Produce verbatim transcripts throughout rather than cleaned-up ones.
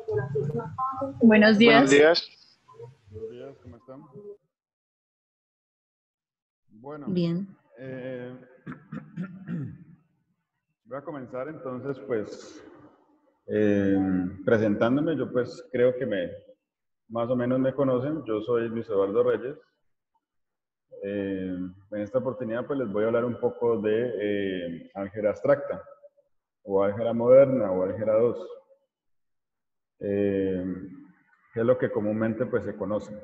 Buenos Buenos días. días. Buenos días, ¿cómo están? Bueno, Bien. eh, voy a comenzar entonces, pues, eh, presentándome. Yo, pues, creo que me, más o menos me conocen. Yo soy Luis Eduardo Reyes. Eh, en esta oportunidad, pues, les voy a hablar un poco de eh, álgebra abstracta, o álgebra moderna, o álgebra dos, eh, que es lo que comúnmente, pues, se conoce.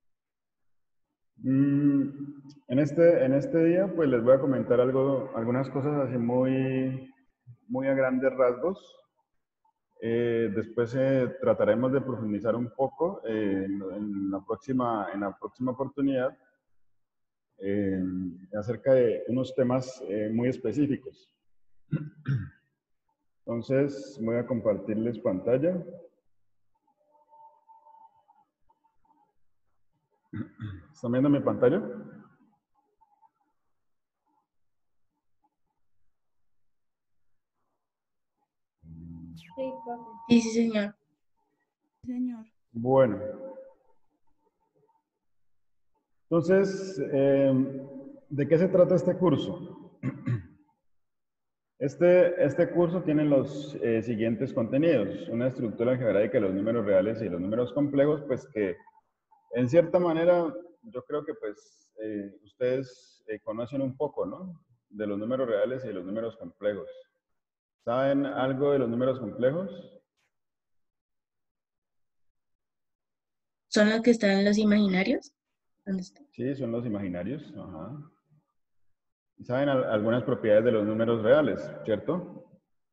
Mm, En este, en este día, pues les voy a comentar algo, algunas cosas así muy, muy a grandes rasgos. Eh, después eh, trataremos de profundizar un poco eh, en, en la próxima, en la próxima oportunidad eh, acerca de unos temas eh, muy específicos. Entonces, voy a compartirles pantalla. ¿Están viendo mi pantalla? Sí, sí, señor. Señor. Bueno. Entonces, eh, ¿de qué se trata este curso? Este, este curso tiene los eh, siguientes contenidos: una estructura algebraica de los números reales y los números complejos, pues que en cierta manera yo creo que pues eh, ustedes eh, conocen un poco, ¿no? De los números reales y de los números complejos. ¿Saben algo de los números complejos? ¿Son los que están en los imaginarios? ¿Dónde está? Sí, son los imaginarios. Ajá. ¿Saben al- algunas propiedades de los números reales, cierto?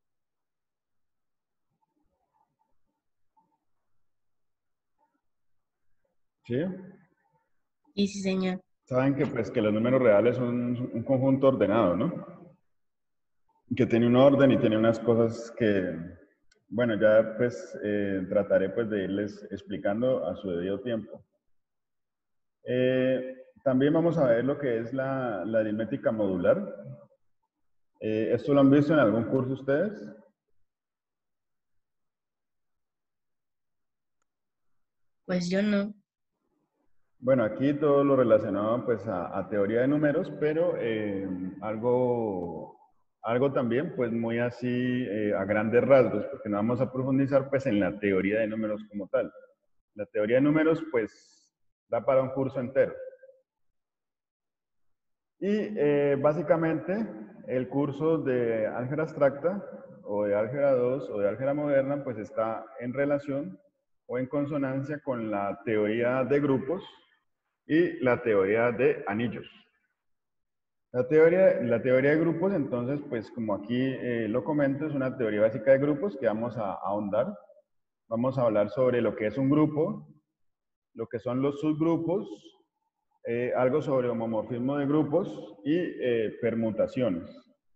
¿Sí? Sí, sí, señor. Saben que pues que los números reales son un conjunto ordenado, ¿no? Que tiene un orden y tiene unas cosas que, bueno, ya pues eh, trataré pues de irles explicando a su debido tiempo. Eh, también vamos a ver lo que es la, la aritmética modular. Eh, ¿Esto lo han visto en algún curso ustedes? Pues yo no. Bueno, aquí todo lo relacionado pues a, a teoría de números, pero eh, algo, algo también pues muy así eh, a grandes rasgos, porque no vamos a profundizar pues en la teoría de números como tal. La teoría de números pues da para un curso entero. Y eh, básicamente el curso de álgebra abstracta o de álgebra dos o de álgebra moderna pues está en relación o en consonancia con la teoría de grupos y la teoría de anillos. La teoría, la teoría de grupos, entonces, pues como aquí eh, lo comento, es una teoría básica de grupos que vamos a, a ahondar. Vamos a hablar sobre lo que es un grupo, lo que son los subgrupos, eh, algo sobre homomorfismo de grupos y eh, permutaciones.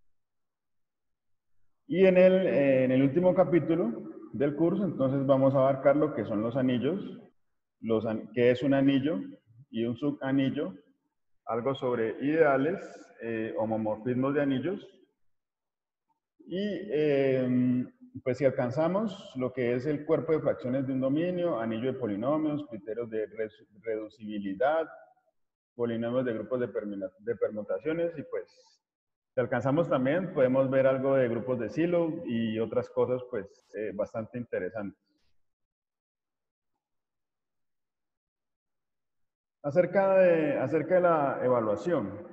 Y en el, eh, en el último capítulo del curso, entonces vamos a abarcar lo que son los anillos, los an qué es un anillo y un subanillo, algo sobre ideales, eh, homomorfismos de anillos, y eh, pues si alcanzamos lo que es el cuerpo de fracciones de un dominio, anillo de polinomios, criterios de reducibilidad, polinomios de grupos de, de permutaciones, y pues si alcanzamos también podemos ver algo de grupos de Silo y otras cosas pues eh, bastante interesantes. Acerca de, acerca de la evaluación.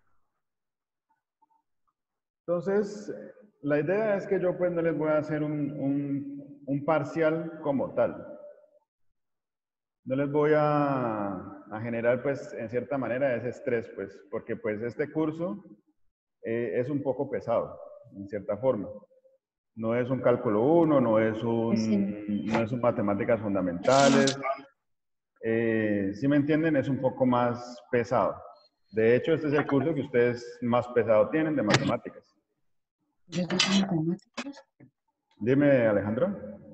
Entonces, la idea es que yo pues no les voy a hacer un, un, un parcial como tal. No les voy a, a generar pues en cierta manera ese estrés, pues, porque pues este curso eh, es un poco pesado, en cierta forma. No es un cálculo uno, no es un, no es un matemáticas fundamentales. Eh, si me entienden, es un poco más pesado. De hecho, este es el curso que ustedes más pesado tienen de matemáticas. Dime, Alejandro.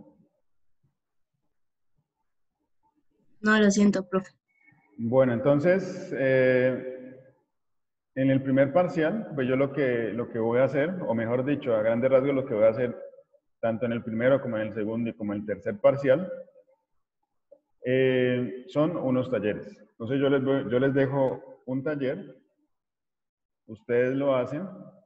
No, lo siento, profe. Bueno, entonces, eh, en el primer parcial, pues yo lo que, lo que voy a hacer, o mejor dicho, a grandes rasgos lo que voy a hacer tanto en el primero como en el segundo y como en el tercer parcial, eh, son unos talleres. Entonces yo les, voy, yo les dejo un taller, ustedes lo hacen,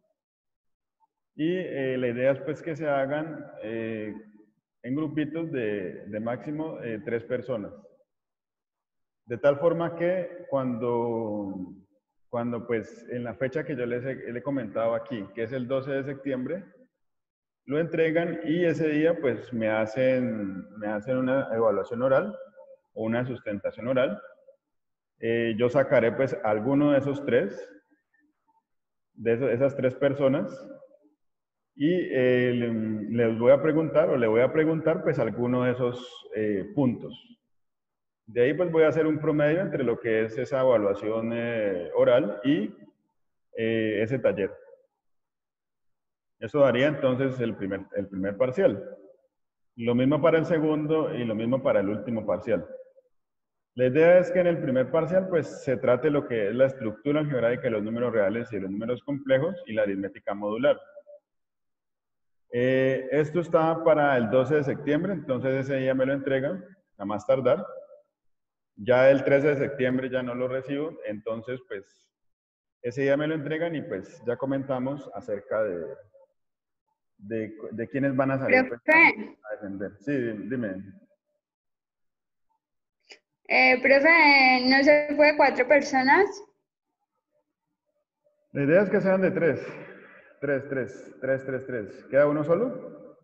y eh, la idea es pues que se hagan eh, en grupitos de, de máximo eh, tres personas. De tal forma que cuando, cuando pues en la fecha que yo les he, les he comentado aquí, que es el doce de septiembre, lo entregan y ese día pues me hacen, me hacen una evaluación oral o una sustentación oral. Eh, yo sacaré pues alguno de esos tres, de esos, esas tres personas, y eh, les voy a preguntar o le voy a preguntar pues alguno de esos eh, puntos. De ahí pues voy a hacer un promedio entre lo que es esa evaluación eh, oral y eh, ese taller. Eso daría entonces el primer, el primer parcial. Lo mismo para el segundo y lo mismo para el último parcial. La idea es que en el primer parcial pues se trate lo que es la estructura algebraica de los números reales y los números complejos y la aritmética modular. Eh, esto está para el doce de septiembre, entonces ese día me lo entregan, a más tardar. Ya el trece de septiembre ya no lo recibo, entonces pues ese día me lo entregan y pues ya comentamos acerca de, de, de quiénes van a salir pues, a, Profe, a defender. Sí, dime. eh, profe, ¿no se fue cuatro personas? La idea es que sean de tres. Tres, tres, tres, tres, tres. ¿Queda uno solo?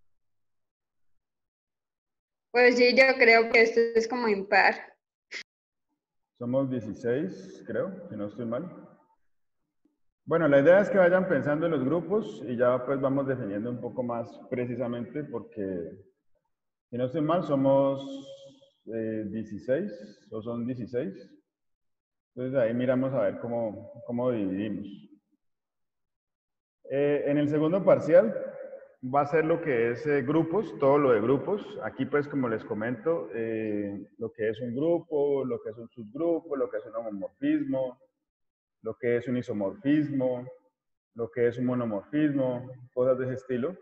Pues sí, yo creo que esto es como impar. Somos dieciséis, creo, si no estoy mal. Bueno, la idea es que vayan pensando en los grupos y ya pues vamos definiendo un poco más precisamente porque, si no estoy mal, somos eh, dieciséis o son dieciséis. Entonces ahí miramos a ver cómo, cómo dividimos. Eh, en el segundo parcial va a ser lo que es eh, grupos, todo lo de grupos. Aquí pues como les comento, eh, lo que es un grupo, lo que es un subgrupo, lo que es un homomorfismo, lo que es un isomorfismo, lo que es un monomorfismo, cosas de ese estilo.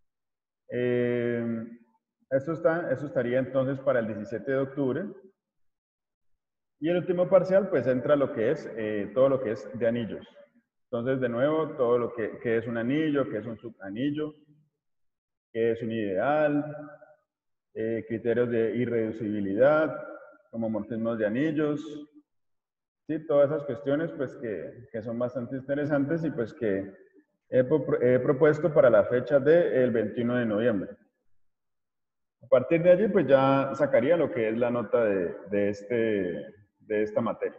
Eh, esto, está, esto estaría entonces para el diecisiete de octubre. Y el último parcial pues entra lo que es eh, todo lo que es de anillos. Entonces de nuevo todo lo que, que es un anillo, que es un subanillo, que es un ideal, eh, criterios de irreducibilidad, homomorfismos de anillos, sí, todas esas cuestiones pues que, que son bastante interesantes y pues que he, he propuesto para la fecha del veintiuno de noviembre. A partir de allí pues ya sacaría lo que es la nota de, de, este, de esta materia.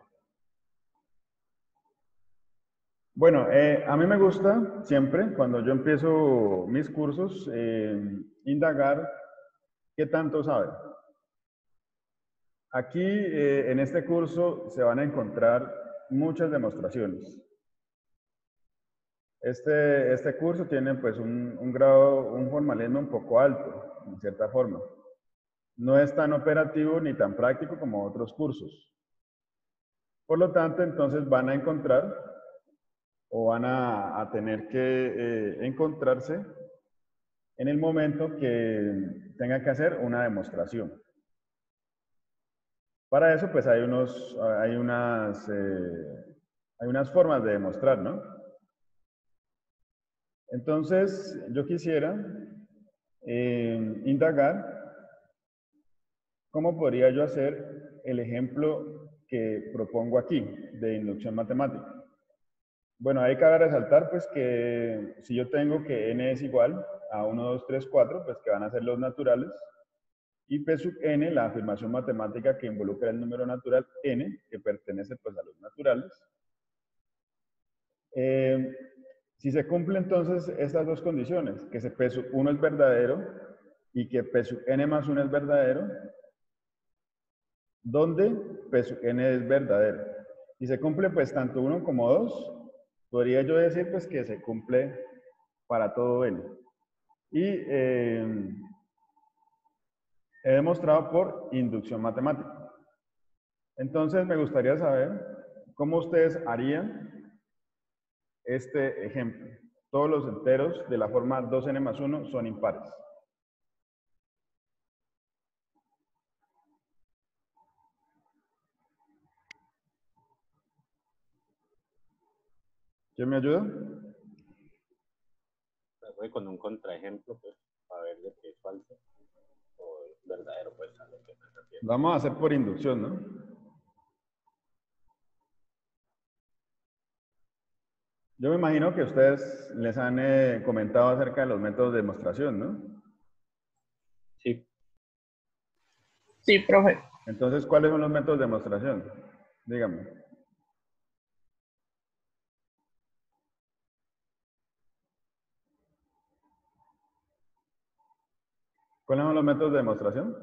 Bueno, eh, a mí me gusta siempre, cuando yo empiezo mis cursos, eh, indagar qué tanto saben. Aquí, eh, en este curso, se van a encontrar muchas demostraciones. Este, este curso tiene pues un, un grado, un formalismo un poco alto, en cierta forma. No es tan operativo ni tan práctico como otros cursos. Por lo tanto, entonces van a encontrar o van a, a tener que eh, encontrarse en el momento que tengan que hacer una demostración. Para eso, pues hay, unos, hay, unas, eh, hay unas formas de demostrar, ¿no? Entonces, yo quisiera eh, indagar cómo podría yo hacer el ejemplo que propongo aquí de inducción matemática. Bueno, ahí cabe resaltar pues que si yo tengo que n es igual a uno, dos, tres, cuatro, pues que van a ser los naturales, y P sub n, la afirmación matemática que involucra el número natural n, que pertenece pues a los naturales. Eh, si se cumplen entonces estas dos condiciones, que P sub uno es verdadero y que P sub n más uno es verdadero, ¿dónde P sub n es verdadero? Si se cumple pues tanto uno como dos, podría yo decir pues que se cumple para todo n. Y eh, he demostrado por inducción matemática. Entonces me gustaría saber cómo ustedes harían este ejemplo. Todos los enteros de la forma dos n más uno son impares. ¿Quién me ayuda? Voy con un contraejemplo, pues, para ver de qué es falso o es verdadero, pues, a lo que me refiero. Vamos a hacer por inducción, ¿no? Yo me imagino que ustedes les han eh, comentado acerca de los métodos de demostración, ¿no? Sí. Sí, profe. Entonces, ¿cuáles son los métodos de demostración? Dígame. ¿Cuáles son los métodos de demostración?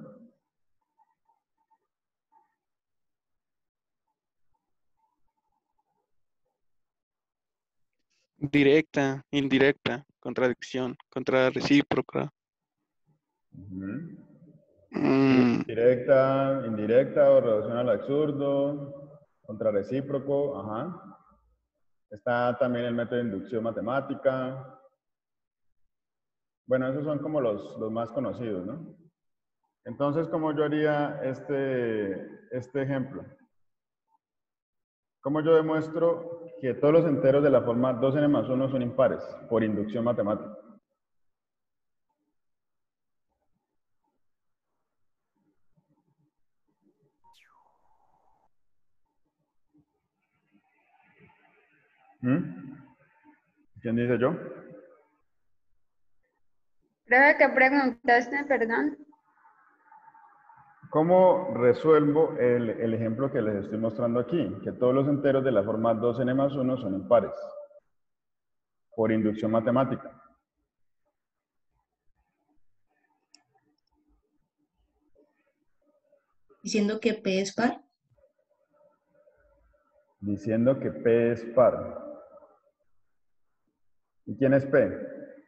Directa, indirecta, contradicción, contrarrecíproca. Uh-huh. Mm, Directa, indirecta o reducción al absurdo, contrarrecíproco, ajá. Está también el método de inducción matemática. Bueno, esos son como los, los más conocidos, ¿no? Entonces, ¿cómo yo haría este, este ejemplo? ¿Cómo yo demuestro que todos los enteros de la forma dos ene más uno son impares por inducción matemática? ¿Mm? ¿Quién dice yo? Profe, ¿qué preguntaste, perdón? ¿Cómo resuelvo el, el ejemplo que les estoy mostrando aquí? Que todos los enteros de la forma dos ene más uno son impares por inducción matemática. Diciendo que P es par. Diciendo que P es par. ¿Y quién es P?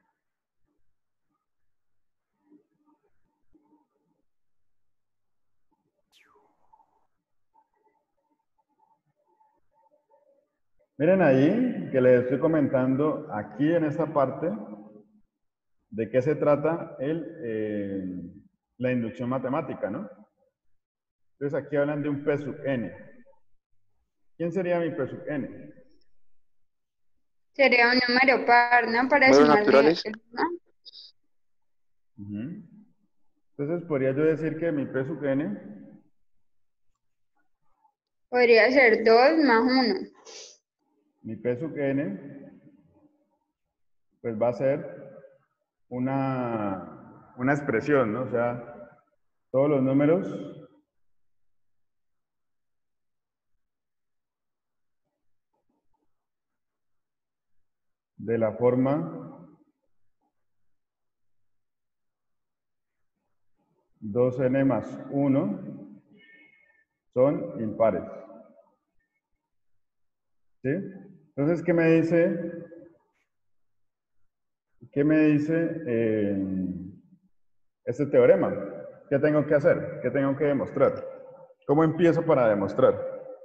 Miren ahí que les estoy comentando aquí en esta parte de qué se trata el, eh, la inducción matemática, ¿no? Entonces aquí hablan de un P sub n. ¿Quién sería mi P sub n? Sería un número par, ¿no? Para números sumarle, naturales. ¿no? Uh-huh. Entonces podría yo decir que mi P sub n Podría ser dos más uno. mi P sub n, pues va a ser una, una expresión, ¿no? O sea, todos los números de la forma dos ene más uno son impares. ¿Sí? Entonces, ¿qué me dice? ¿Qué me dice eh, este teorema? ¿Qué tengo que hacer? ¿Qué tengo que demostrar? ¿Cómo empiezo para demostrar?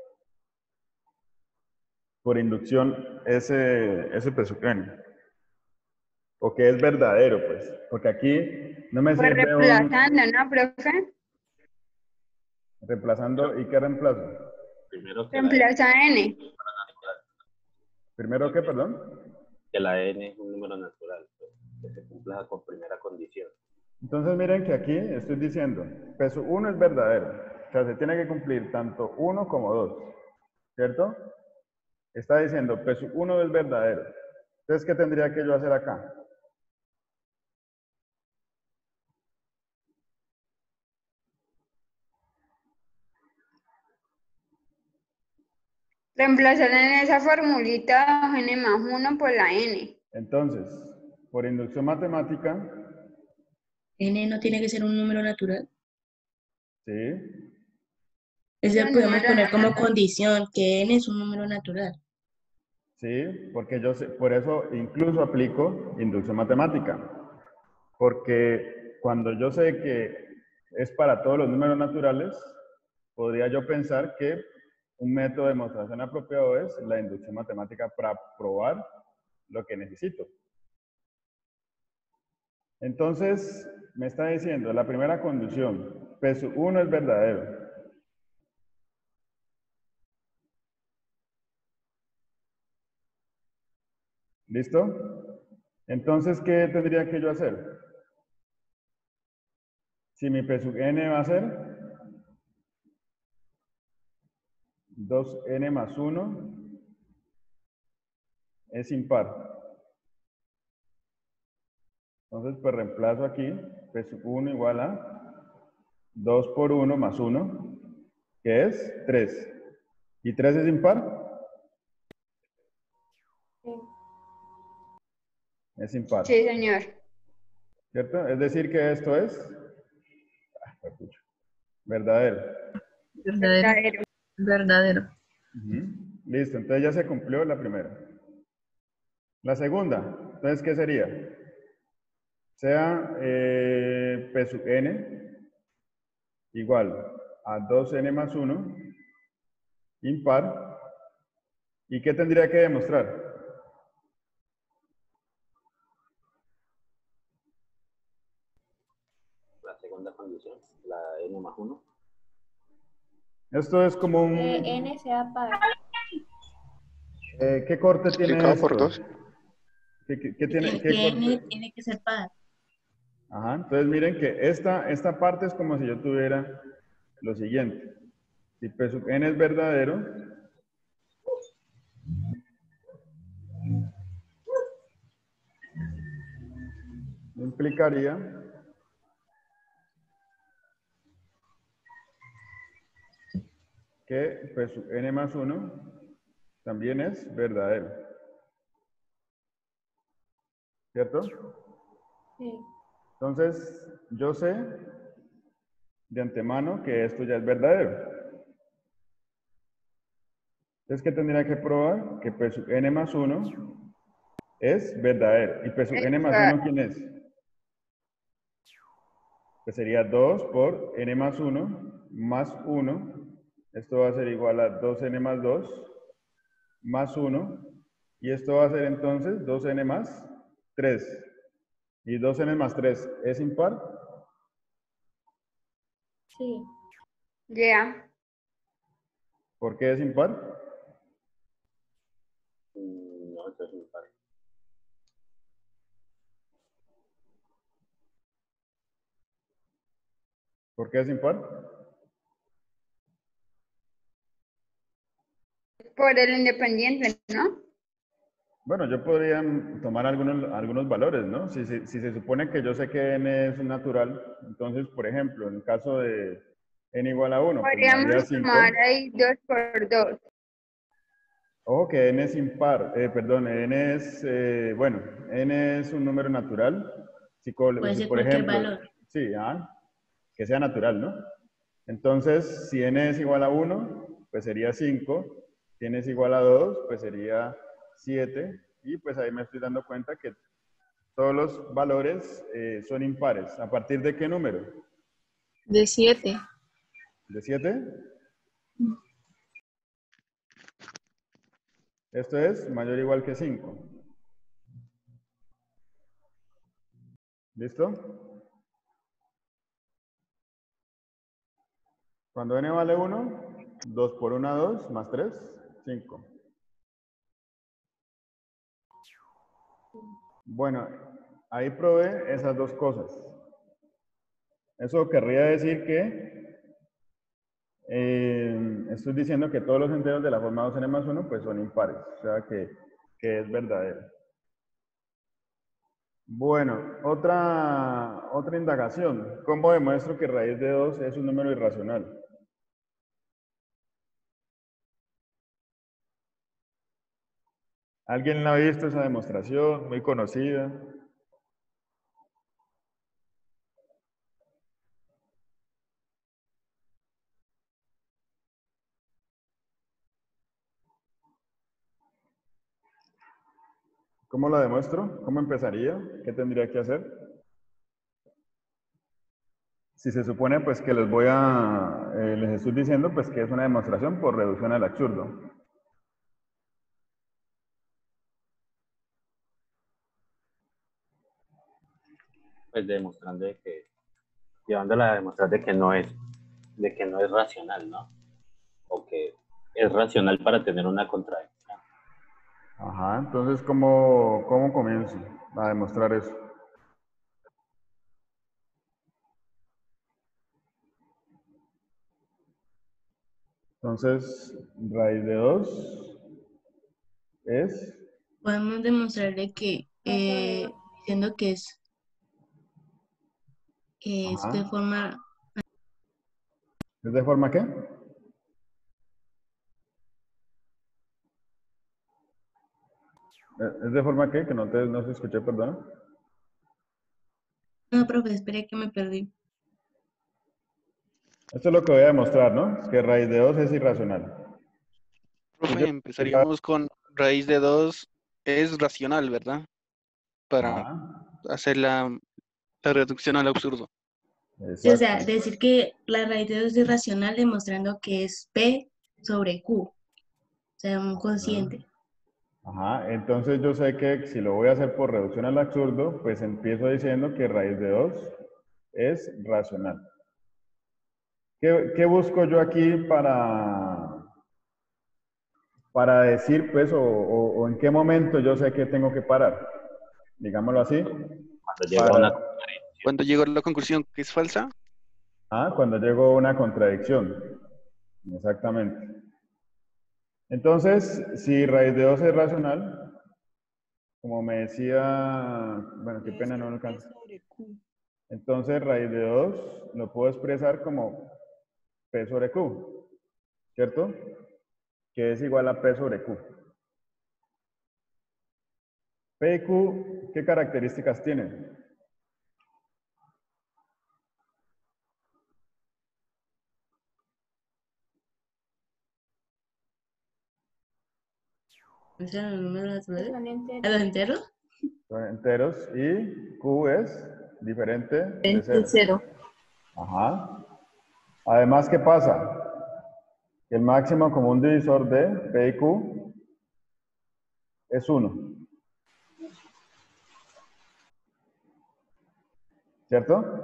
Por inducción ese, ese P sub n. O que es verdadero, pues. Porque aquí no me Pues sirve un... reemplazando, ¿no, profe? Reemplazando, ¿y qué reemplazo? Primero que la Reemplaza n. ¿Primero qué, perdón? que la n es un número natural, pues, que se cumpla con primera condición. Entonces miren que aquí estoy diciendo, P sub uno es verdadero. O sea, se tiene que cumplir tanto uno como dos. ¿Cierto? Está diciendo P sub uno es verdadero. Entonces, ¿qué tendría que yo hacer acá? Reemplazar en esa formulita dos ene más uno por la n. Entonces, por inducción matemática, N no tiene que ser un número natural. ¿sí? Ese Los podemos números poner como condición que N es un número natural. Sí, porque yo sé, por eso incluso aplico inducción matemática. Porque cuando yo sé que es para todos los números naturales, podría yo pensar que un método de demostración apropiado es la inducción matemática para probar lo que necesito. Entonces, me está diciendo, la primera condición, P sub uno es verdadero. ¿Listo? Entonces, ¿qué tendría que yo hacer? Si mi P sub n va a ser dos n más uno, es impar. Entonces, pues reemplazo aquí, P sub uno igual a dos por uno más uno, que es tres. ¿Y tres es impar? Es impar. Sí, señor. ¿Cierto? Es decir que esto es ah, papucho, verdadero. Verdadero. Verdadero. Verdadero. Ujú. Listo, entonces ya se cumplió la primera. La segunda, entonces, ¿qué sería? Sea eh, P sub n igual a dos n más uno, impar. ¿Y qué tendría que demostrar? La segunda condición, la n más uno. Esto es como un... Que n sea par. eh, ¿qué corte tiene Multiplicado por esto? dos. ¿Qué, qué- qué tiene, Que, qué que n corte? tiene que ser par. Ajá, entonces miren que esta, esta parte es como si yo tuviera lo siguiente. Si P sub n es verdadero, implicaría que P sub n más uno también es verdadero. ¿Cierto? Sí. Entonces, yo sé de antemano que esto ya es verdadero. Entonces, ¿qué tendría que probar? Que P sub n más uno es verdadero. ¿Y P sub n más uno quién es? Que sería dos por n más uno más uno. Esto va a ser igual a dos n más dos más uno. Y esto va a ser entonces dos n más tres. ¿Y dos n más tres es impar? Sí. Ya. ¿Por qué es impar? Mm, No, eso es impar. ¿Por qué es impar? Por el independiente, ¿no? Bueno, yo podría tomar algunos, algunos valores, ¿no? Si, si, si se supone que yo sé que n es un natural, entonces, por ejemplo, en el caso de n igual a uno, pues me daría Podríamos cinco. tomar ahí dos por dos. Ojo que n es impar, eh, perdón, n es, eh, bueno, n es un número natural. Si, col- Puede si, ser por cualquier ejemplo, valor. sí, ah, que sea natural, ¿no? Entonces, si n es igual a uno, pues sería cinco. Si n es igual a dos, pues sería siete. Y pues ahí me estoy dando cuenta que todos los valores eh, son impares. ¿A partir de qué número? De siete. ¿De siete? Esto es mayor o igual que cinco. ¿Listo? Cuando n vale uno, dos por uno, dos, más tres, cinco. Bueno, ahí probé esas dos cosas. Eso querría decir que eh, estoy diciendo que todos los enteros de la forma dos n más uno pues son impares, o sea que, que es verdadero. Bueno, otra, otra indagación. ¿Cómo demuestro que raíz de dos es un número irracional? ¿Alguien la ha visto esa demostración? Muy conocida. ¿Cómo la demuestro? ¿Cómo empezaría? ¿Qué tendría que hacer? Si se supone pues que les voy a, eh, les estoy diciendo pues que es una demostración por reducción al absurdo. Pues demostrando de que, llevándola a demostrar de que no es, de que no es racional, ¿no? O que es racional para tener una contradicción. Ajá, entonces, ¿cómo, cómo comienzo a demostrar eso? Entonces, raíz de dos es... Podemos demostrarle que, eh, diciendo que es, que es de Ajá. forma, ¿Es de forma qué? ¿Es de forma qué? Que no te, no te escuché, perdón. no, profe, espere que me perdí. Esto es lo que voy a demostrar, ¿no? Que raíz de dos es irracional. Si Profe, yo- empezaríamos con raíz de dos es racional, ¿verdad? Para Ajá, hacer la, la reducción al absurdo. Sí, o sea, exacto. decir que la raíz de dos es irracional demostrando que es P sobre Q, o sea, un cociente. Ajá, entonces yo sé que si lo voy a hacer por reducción al absurdo, pues empiezo diciendo que raíz de dos es racional. ¿Qué, qué busco yo aquí para, para decir, pues, o, o- o en qué momento yo sé que tengo que parar? Digámoslo así. Cuando llega Para, una... Cuando llego a la conclusión que es falsa, ah, cuando llego a una contradicción. Exactamente. Entonces, si raíz de dos es racional, como me decía, bueno, qué Debe pena, ser no lo P alcanzo. sobre Q. Entonces, raíz de dos lo puedo expresar como P sobre Q, ¿cierto? Que es igual a P sobre Q. P y Q, ¿qué características tienen? ¿O sea, los números naturales? Son ¿A enteros. los enteros? Son enteros y Q es diferente de De cero. cero. Ajá. Además, ¿qué pasa? El máximo común divisor de P y Q es uno. ¿Cierto?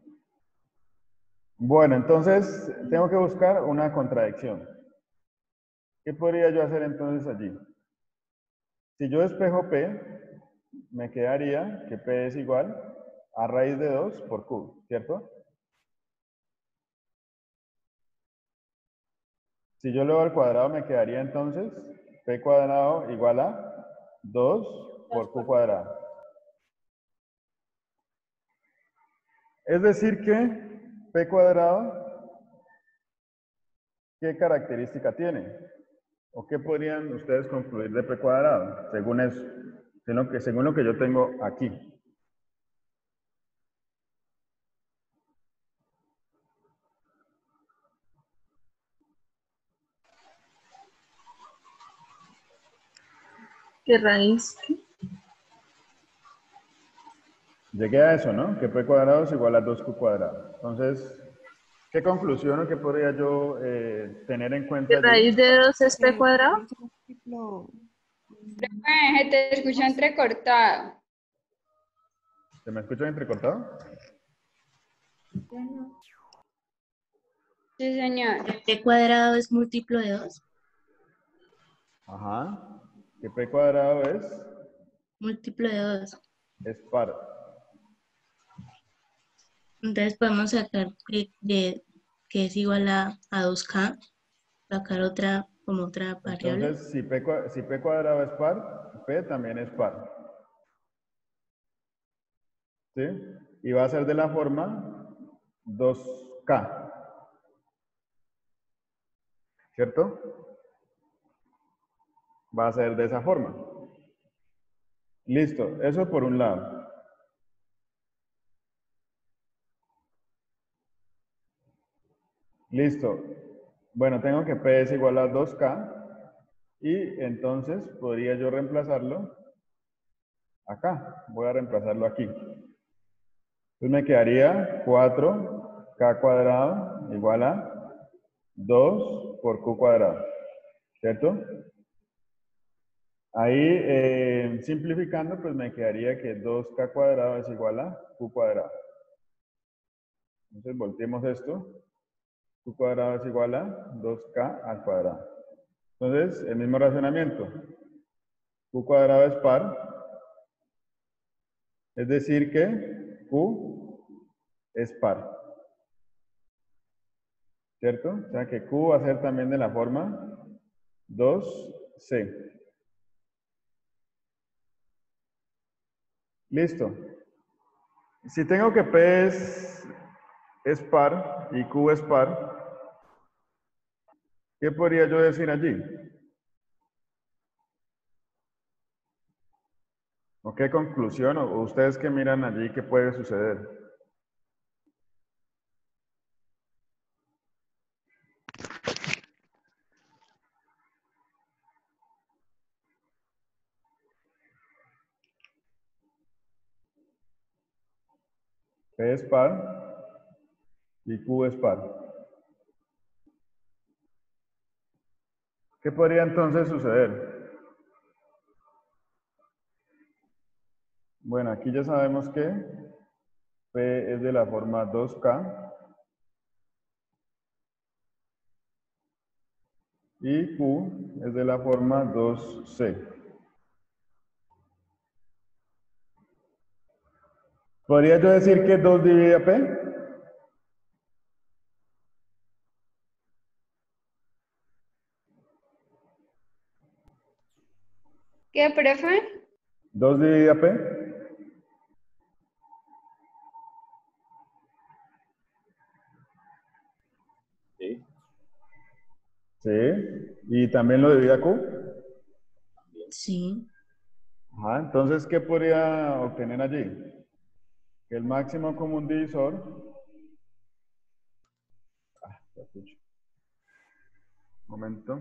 Bueno, entonces tengo que buscar una contradicción. ¿Qué podría yo hacer entonces allí? Si yo despejo P, me quedaría que P es igual a raíz de dos por Q, ¿cierto? Si yo lo hago al cuadrado, me quedaría entonces P cuadrado igual a dos por Q cuadrado. Es decir que P cuadrado, ¿qué característica tiene? ¿O qué podrían ustedes concluir de P cuadrado, según eso? Sino que, según lo que yo tengo aquí. ¿Qué raíz? Llegué a eso, ¿no? Que P cuadrado es igual a dos Q cuadrado. Entonces, ¿qué conclusión o qué podría yo eh, tener en cuenta ¿Qué allí? raíz de dos es P Que cuadrado? es múltiplo. Eh, se te escucha entrecortado. ¿Se me escucha entrecortado? Sí, señor. ¿P cuadrado es múltiplo de dos? Ajá. Que P cuadrado es, Múltiplo de dos. es par. Entonces podemos sacar que, de- que es igual a, a dos K, sacar otra como otra variable. Entonces, si P, cua- si P cuadrado es par, P también es par. ¿Sí? Y va a ser de la forma dos K. ¿Cierto? Va a ser de esa forma. Listo, eso por un lado. Listo. Bueno, tengo que P es igual a dos K y entonces podría yo reemplazarlo acá. Voy a reemplazarlo aquí. Entonces me quedaría cuatro K cuadrado igual a dos por Q cuadrado. ¿Cierto? Ahí, eh, simplificando, pues me quedaría que dos K cuadrado es igual a Q cuadrado. Entonces volteemos esto. Q cuadrado es igual a dos K al cuadrado. Entonces, el mismo razonamiento. Q cuadrado es par. Es decir que Q es par. ¿Cierto? O sea que Q va a ser también de la forma dos C. Listo. Si tengo que P es, es par y Q es par, ¿qué podría yo decir allí? ¿O qué conclusión? ¿O ustedes que miran allí qué puede suceder? P es par y Q es par. ¿Qué podría entonces suceder? Bueno, aquí ya sabemos que P es de la forma dos K y Q es de la forma dos C. ¿Podría yo decir que dos divide a P? ¿Qué, profe? ¿dos divide a P? Sí. Sí. ¿Y también lo divide a Q? Sí. Ajá, entonces, ¿qué podría obtener allí? Que el máximo común divisor... Ah, ya escucho. Un momento.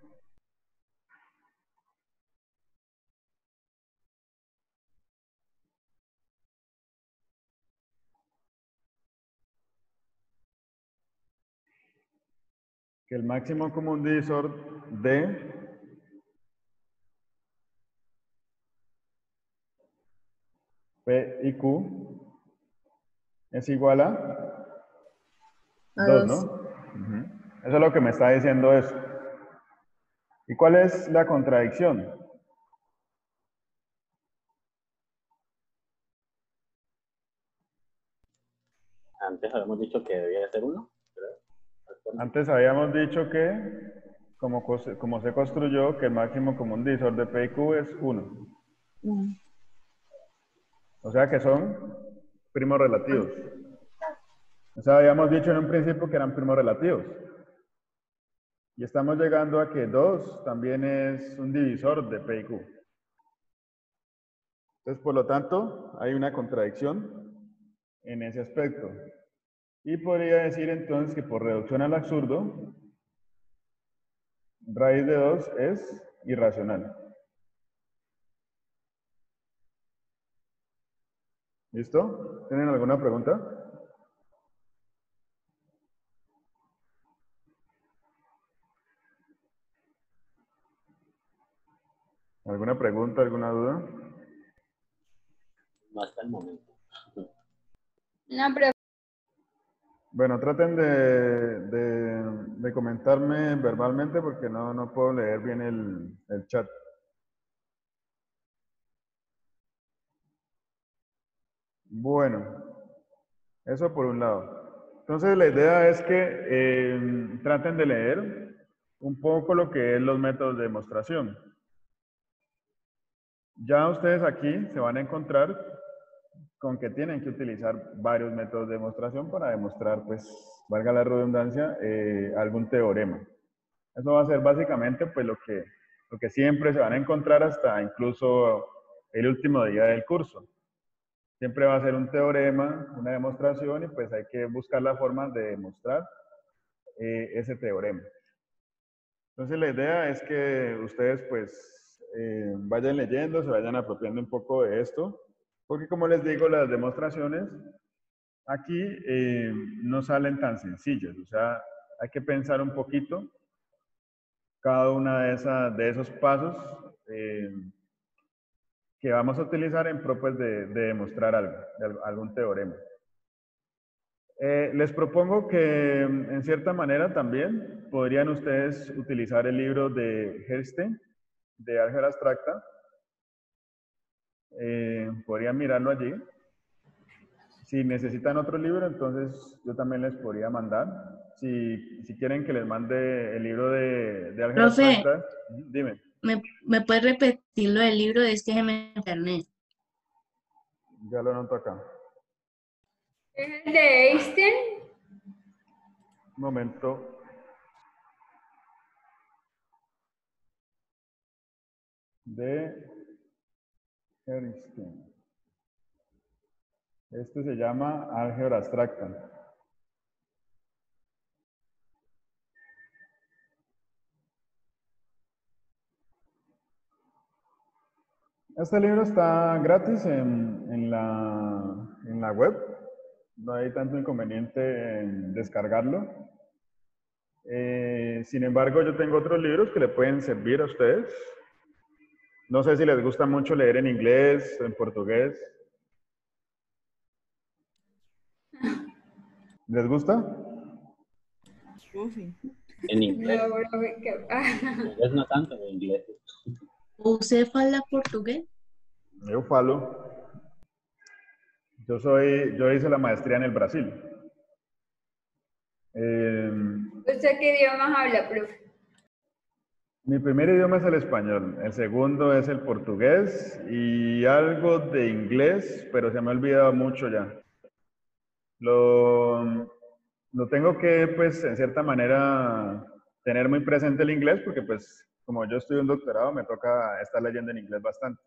Que el máximo común divisor de P y Q es igual a A dos, ¿no? dos. Ujú. Eso es lo que me está diciendo eso. ¿Y cuál es la contradicción? Antes habíamos dicho que debía ser uno, ¿verdad? Antes habíamos dicho que, como, cos- como se construyó, que el máximo común divisor de P y Q es uno. Uno. O sea que son primos relativos. O sea, habíamos dicho en un principio que eran primos relativos. Y estamos llegando a que dos también es un divisor de P y Q. Entonces, por lo tanto, hay una contradicción en ese aspecto. Y podría decir entonces que por reducción al absurdo, raíz de dos es irracional. ¿Listo? ¿Tienen alguna pregunta? ¿Alguna pregunta, alguna duda? No hasta el momento. No, profe. Bueno, traten de, de, de comentarme verbalmente porque no, no puedo leer bien el, el chat. Bueno, eso por un lado. Entonces la idea es que eh, traten de leer un poco lo que es los métodos de demostración. Ya ustedes aquí se van a encontrar con que tienen que utilizar varios métodos de demostración para demostrar, pues, valga la redundancia, eh, algún teorema. Eso va a ser básicamente pues lo que, lo que siempre se van a encontrar hasta incluso el último día del curso. Siempre va a ser un teorema, una demostración y pues hay que buscar la forma de demostrar eh, ese teorema. Entonces la idea es que ustedes pues eh, vayan leyendo, se vayan apropiando un poco de esto, porque como les digo, las demostraciones aquí eh, no salen tan sencillas, o sea, hay que pensar un poquito cada una de, esas, de esos pasos eh, que vamos a utilizar en pro pues, de, de demostrar algo, de algún teorema. Eh, les propongo que en cierta manera también podrían ustedes utilizar el libro de Herstein, de álgebra abstracta, eh, podrían mirarlo allí. Si necesitan otro libro, entonces yo también les podría mandar. Si, si quieren que les mande el libro de, de álgebra Profe. abstracta, dime. ¿Me, me puedes repetir lo del libro? Es que se me internet. Ya lo anoto acá. ¿Es el de Einstein? Un momento. De Einstein. Este se llama álgebra abstracta. Este libro está gratis en, en, la, en la web. No hay tanto inconveniente en descargarlo. Eh, sin embargo, yo tengo otros libros que le pueden servir a ustedes. No sé si les gusta mucho leer en inglés o en portugués. ¿Les gusta? Profe. En inglés. No, profe, que- En inglés no tanto, en inglés. ¿Usted habla portugués? Yo falo. Yo soy, yo hice la maestría en el Brasil. Eh, ¿Usted qué idiomas habla, profe? mi primer idioma es el español, el segundo es el portugués y algo de inglés, pero se me ha olvidado mucho ya. Lo, lo tengo que, pues, en cierta manera, tener muy presente el inglés porque, pues, como yo estudio un doctorado, me toca estar leyendo en inglés bastante.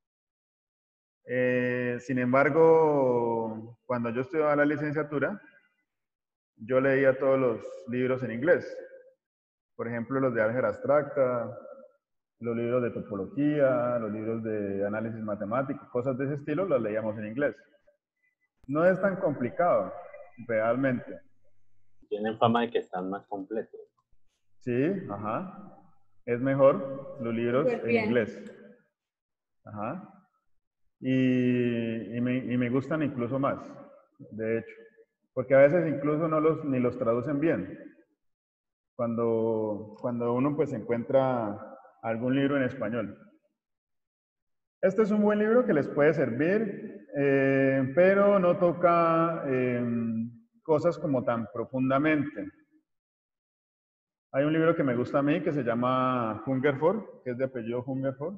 Eh, sin embargo, cuando yo estudiaba la licenciatura, yo leía todos los libros en inglés. Por ejemplo, los de álgebra abstracta, los libros de topología, los libros de análisis matemático, cosas de ese estilo, los leíamos en inglés. No es tan complicado, realmente. Tienen fama de que están más completos. Sí, ajá. Es mejor los libros Súper en bien. inglés. Ajá. Y, y, me, y me gustan incluso más, de hecho. Porque a veces incluso no los, ni los traducen bien. Cuando, cuando uno pues encuentra algún libro en español. Este es un buen libro que les puede servir, eh, pero no toca eh, cosas como tan profundamente. Hay un libro que me gusta a mí que se llama Hungerford, que es de apellido Hungerford.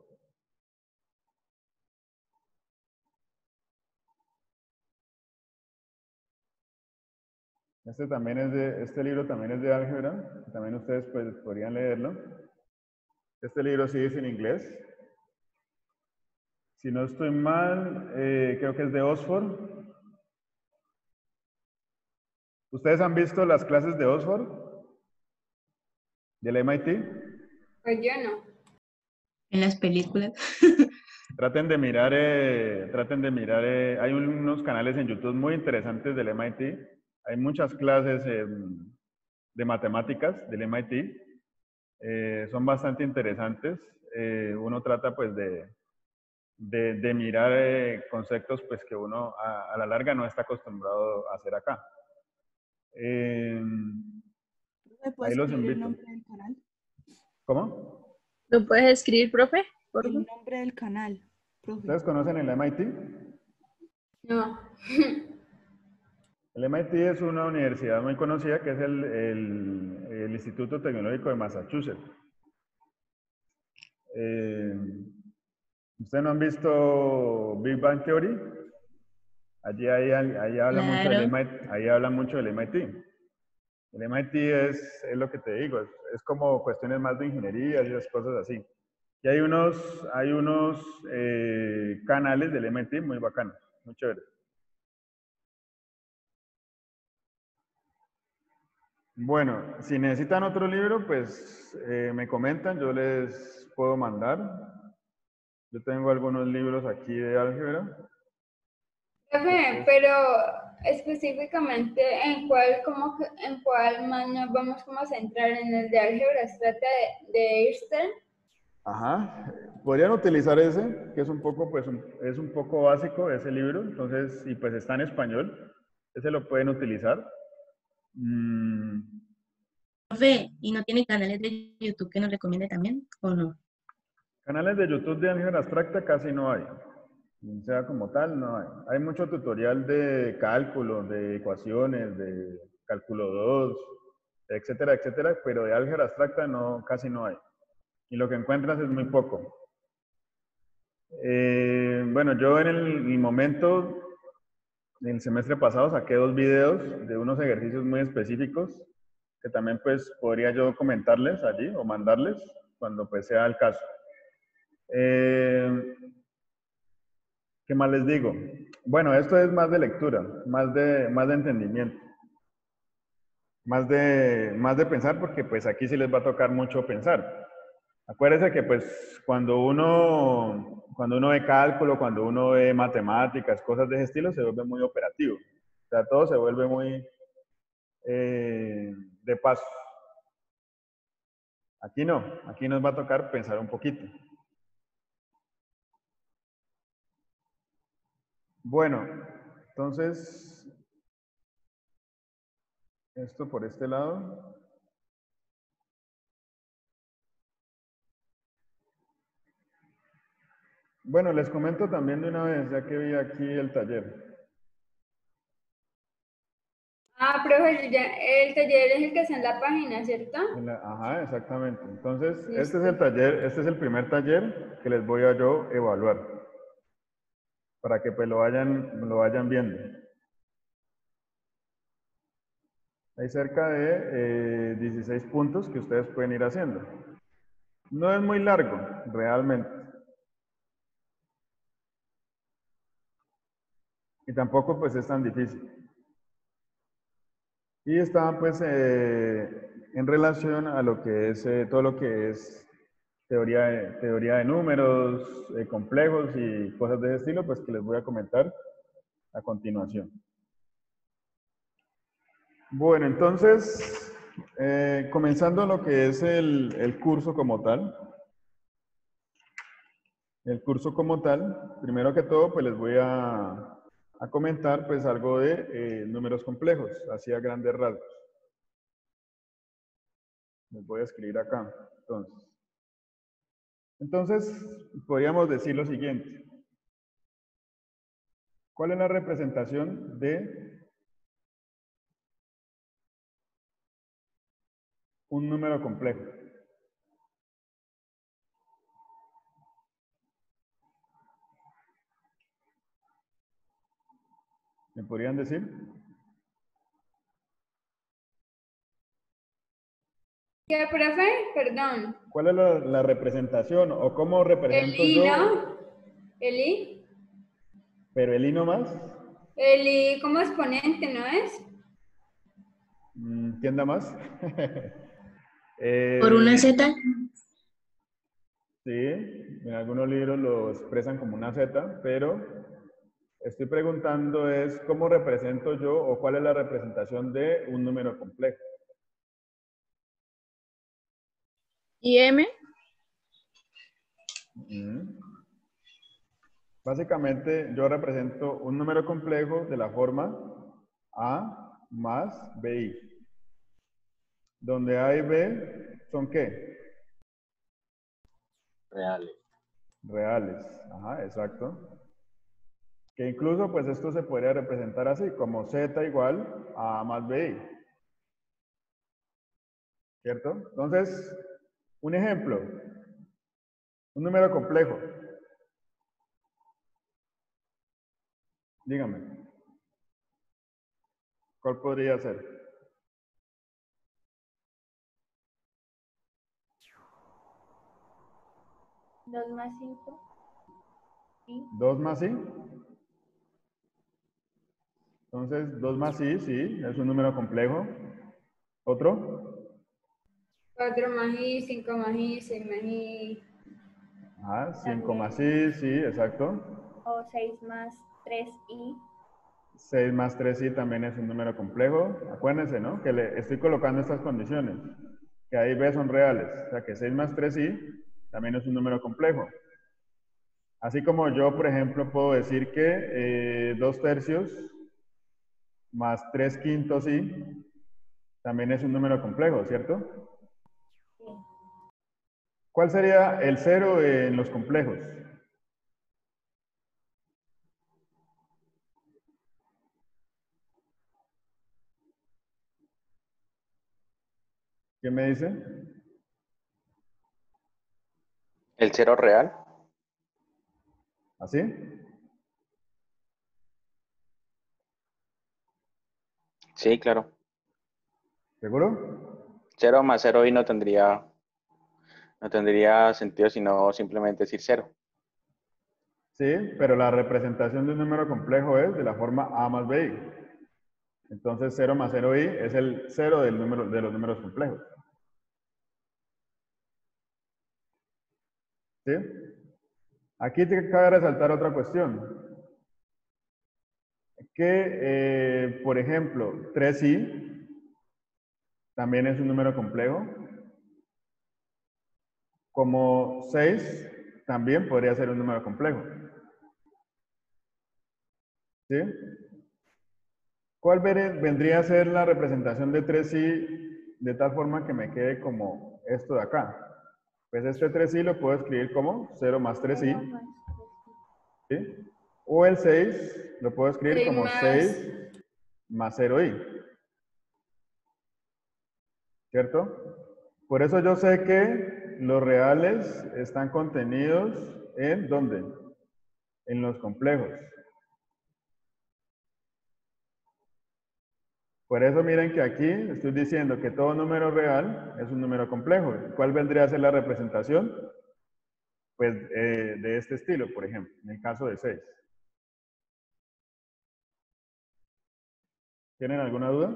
Este, también es de, este libro también es de álgebra, también ustedes pues, podrían leerlo. Este libro sí es en inglés. Si no estoy mal, eh, creo que es de Oxford. ¿Ustedes han visto las clases de Oxford? ¿Del M I T? Pues yo no. En las películas. Traten de mirar, eh, traten de mirar, eh, hay unos canales en YouTube muy interesantes del M I T. Hay muchas clases eh, de matemáticas del M I T. Eh, son bastante interesantes. Eh, uno trata pues de, de, de mirar eh, conceptos pues que uno a, a la larga no está acostumbrado a hacer acá. Eh, ¿Me puede ahí los escribir el invito. nombre del canal? ¿Cómo? ¿Lo puedes escribir, profe? Por El favor. nombre del canal, profe. ¿Ustedes conocen el M I T? No. El M I T es una universidad muy conocida que es el, el, el Instituto Tecnológico de Massachusetts. Eh, ¿Ustedes no han visto Big Bang Theory? Allí ahí, ahí, habla Claro. mucho del M I T, ahí habla mucho del M I T. El M I T es, es lo que te digo, es, es como cuestiones más de ingeniería y esas cosas así. Y hay unos, hay unos eh, canales del M I T muy bacanos, muy chéveres. Bueno, si necesitan otro libro, pues eh, me comentan, yo les puedo mandar. Yo tengo algunos libros aquí de álgebra. Profe, pero específicamente en cuál, como que- en cuál más nos vamos como a centrar, en el de álgebra abstracta de, de Einstein. Ajá, podrían utilizar ese, que es un poco, pues, un- es un poco básico ese libro, entonces, y pues está en español, ese lo pueden utilizar. Mm, Profe, ¿y no tiene canales de YouTube que nos recomiende también o no? canales de YouTube de álgebra abstracta casi no hay. sea como tal, no hay. Hay mucho tutorial de cálculo, de ecuaciones, de cálculo dos, etcétera, etcétera, pero de álgebra abstracta no, casi no hay. Y lo que encuentras es muy poco. Eh, bueno, yo en el, el momento, el semestre pasado, saqué dos videos de unos ejercicios muy específicos que también pues podría yo comentarles allí o mandarles cuando pues sea el caso. Eh, ¿Qué más les digo? Bueno, esto es más de lectura, más de, más de entendimiento, más de, más de pensar, porque pues aquí sí les va a tocar mucho pensar. Acuérdense que pues cuando uno, cuando uno ve cálculo, cuando uno ve matemáticas, cosas de ese estilo, se vuelve muy operativo. O sea, todo se vuelve muy eh, de paso. Aquí no, aquí nos va a tocar pensar un poquito. Bueno, entonces, esto por este lado. Bueno, les comento también de una vez, ya que vi aquí el taller. Ah, profe, ya, el taller es el que está en la página, ¿cierto? En la- ajá, exactamente. Entonces, Listo. este es el taller, este es el primer taller que les voy a yo evaluar, para que pues lo vayan, lo vayan viendo. Hay cerca de eh, dieciséis puntos que ustedes pueden ir haciendo. No es muy largo, realmente. Y tampoco pues es tan difícil. Y está pues eh, en relación a lo que es eh, todo lo que es teoría de, teoría de números eh, complejos y cosas de ese estilo, pues que les voy a comentar a continuación. Bueno, entonces, eh, comenzando lo que es el, el curso como tal. El curso como tal, primero que todo, pues les voy a, a comentar pues algo de eh, números complejos, así a grandes rasgos. Les voy a escribir acá, entonces. Entonces, podríamos decir lo siguiente. ¿Cuál es la representación de un número complejo? ¿Me podrían decir? ¿Qué, profe? Perdón. ¿Cuál es la, la representación o cómo represento El I, yo? ¿no? El I. Pero el I no más. El I como exponente, ¿no es? Mm, ¿quién da más? eh, Por una Z, Sí, en algunos libros lo expresan como una Z, pero estoy preguntando es cómo represento yo o cuál es la representación de un número complejo. ¿Y M? Mm. Básicamente yo represento un número complejo de la forma A más B I, donde A y B son ¿qué? Reales. Reales. Ajá, exacto. Que incluso pues esto se podría representar así, como Z igual a A más B I. ¿Cierto? Entonces, un ejemplo, un número complejo. Dígame, ¿cuál podría ser? Dos más cinco. ¿dos más I? Entonces, dos más I, sí, es un número complejo. ¿Otro? Cuatro más I, cinco más I, seis más I. Ajá, cinco También. más I, sí, exacto. O seis más tres I. seis más tres I también es un número complejo. Acuérdense, ¿no? Que le estoy colocando estas condiciones. Que A y B son reales. O sea, que seis más tres I también es un número complejo. Así como yo, por ejemplo, puedo decir que eh, dos tercios más tres quintos I también es un número complejo, ¿cierto? ¿Cuál sería el cero en los complejos? ¿Qué me dice? ¿El cero real? ¿Así? Sí, claro. ¿Seguro? Cero más cero y no tendría, no tendría sentido sino simplemente decir cero. Sí, pero la representación de un número complejo es de la forma a más bi. Entonces cero más cero i es el cero del número, de los números complejos. ¿Sí? Aquí te cabe resaltar otra cuestión. Que, eh, por ejemplo, tres i también es un número complejo. Como seis también podría ser un número complejo. ¿Sí? ¿Cuál vendría a ser la representación de tres i de tal forma que me quede como esto de acá? Pues este tres i lo puedo escribir como cero más tres i. ¿Sí? O el seis lo puedo escribir seis como más- seis más cero i. ¿Cierto? Por eso yo sé que los reales están contenidos en ¿dónde? En los complejos. Por eso miren que aquí estoy diciendo que todo número real es un número complejo. ¿Cuál vendría a ser la representación? Pues eh, de este estilo, por ejemplo, en el caso de seis. ¿Tienen alguna duda?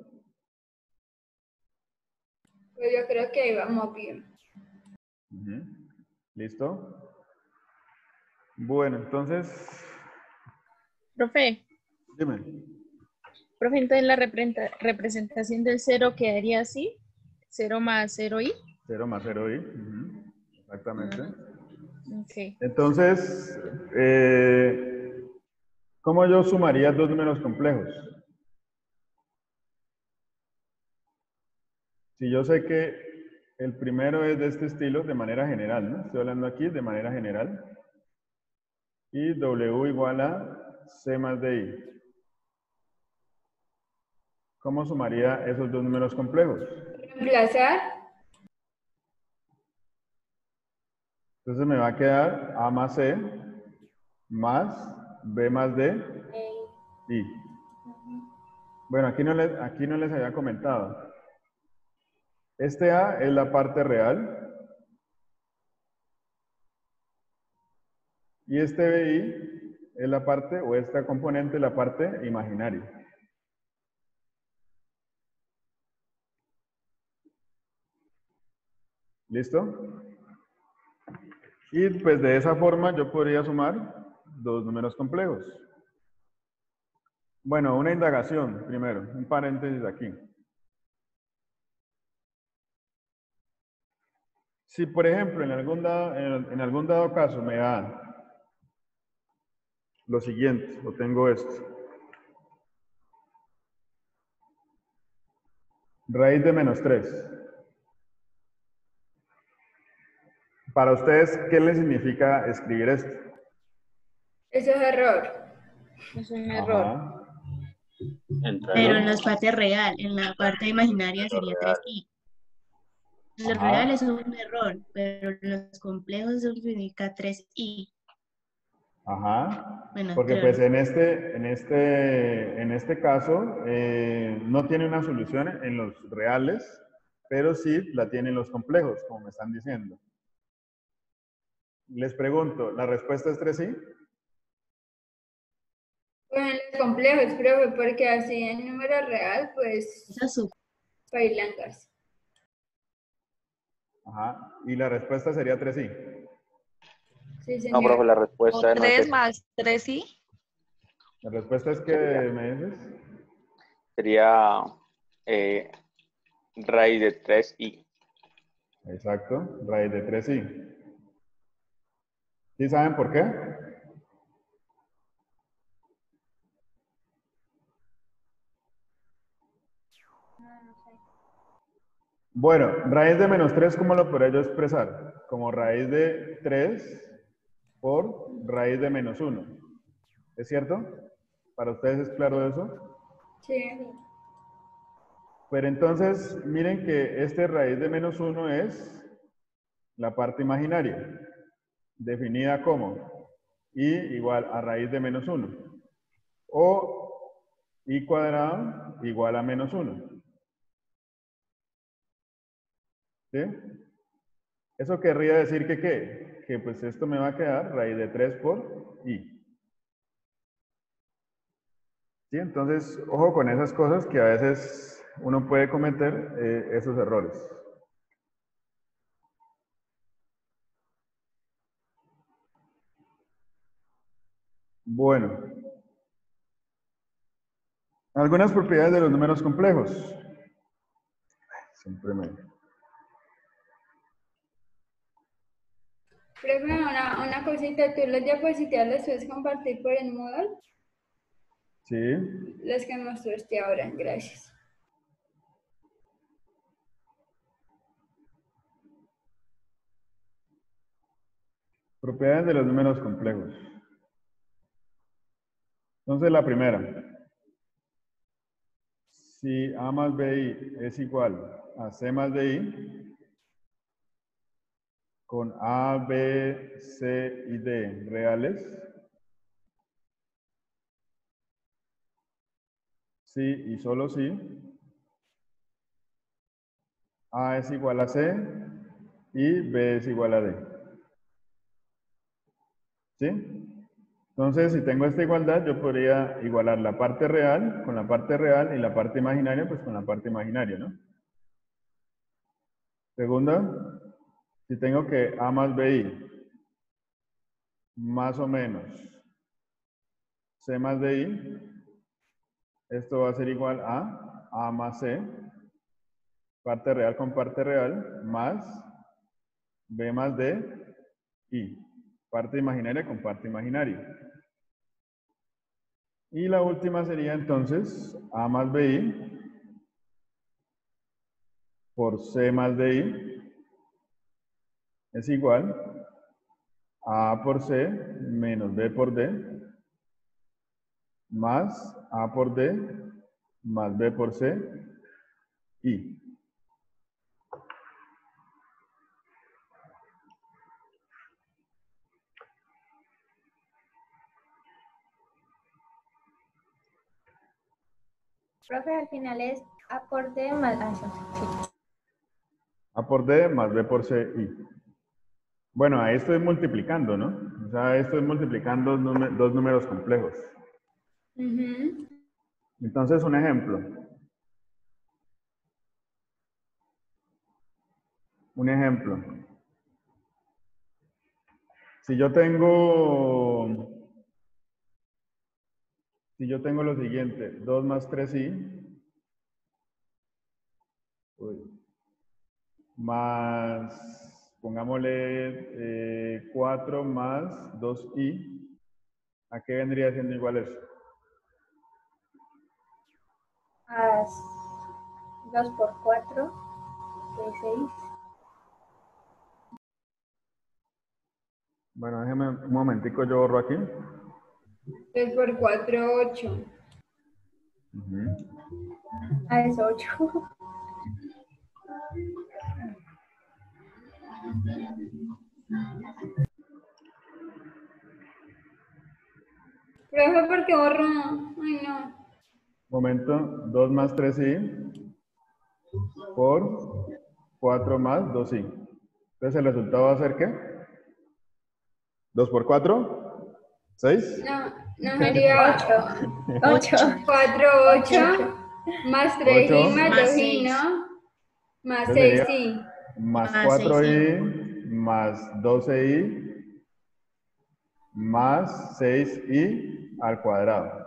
Pues yo creo que ahí vamos bien. Uh-huh. ¿Listo? Bueno, entonces, Profe, dime. profe, entonces la reprenta- representación del cero quedaría así. Cero más cero i. cero más cero i. Uh-huh. Exactamente. Ok. Entonces, eh, ¿cómo yo sumaría dos números complejos? Si yo sé que el primero es de este estilo, de manera general, ¿no? Estoy hablando aquí de manera general. Y W igual a C más D I. ¿Cómo sumaría esos dos números complejos? Reemplazar. Entonces me va a quedar A más C más B más D I. Bueno, aquí no, les, aquí no les había comentado. Este A es la parte real. Y este B I es la parte, o esta componente, la parte imaginaria. ¿Listo? Y pues de esa forma yo podría sumar dos números complejos. Bueno, una indagación primero, un paréntesis aquí. Si por ejemplo en algún dado, en, en algún dado caso me da lo siguiente, o tengo esto. Raíz de menos tres. Para ustedes, ¿qué les significa escribir esto? Eso es error. Es un error. Ajá. Entre Pero en los la parte real, en la parte imaginaria números sería reales. tres i. Lo Ajá. real es un error, pero los complejos eso significa tres i. Ajá. Bueno, Porque creo. pues en este, en este, en este caso eh, no tiene una solución en los reales, pero sí la tiene en los complejos, como me están diciendo. Les pregunto, ¿la respuesta es tres i? Bueno, los complejos, profe, porque así en número real, pues, Esa es su. bailangas. Ajá. Y la respuesta sería tres i. Sí, No, profe, señor. la O respuesta no es tres esa. más tres i. La respuesta es que Sería, me dices. sería eh, raíz de tres i. Exacto, raíz de tres i. ¿Sí saben por qué? Bueno, raíz de menos tres, ¿cómo lo podría yo expresar? Como raíz de tres por raíz de menos uno. ¿Es cierto? ¿Para ustedes es claro eso? Sí. Pero entonces, miren que este raíz de menos uno es la parte imaginaria, definida como i igual a raíz de menos uno. O i cuadrado igual a menos uno. ¿Sí? Eso querría decir que ¿qué? Que pues esto me va a quedar raíz de tres por i. ¿Sí? Entonces, ojo con esas cosas que a veces uno puede cometer eh, esos errores. Bueno. Algunas propiedades de los números complejos. Siempre me... Profe, una, una cosita, ¿tú las diapositivas las puedes compartir por el Moodle? Sí. Las que mostraste ahora, gracias. Propiedades de los números complejos. Entonces la primera. Si a más bi es igual a c más di, con a, b, c y d reales, si y solo si, a es igual a c y b es igual a d. ¿Sí? Entonces, si tengo esta igualdad, yo podría igualar la parte real con la parte real y la parte imaginaria, pues con la parte imaginaria, ¿no? Segunda, si tengo que a más bi más o menos c más di, esto va a ser igual a a más c, parte real con parte real, más b más d, i, parte imaginaria con parte imaginaria. Y la última sería entonces a más bi por c más di es igual a por c menos b por d más a por d más b por c i. Profe, al final es A por D más... Ah, sí. A por d más b por c i. Bueno, ahí estoy multiplicando, ¿no? O sea, estoy multiplicando dos, números, dos números complejos. Uh-huh. Entonces, un ejemplo. Un ejemplo. Si yo tengo... Si yo tengo lo siguiente, dos más tres i, uy, más, pongámosle eh, cuatro más dos i, ¿a qué vendría siendo igual eso? A dos por cuatro, que es seis. Bueno, déjeme un momentico, yo borro aquí. tres por cuatro, ocho. Uh-huh. A es ocho. Profe, ¿por qué borró? Ay, no. Momento, dos más tres i por cuatro más dos i. Entonces el resultado va a ser ¿qué? dos por cuatro, seis. No, no sería ocho. cuatro, ocho, más tres ocho. i más Más dos i, seis. ¿no? Más Entonces seis sería i. más Más cuatro i seis más doce i más seis i al cuadrado.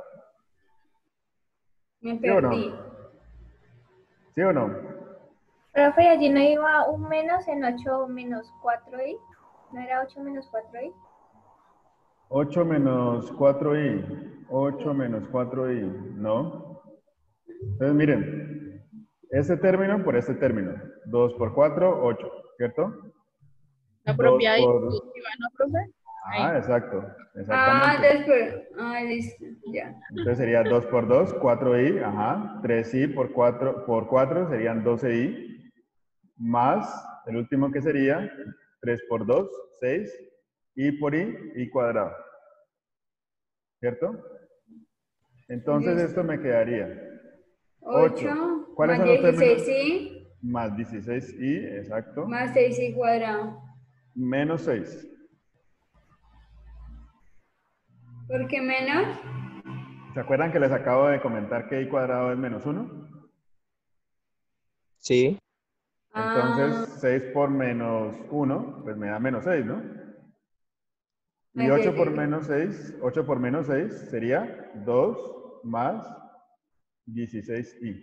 Me ¿Sí o perdí. no? ¿Sí o no? Profe, allí no iba un menos en ocho menos cuatro i. ¿No era ocho menos cuatro i? ocho menos cuatro i. ocho menos cuatro i. ¿No? Entonces miren. Este término por este término. dos por cuatro, ocho. ¿Cierto? La dos propiedad por... distributiva, ¿no, profe? Ah, exacto. Ah, Exactamente. después. Ah, listo, ya. Entonces sería dos por dos, cuatro i, ajá. tres i por cuatro, por cuatro serían doce i. Más el último que sería tres por dos, seis. I por i, i cuadrado. ¿Cierto? Entonces esto me quedaría ocho. ocho ¿Cuáles más son los términos? dieciséis i Más dieciséis i, exacto. más seis i cuadrado. Menos seis. ¿Por qué menos? ¿Se acuerdan que les acabo de comentar que i cuadrado es menos uno? Sí. Entonces, Ah, seis por menos uno, pues me da menos seis, ¿no? Y ay, ocho ay, por ay. menos seis, ocho por menos seis sería dos más dieciséis i.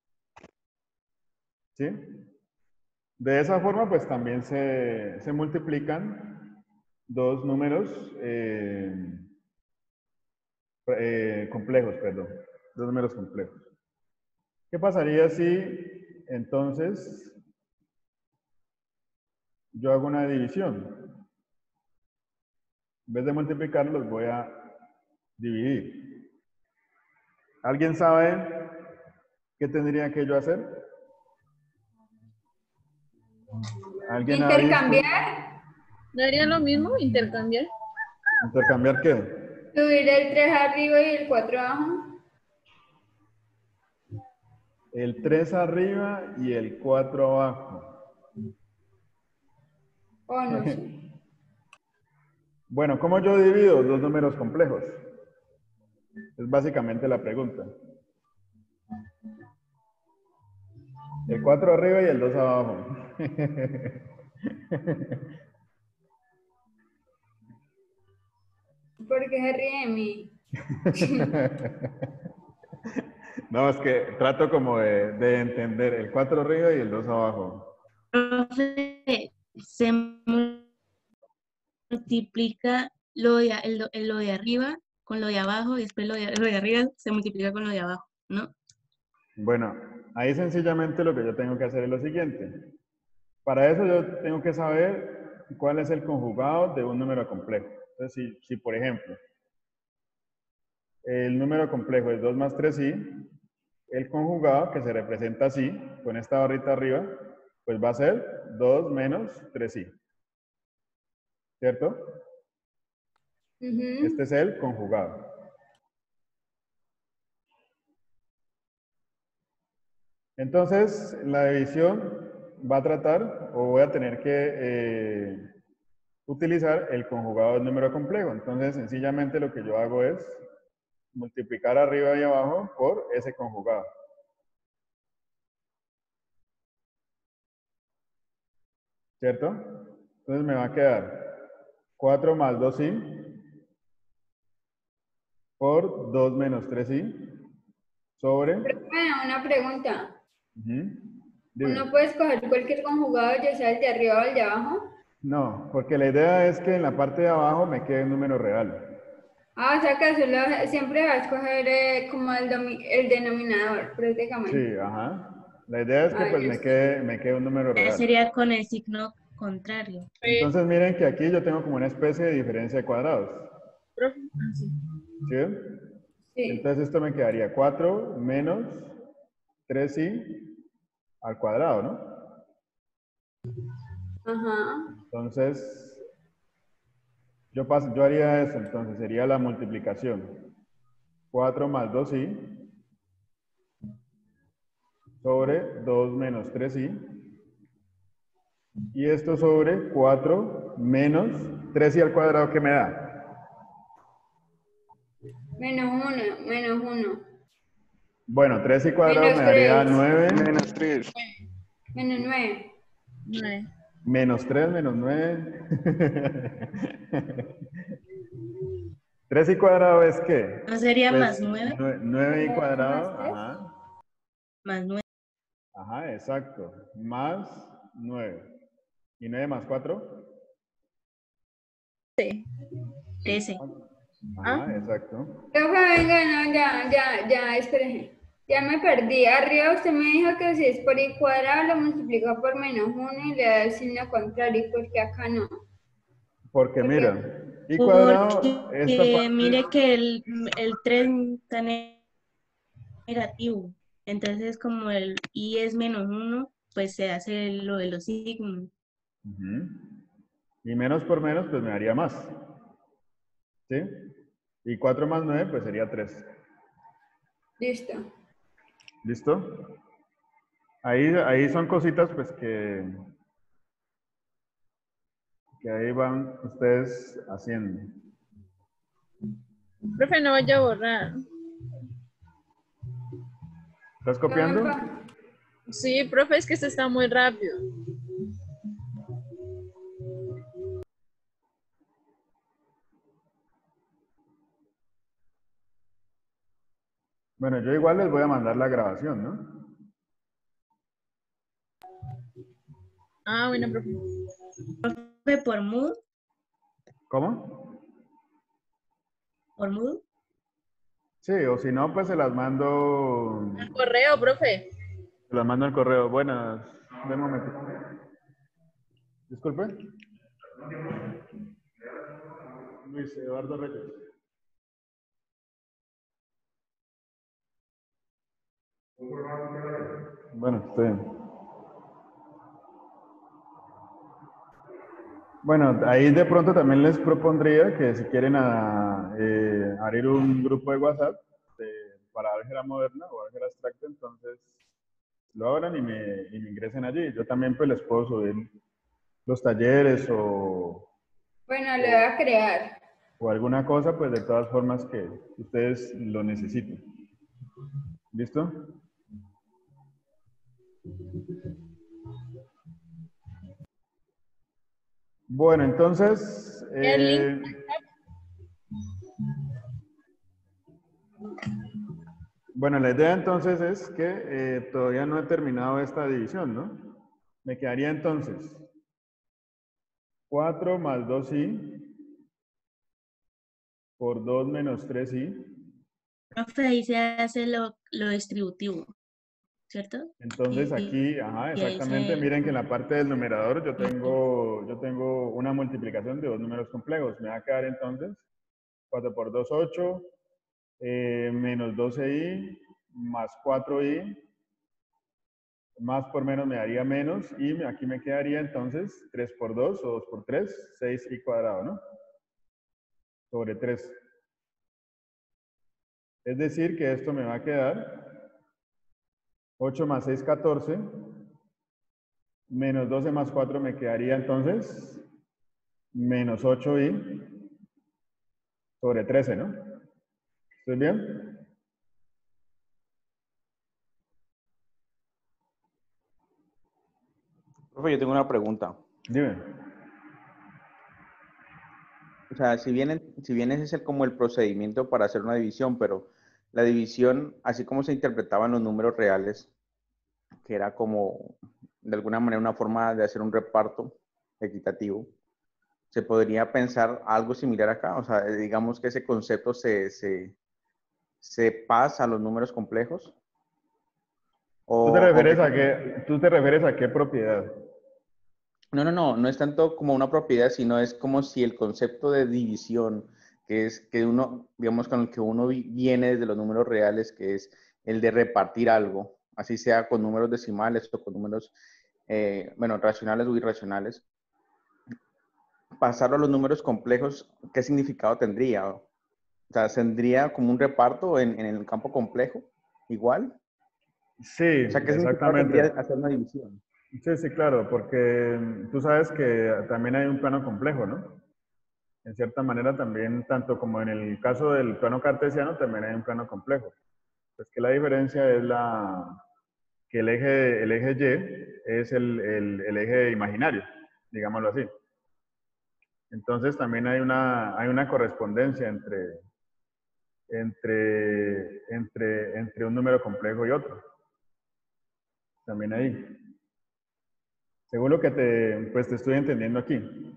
¿Sí? De esa forma, pues también se, se multiplican dos números eh, eh, complejos, perdón. Dos números complejos. ¿Qué pasaría si entonces yo hago una división? En vez de multiplicar, los voy a dividir. ¿Alguien sabe qué tendría que yo hacer? ¿Alguien ha visto? ¿Intercambiar? ¿No haría lo mismo? ¿Intercambiar? ¿Intercambiar qué? ¿Subir el tres arriba y el cuatro abajo? El tres arriba y el cuatro abajo. ¿O no sé? Bueno, ¿cómo yo divido dos números complejos? Es básicamente la pregunta. El cuatro arriba y el dos abajo. ¿Por qué se ríe de mí? No, es que trato como de, de entender el cuatro arriba y el dos abajo. Profe, se multiplica lo de, el- el- lo de arriba con lo de abajo y después lo de, lo de arriba se multiplica con lo de abajo, ¿no? Bueno, ahí sencillamente lo que yo tengo que hacer es lo siguiente. Para eso yo tengo que saber cuál es el conjugado de un número complejo. Entonces, si, si por ejemplo, el número complejo es dos más tres i, el conjugado que se representa así, con esta barrita arriba, pues va a ser dos menos tres i. ¿Cierto? Ujú. Este es el conjugado. Entonces, la división va a tratar, o voy a tener que eh, utilizar el conjugado del número complejo. Entonces, sencillamente lo que yo hago es multiplicar arriba y abajo por ese conjugado. ¿Cierto? Entonces me va a quedar cuatro más dos i por dos menos tres i sobre... Bueno, una pregunta. Ujú, dime. ¿Uno puede escoger cualquier conjugado, ya sea el de arriba o el de abajo? No, porque la idea es que en la parte de abajo me quede un número real. Ah, o sea que solo, siempre va a escoger eh, como el, domi- el denominador, prácticamente. Sí, ajá. La idea es que Ah, pues me listo. quede, me quede un número Ya real. sería con el signo contrario. Entonces miren que aquí yo tengo como una especie de diferencia de cuadrados. Profe, ah, sí. ¿Sí? Sí. Entonces esto me quedaría cuatro menos tres i al cuadrado, ¿no? Ajá. Entonces, yo, paso, yo haría eso, entonces sería la multiplicación. cuatro más dos i sobre dos menos tres i. Y esto sobre cuatro menos tres i al cuadrado, ¿qué me da? Menos uno, menos uno. Bueno, tres i cuadrado Menos me daría tres. nueve. Menos tres. Menos nueve. Nueve. Menos tres, menos nueve. tres i cuadrado es ¿qué? ¿No sería Pues más nueve? nueve i Nueve cuadrado, más tres. ajá. Más nueve. Ajá, exacto. Más nueve. ¿Y nueve más cuatro? Sí. trece. Ajá, exacto. Profe, venga, no, ya, ya, ya, espere. Ya me perdí. Arriba usted me dijo que si es por i cuadrado lo multiplica por menos uno y le da el signo contrario, porque acá no. Porque ¿Por qué? mira, y cuadrado, Porque esta eh, parte, mire que el, el tres está ne- negativo. Entonces, como el i es menos uno, pues se hace lo de los signos. ujú, y menos por menos, pues me daría más. ¿Sí? Y cuatro más nueve, pues sería tres. Listo. ¿Listo? Ahí, ahí son cositas, pues que, que ahí van ustedes haciendo. Profe, no vaya a borrar. ¿Estás No me copiando? pa- Sí, profe, es que esto está muy rápido. Bueno, yo igual les voy a mandar la grabación, ¿no? Ah, bueno, profe. Profe, por Mood, ¿Cómo? por Mood. Sí, o si no, pues se las mando, Correo, profe. se las mando al correo. Buenas, de momento. Disculpe. Luis Eduardo Reyes. Bueno, estoy bien. Bueno, ahí de pronto también les propondría que si quieren a, eh, abrir un grupo de WhatsApp de- para álgebra moderna o álgebra abstracta, entonces lo abran y me, y me ingresen allí. Yo también pues les puedo subir los talleres o, Bueno, le voy a crear. o alguna cosa, pues de todas formas que ustedes lo necesiten. ¿Listo? Bueno, entonces, El link. eh, bueno, la idea entonces es que eh, todavía no he terminado esta división, ¿no? Me quedaría entonces cuatro más dos i por dos menos tres i. Profe, ahí se hace lo, lo distributivo, ¿cierto? Entonces Y, aquí, ajá, y ahí exactamente, se... miren que en la parte del numerador yo tengo, yo tengo una multiplicación de dos números complejos. Me va a quedar entonces cuatro por dos, ocho, eh, menos doce i, más cuatro i, más por menos me daría menos, y aquí me quedaría entonces tres por dos o dos por tres, seis i cuadrado, ¿no? Sobre tres. Es decir, que esto me va a quedar ocho más seis, catorce, menos doce más cuatro me quedaría entonces menos ocho i sobre trece, ¿no? ¿Estoy bien? Profe, yo tengo una pregunta. Dime. O sea, si bien, si bien ese es el, como el procedimiento para hacer una división, pero la división, así como se interpretaban los números reales, que era como, de alguna manera, una forma de hacer un reparto equitativo, se podría pensar algo similar acá. O sea, digamos que ese concepto se, se, se pasa a los números complejos. ¿Tú te O, o refieres qué a qué, tú te refieres a qué propiedad? No, no, no, no es tanto como una propiedad, sino es como si el concepto de división, que es que uno, digamos, con el que uno vi- viene desde los números reales, que es el de repartir algo, así sea con números decimales o con números, eh, bueno, racionales o irracionales, pasarlo a los números complejos, ¿qué significado tendría? O sea, ¿tendría como un reparto en, en el campo complejo igual? Sí, O sea, ¿qué significado tendría exactamente. hacer una división? Sí, sí, claro, porque tú sabes que también hay un plano complejo, ¿no? En cierta manera también, tanto como en el caso del plano cartesiano, también hay un plano complejo. Pues que la diferencia es la, que el eje, el eje Y es el, el, el eje imaginario, digámoslo así. Entonces también hay una, hay una correspondencia entre, entre, entre, entre un número complejo y otro. También ahí. Según lo que te, pues te estoy entendiendo aquí.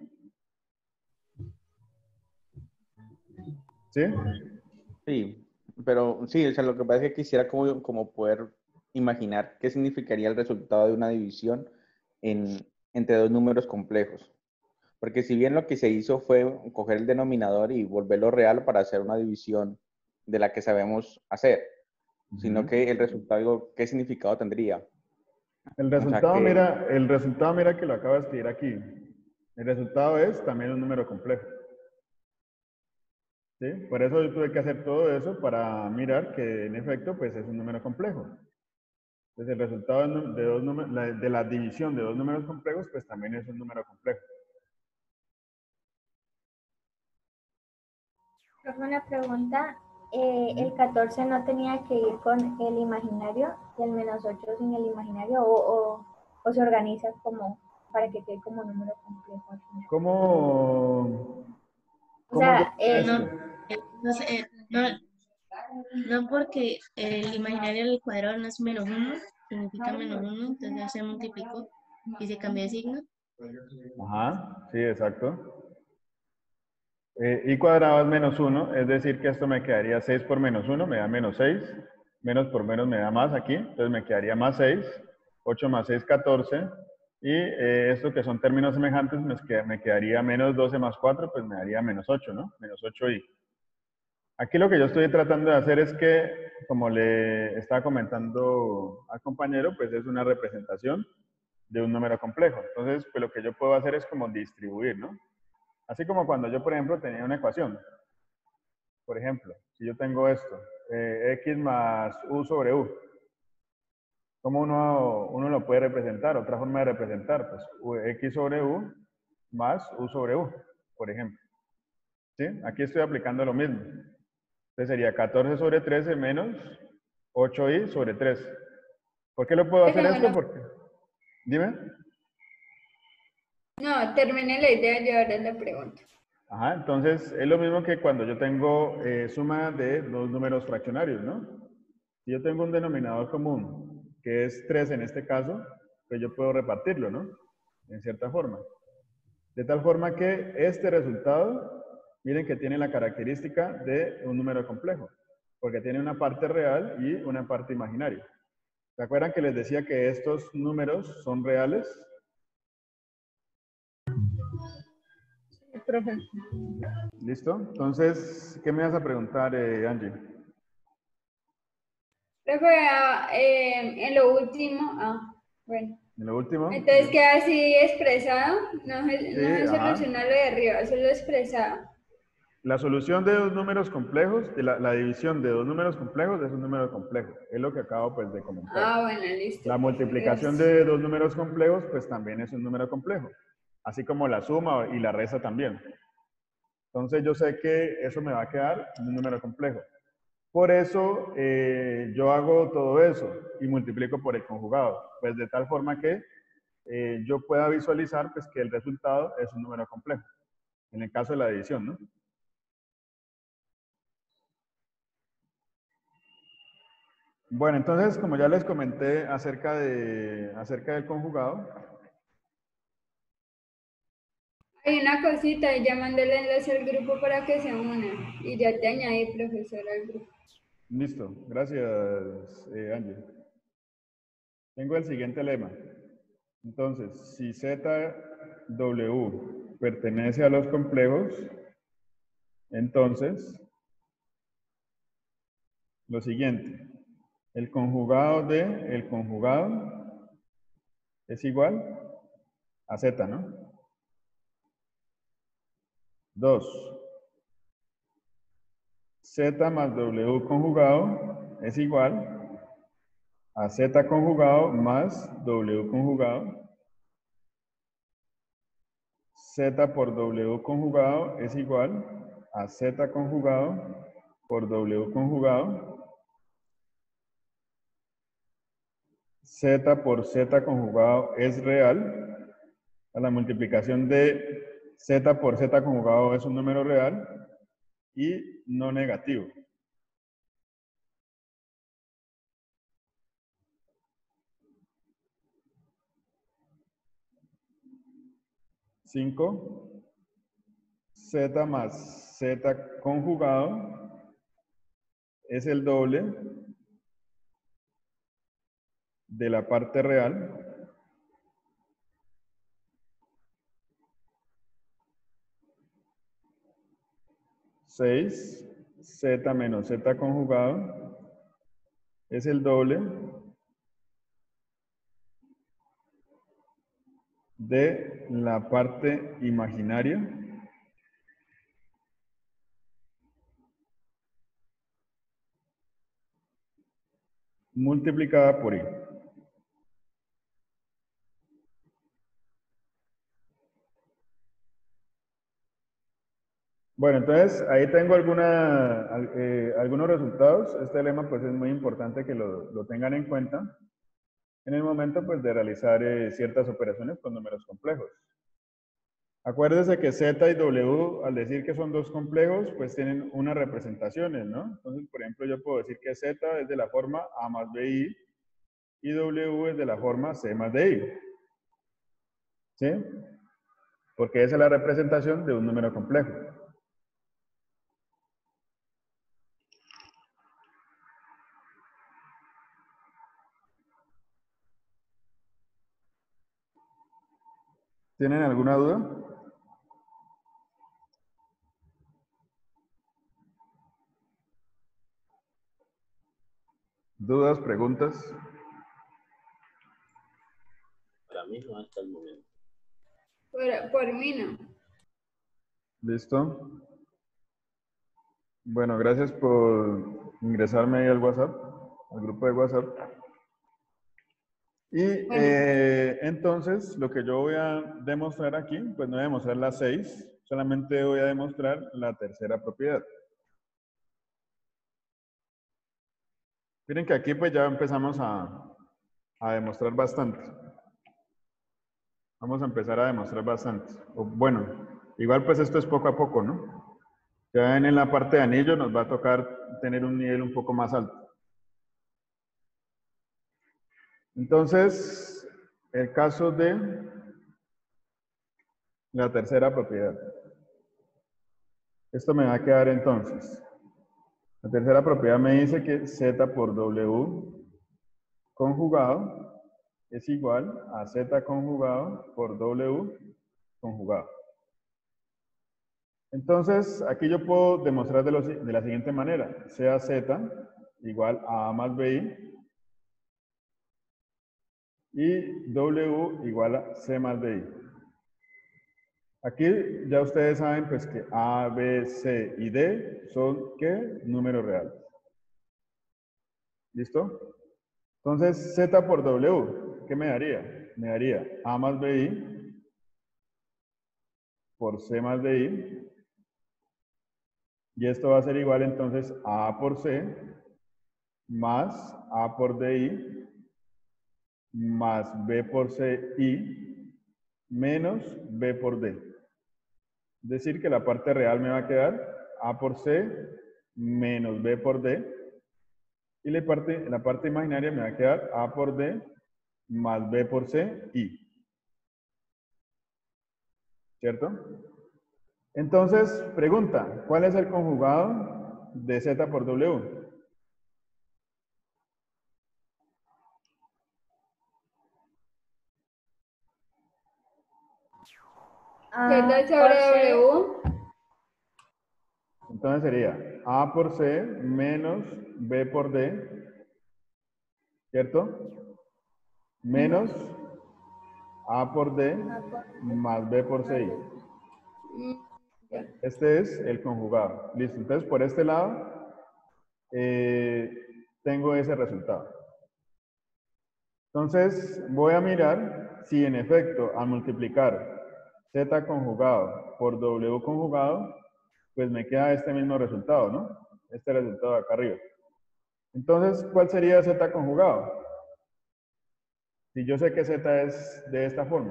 ¿Sí? Sí, pero sí, o sea, lo que pasa es que quisiera como, como poder imaginar qué significaría el resultado de una división en, entre dos números complejos. Porque si bien lo que se hizo fue coger el denominador y volverlo real para hacer una división de la que sabemos hacer, sino Ujú. que el resultado, digo, ¿qué significado tendría? El O sea resultado, que, mira, el resultado, mira que lo acabo de escribir aquí. El resultado es también un número complejo. ¿Sí? Por eso yo tuve que hacer todo eso para mirar que en efecto pues es un número complejo. Entonces el resultado de, nu- de dos números, la- de la división de dos números complejos pues también es un número complejo. Profe, una pregunta. Eh, ¿el Ujú. catorce no tenía que ir con el imaginario y el menos ocho sin el imaginario? ¿O, o, o se organiza como para que quede como número complejo al final? ¿Cómo, O cómo sea, llega eh, No, esto? eh, no, sé, eh, no, no porque el imaginario del cuadrado no es menos uno, significa menos uno, entonces se multiplicó y se cambió de signo. Ajá, sí, exacto. Eh, y cuadrado es menos uno, es decir que esto me quedaría seis por menos uno, me da menos seis. Menos por menos me da más aquí, entonces me quedaría más seis. ocho más seis, catorce. Y eh, esto que son términos semejantes, me, qued- me quedaría menos doce más cuatro, pues me daría menos ocho, ¿no? Menos ocho y. Aquí lo que yo estoy tratando de hacer es que, como le estaba comentando al compañero, pues es una representación de un número complejo. Entonces, pues lo que yo puedo hacer es como distribuir, ¿no? Así como cuando yo, por ejemplo, tenía una ecuación. Por ejemplo, si yo tengo esto, eh, x más u sobre u, ¿cómo uno, uno lo puede representar? Otra forma de representar, pues u- x sobre u más u sobre u, por ejemplo. ¿Sí? Aquí estoy aplicando lo mismo. Entonces sería catorce sobre trece menos ocho i sobre tres. ¿Por qué lo puedo Yo hacer tengo esto? una... Porque, dime. No, terminé la idea y ahora le pregunto. Ajá, entonces es lo mismo que cuando yo tengo eh, suma de dos números fraccionarios, ¿no? Si yo tengo un denominador común, que es tres en este caso, pues yo puedo repartirlo, ¿no? En cierta forma. De tal forma que este resultado, miren que tiene la característica de un número complejo, porque tiene una parte real y una parte imaginaria. ¿Se acuerdan que les decía que estos números son reales? Profe. ¿Listo? Entonces, ¿qué me vas a preguntar, eh, Angie? Profe, ah, eh, en lo último, ah, bueno. En lo último. Entonces queda así expresado, no se, Sí, no se ajá. soluciona lo de arriba, solo expresado. La solución de dos números complejos, de la, la división de dos números complejos es un número complejo. Es lo que acabo pues de comentar. Ah, bueno, listo, La profe, multiplicación gracias. de dos números complejos pues también es un número complejo. Así como la suma y la resta también. Entonces yo sé que eso me va a quedar un número complejo. Por eso eh, yo hago todo eso y multiplico por el conjugado. Pues de tal forma que eh, yo pueda visualizar pues que el resultado es un número complejo. En el caso de la división, ¿no? Bueno, entonces, como ya les comenté acerca, de, acerca del conjugado. Hay una cosita, y ya mandé el enlace al grupo para que se unan. Y ya te añadí, profesor, al grupo. Listo, gracias, eh, Ángel. Tengo el siguiente lema. Entonces, si Z W pertenece a los complejos, entonces, lo siguiente, el conjugado de el conjugado es igual a Z, ¿no? Dos. Z más W conjugado es igual a Z conjugado más W conjugado. Z por W conjugado es igual a Z conjugado por W conjugado. Z por Z conjugado es real. La multiplicación de Z por Z conjugado es un número real y no negativo. cinco. Z más Z conjugado es el doble de la parte real seis, z menos z conjugado es el doble de la parte imaginaria multiplicada por i. Bueno, entonces ahí tengo alguna, eh, algunos resultados. Este lema pues es muy importante que lo, lo tengan en cuenta en el momento pues de realizar eh, ciertas operaciones con números complejos. Acuérdense que Z y W, al decir que son dos complejos, pues tienen unas representaciones, ¿no? Entonces, por ejemplo, yo puedo decir que Z es de la forma A más B I y W es de la forma C más D I. ¿Sí? Porque esa es la representación de un número complejo. ¿Tienen alguna duda? ¿Dudas, preguntas? Para mí no hasta el momento. Por, por mí no. ¿Listo? Bueno, gracias por ingresarme ahí al WhatsApp, al grupo de WhatsApp. Y eh, entonces, lo que yo voy a demostrar aquí, pues no voy a demostrar las seis, solamente voy a demostrar la tercera propiedad. Miren que aquí pues ya empezamos a, a demostrar bastante. Vamos a empezar a demostrar bastante. O, bueno, igual pues esto es poco a poco, ¿no? Ya en la parte de anillo nos va a tocar tener un nivel un poco más alto. Entonces, el caso de la tercera propiedad. Esto me va a quedar entonces. La tercera propiedad me dice que Z por W conjugado es igual a Z conjugado por W conjugado. Entonces, aquí yo puedo demostrar de, lo, de la siguiente manera. Sea Z igual a A más B I y W igual a C más D I. Aquí ya ustedes saben pues que A, B, C y D son, ¿qué? Números reales. ¿Listo? Entonces, Z por W, ¿qué me daría? Me daría A más B I por C más D I. Y esto va a ser igual entonces a A por C más A por D I más B por C I menos B por D. Es decir, que la parte real me va a quedar A por C menos B por D. Y la parte, la parte imaginaria me va a quedar A por D más B por C, I. ¿Cierto? Entonces, pregunta, ¿cuál es el conjugado de Z por W? Z sobre W. Entonces sería A por C menos B por D, ¿cierto? Menos A por D más B por C I. Este es el conjugado. Listo. Entonces, por este lado, eh, tengo ese resultado. Entonces, voy a mirar si en efecto, al multiplicar Z conjugado por W conjugado, pues me queda este mismo resultado, ¿no? Este resultado de acá arriba. Entonces, ¿cuál sería Z conjugado? Si yo sé que Z es de esta forma.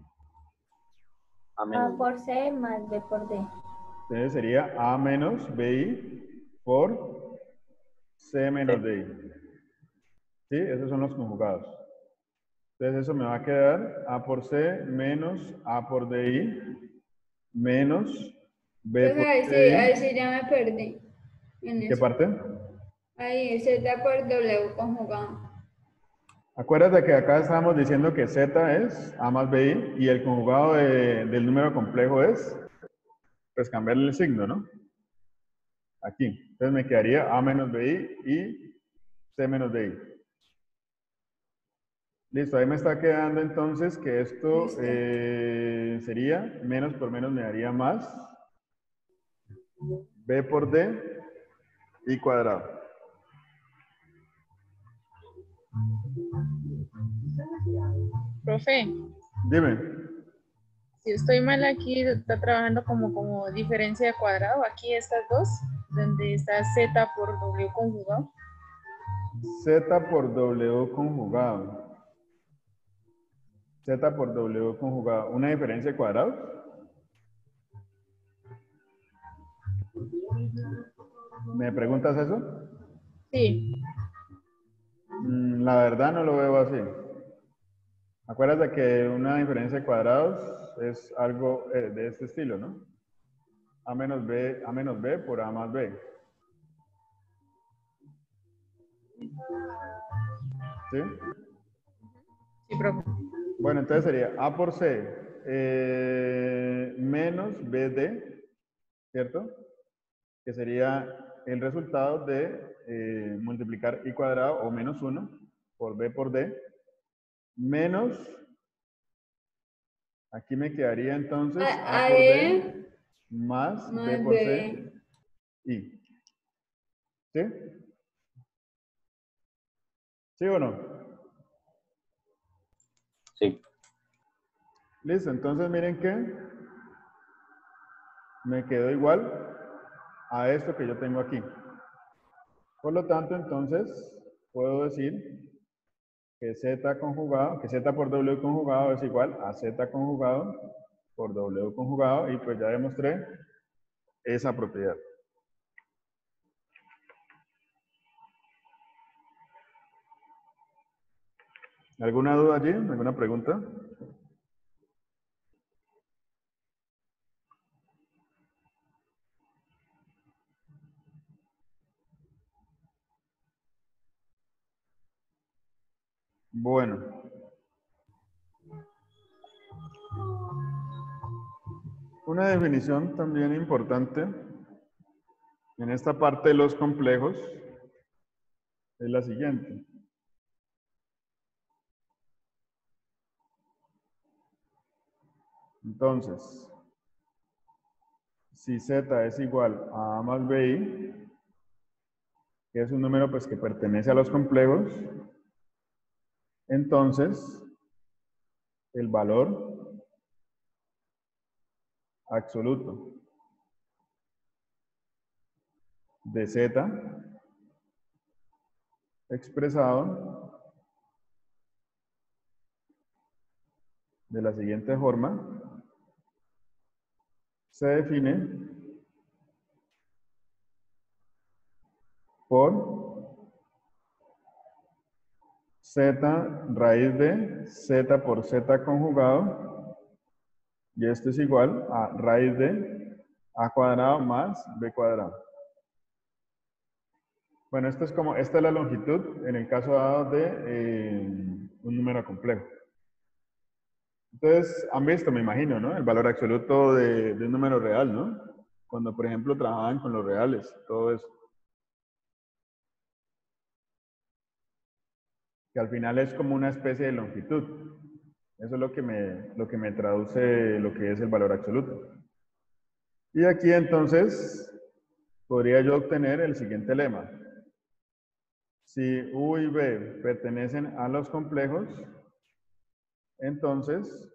A por C más B por D. Entonces sería A menos B I por C menos D I. ¿Sí? Esos son los conjugados. Entonces eso me va a quedar A por C menos A por D I menos B por Ahí sí, C I. ahí sí ya me perdí. En ¿Qué eso. parte? Ahí, Z por W conjugado. Acuérdate que acá estábamos diciendo que Z es A más B I y el conjugado de, del número complejo es, pues cambiarle el signo, ¿no? aquí. Entonces me quedaría A menos B I y C menos D I. Listo, ahí me está quedando entonces que esto eh, sería, menos por menos me daría más, B por D y cuadrado. Profe, Dime. si estoy mal aquí, está trabajando como, como diferencia de cuadrado. Aquí estas dos, donde está Z por W conjugado. Z por W conjugado. Z por W conjugado. ¿Una diferencia de cuadrados? ¿Me preguntas eso? Sí. Mm, la verdad no lo veo así. Acuérdate que una diferencia de cuadrados es algo eh, de este estilo, ¿no? A menos B, A menos B por A más B. ¿Sí? Sí, profe. Bueno, entonces sería A por C eh, menos B D, ¿cierto? Que sería el resultado de eh, multiplicar I cuadrado o menos uno por B por D, menos, aquí me quedaría entonces A, A por E D más, más B por B. C, I. ¿Sí? ¿Sí o no? Sí. Listo, entonces miren que me quedó igual a esto que yo tengo aquí. Por lo tanto, entonces, puedo decir que Z conjugado, que Z por W conjugado es igual a Z conjugado por W conjugado, y pues ya demostré esa propiedad. ¿Alguna duda allí? ¿Alguna pregunta? Bueno. Una definición también importante en esta parte de los complejos es la siguiente. Entonces, si Z es igual a A más B I, que es un número pues que pertenece a los complejos, entonces el valor absoluto de Z expresado de la siguiente forma se define por Z raíz de Z por Z conjugado, y esto es igual a raíz de A cuadrado más B cuadrado. Bueno, esto es como, esta es la longitud en el caso dado de eh, un número complejo. Entonces, han visto, me imagino, ¿no? El valor absoluto de, de un número real, ¿no? Cuando, por ejemplo, trabajaban con los reales, todo eso. Que al final es como una especie de longitud. Eso es lo que me, lo que me traduce lo que es el valor absoluto. Y aquí entonces podría yo obtener el siguiente lema. Si U y B pertenecen a los complejos, entonces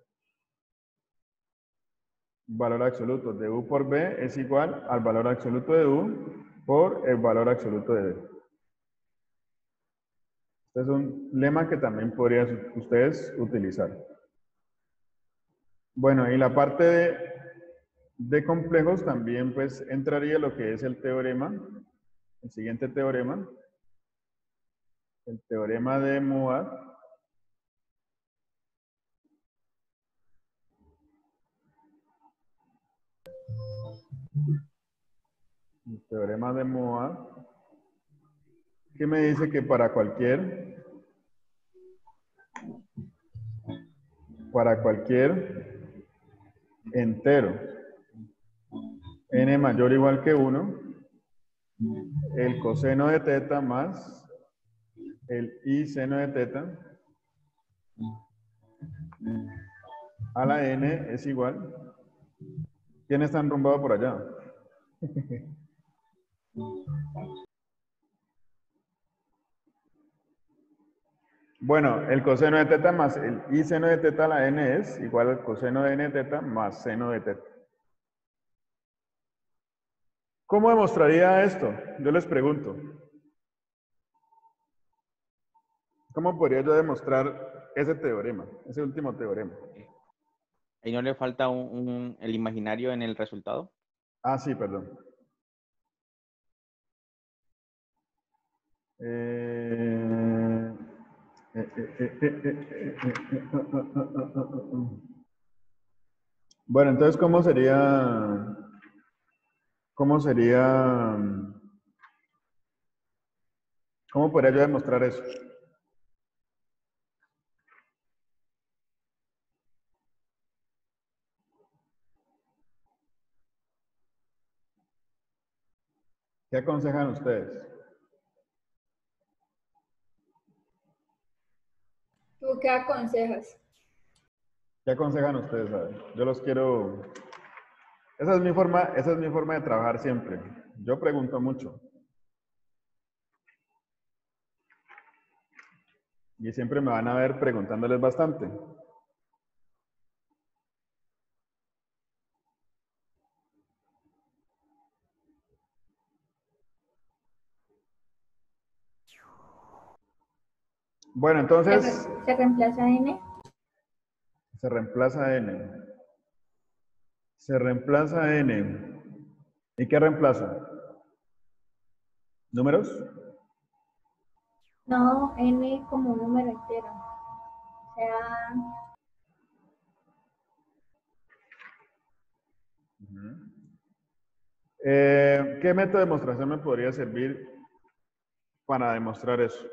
valor absoluto de U por B es igual al valor absoluto de U por el valor absoluto de B. Este es un lema que también podrían ustedes utilizar. Bueno, y la parte de, de complejos también pues entraría lo que es el teorema, el siguiente teorema, el teorema de Moore. El teorema de Moore, que me dice que para cualquier, para cualquier entero n mayor o igual que uno, el coseno de teta más el i seno de teta a la n es igual. ¿Quién está enrumbado por allá? Bueno, el coseno de teta más el i seno de teta a la n es igual al coseno de n de teta más seno de teta. ¿Cómo demostraría esto? Yo les pregunto. ¿Cómo podría yo demostrar ese teorema, ese último teorema? ¿Ahí no le falta un, un- el imaginario en el resultado? Ah, sí, perdón. Eh, eh, eh, eh, eh, eh, eh, eh, eh, ah, ah, ah, ah, ah, ah. Bueno, entonces, ¿cómo sería, cómo sería, cómo podría yo demostrar eso? ¿Qué aconsejan ustedes? ¿Tú qué aconsejas? ¿Qué aconsejan ustedes? A ver, yo los quiero. Esa es mi forma, esa es mi forma de trabajar siempre. Yo pregunto mucho. Y siempre me van a ver preguntándoles bastante. Bueno, ¿Se, entonces re- se reemplaza n? se reemplaza n. Se reemplaza n. ¿Y qué reemplaza? ¿Números? No, n como un número entero. O sea, Ujú. Eh, ¿qué método de demostración me podría servir para demostrar eso?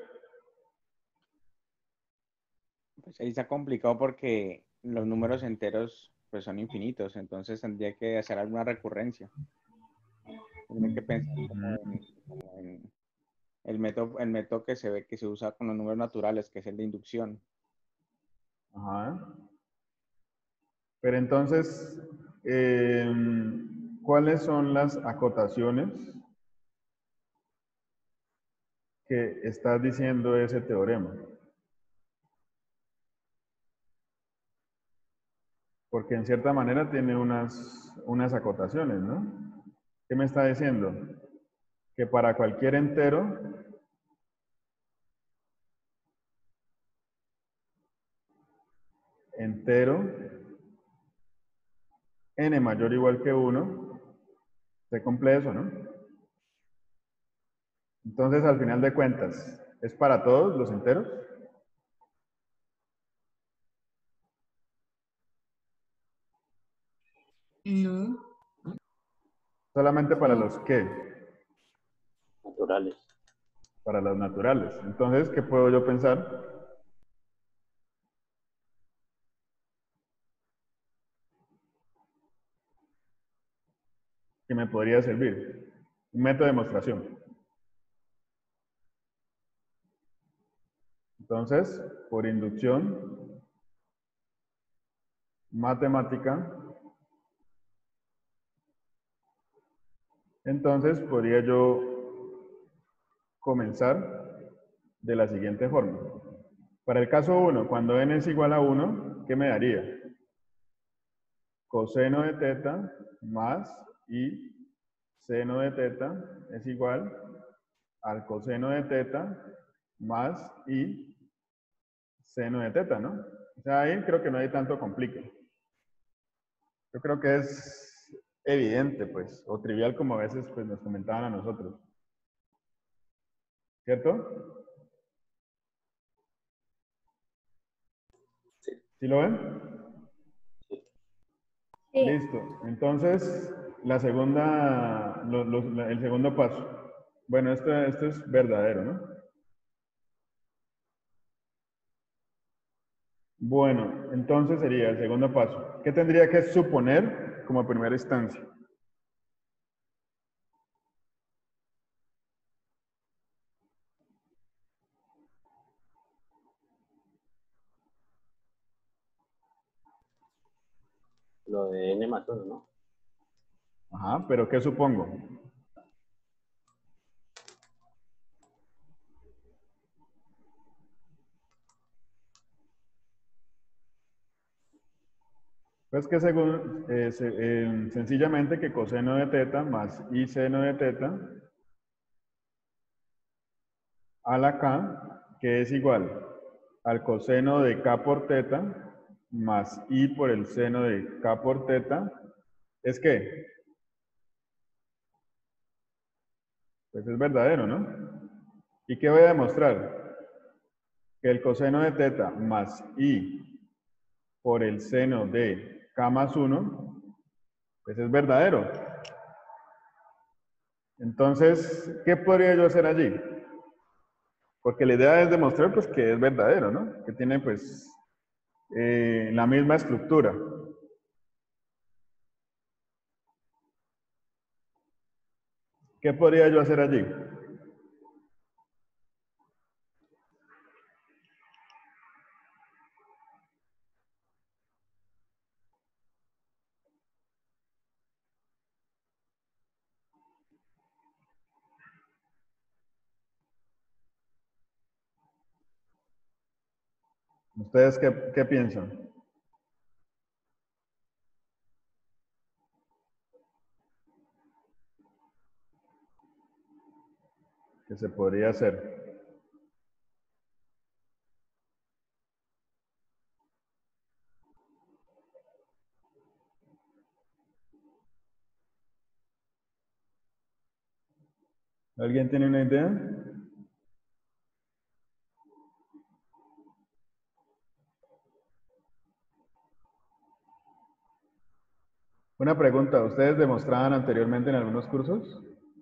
Pues ahí está complicado porque los números enteros pues son infinitos, entonces tendría que hacer alguna recurrencia. Tendría que pensar como en, como en el método, el método que se ve que se usa con los números naturales, que es el de inducción. Ajá. Pero entonces, eh, ¿cuáles son las acotaciones que está diciendo ese teorema? Porque en cierta manera tiene unas, unas acotaciones, ¿no? ¿Qué me está diciendo? Que para cualquier entero, entero, n mayor o igual que uno, se cumple eso, ¿no? Entonces, al final de cuentas, ¿es para todos los enteros? No. Solamente para los que, Naturales. para los naturales. Entonces, ¿qué puedo yo pensar? Que me podría servir. Un método de demostración. Entonces, por inducción matemática, entonces podría yo comenzar de la siguiente forma. Para el caso uno, cuando n es igual a uno, ¿qué me daría? Coseno de teta más i seno de teta es igual al coseno de teta más i seno de teta, ¿no? O sea, ahí creo que no hay tanto complique. Yo creo que es evidente, pues, o trivial como a veces pues, nos comentaban a nosotros. ¿Cierto? ¿Sí lo ven? sí. Listo. Entonces, la segunda, lo- lo- la- el segundo paso. Bueno, esto, esto es verdadero, ¿no? Bueno, entonces sería el segundo paso. ¿Qué tendría que suponer como primera instancia? Lo de n más uno, ¿no? Ajá, pero ¿qué supongo? Pues que según, eh, se- eh, sencillamente que coseno de teta más i seno de teta a la k, que es igual al coseno de k por teta más i por el seno de k por teta, ¿es qué? Pues es verdadero, ¿no? ¿Y qué voy a demostrar? Que el coseno de teta más i por el seno de k más uno, pues es verdadero. Entonces, ¿qué podría yo hacer allí? Porque la idea es demostrar pues que es verdadero, ¿no? Que tiene pues eh, la misma estructura. ¿Qué podría yo hacer allí? ¿Ustedes qué, qué piensan? ¿Qué se podría hacer? ¿Alguien tiene una idea? Una pregunta, ¿ustedes demostraban anteriormente en algunos cursos?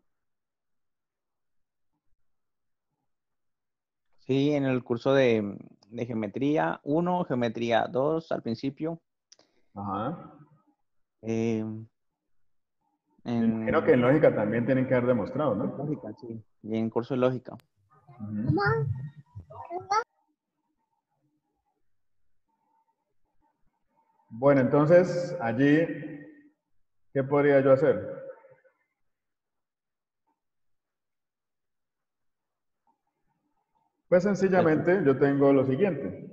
Sí, en el curso de, de geometría uno, geometría dos al principio. Ajá. Eh, Me imagino que en en lógica también tienen que haber demostrado, ¿no? lógica, sí. Y en curso de lógica. Ujú. Bueno, entonces, allí, ¿qué podría yo hacer? Pues sencillamente yo tengo lo siguiente.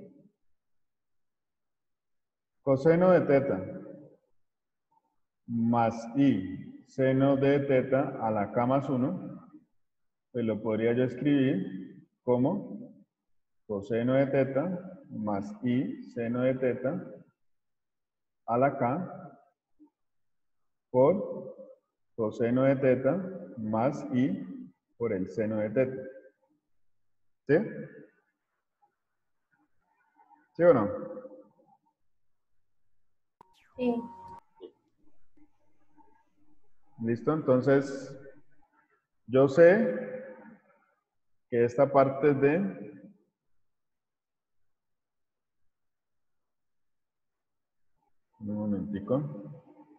Coseno de teta más i seno de teta a la k más uno, pues lo podría yo escribir como coseno de teta más i seno de teta a la k por coseno de teta más i por el seno de teta. ¿Sí? ¿Sí o no? Sí. ¿Listo? Entonces, yo sé que esta parte de un momentico.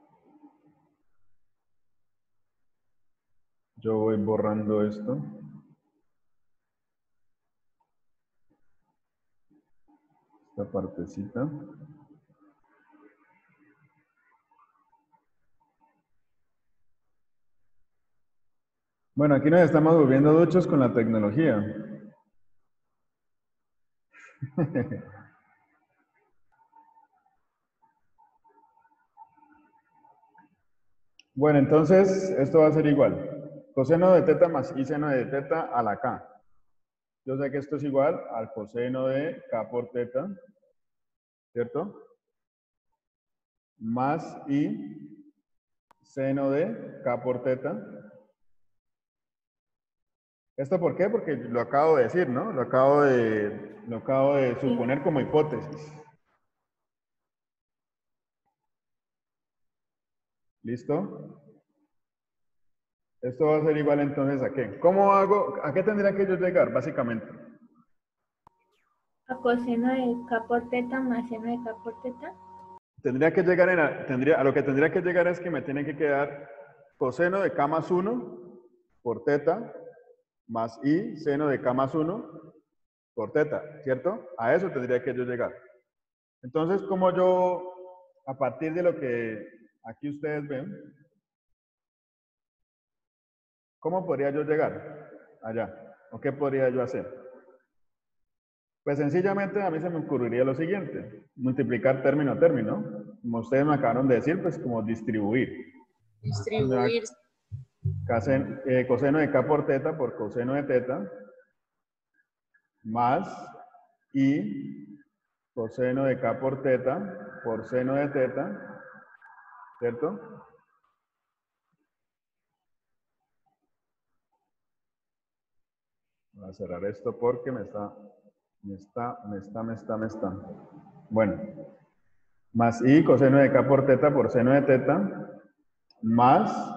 Yo voy borrando esto. Esta partecita. Bueno, aquí nos estamos volviendo duchos con la tecnología. Bueno, entonces esto va a ser igual. Coseno de teta más i seno de teta a la k. Yo sé que esto es igual al coseno de k por teta, ¿cierto? Más i seno de k por teta. ¿Esto por qué? Porque lo acabo de decir, ¿no? Lo acabo de, lo acabo de suponer como hipótesis. ¿Listo? Esto va a ser igual entonces a qué. ¿Cómo hago? ¿A qué tendría que yo llegar, básicamente? A coseno de k por teta más seno de k por teta. Tendría que llegar en a, tendría, a lo que tendría que llegar es que me tiene que quedar coseno de k más uno por teta más i seno de k más uno por teta, ¿cierto? A eso tendría que yo llegar. Entonces, ¿cómo yo a partir de lo que aquí ustedes ven, ¿cómo podría yo llegar allá? ¿O qué podría yo hacer? Pues sencillamente a mí se me ocurriría lo siguiente, multiplicar término a término, como ustedes me acabaron de decir, pues como distribuir. Distribuir. Casen- eh, coseno de k por teta por coseno de teta, más y coseno de k por teta por seno de teta, ¿cierto? Voy a cerrar esto porque me está, me está, me está, me está, me está. Bueno, más y coseno de k por teta por seno de teta, más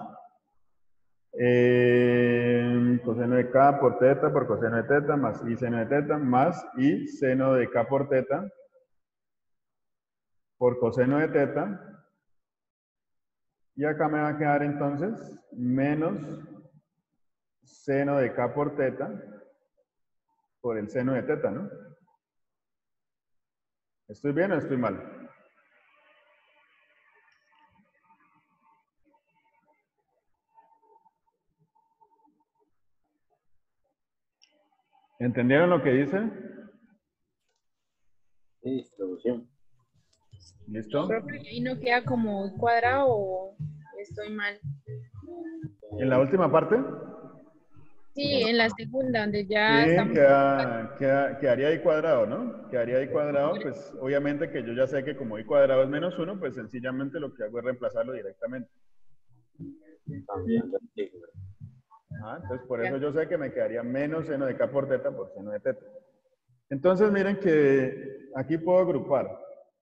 eh, coseno de k por teta por coseno de teta, más y seno de teta, más y seno de k por teta por coseno de teta. Y acá me va a quedar entonces menos seno de k por teta por el seno de teta, ¿no? ¿Estoy bien o estoy mal? ¿Entendieron lo que dice? Sí, distribución. ¿Listo? Profe, ¿ahí no queda como cuadrado o estoy mal? ¿En la última parte? Sí, en la segunda, donde ya Sí, estamos... queda, queda- quedaría ahí cuadrado, ¿no? Quedaría ahí cuadrado, pues obviamente que yo ya sé que como y cuadrado es menos uno, pues sencillamente lo que hago es reemplazarlo directamente. Cambiando el signo. Ajá, entonces por eso yo sé que me quedaría menos seno de k por teta por seno de teta. Entonces miren que aquí puedo agrupar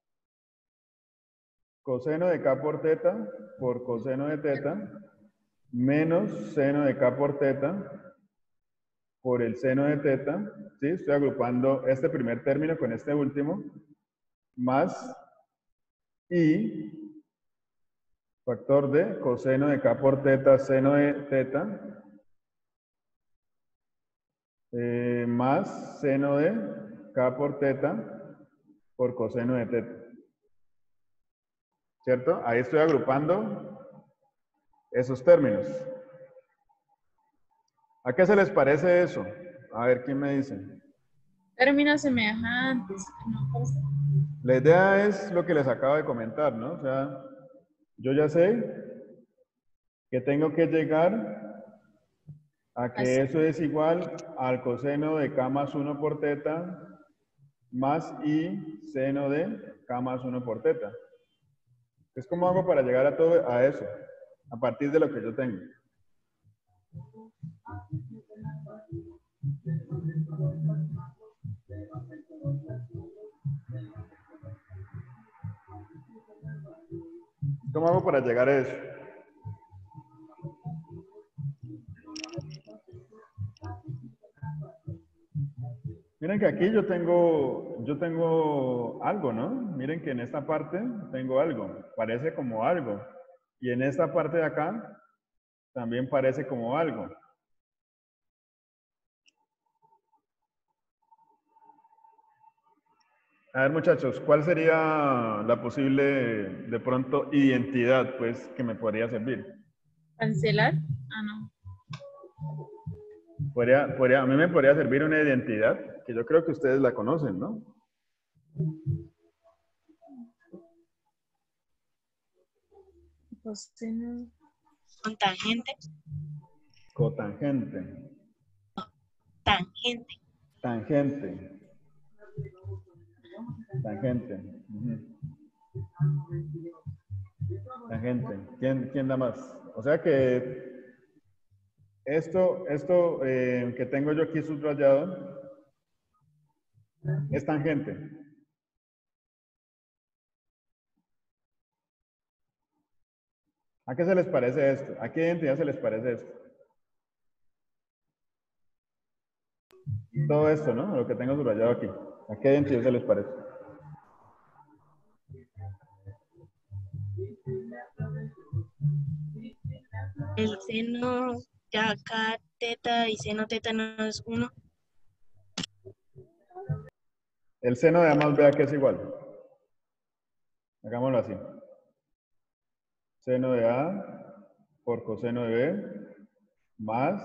coseno de k por teta por coseno de teta menos seno de k por teta por el seno de teta, ¿sí? Estoy agrupando este primer término con este último, más y factor de coseno de k por teta seno de teta eh, más seno de k por teta por coseno de teta. ¿Cierto? Ahí estoy agrupando esos términos. ¿A qué se les parece eso? A ver, ¿quién me dice? Términos semejantes. No pasa. La idea es lo que les acabo de comentar, ¿no? O sea, yo ya sé que tengo que llegar a que Así. eso es igual al coseno de k más uno por teta más y seno de k más uno por teta. Entonces, ¿cómo hago para llegar a todo a eso? A partir de lo que yo tengo. ¿Cómo hago para llegar a eso? Miren que aquí yo tengo, yo tengo algo, ¿no? Miren que en esta parte tengo algo, parece como algo. Y en esta parte de acá también parece como algo. A ver, muchachos, ¿cuál sería la posible, de pronto, identidad, pues, que me podría servir? ¿Cancelar? Ah, no. Podría, podría, a mí me podría servir una identidad, que yo creo que ustedes la conocen, ¿no? Coseno. Con tangente. Cotangente. Tangente. Tangente. Tangente. Ujú. Tangente. ¿Quién, quién da más? O sea que esto, esto eh, que tengo yo aquí subrayado es tangente. ¿A qué se les parece esto? ¿A qué identidad se les parece esto? Todo esto, ¿no? Lo que tengo subrayado aquí. ¿A qué identidad se les parece? El seno de acá, teta y seno teta no es uno. El seno de A más B, ¿a qué es igual? Hagámoslo así. seno de A por coseno de B más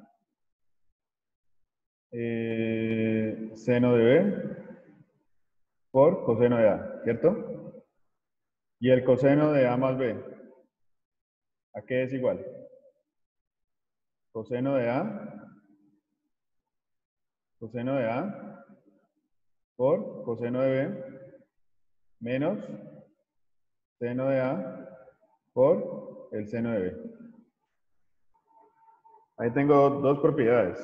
eh, seno de B por coseno de A, ¿cierto? Y el coseno de A más B, ¿a qué es igual? Coseno de A, coseno de A por coseno de B menos seno de A por el seno de B. Ahí tengo dos propiedades.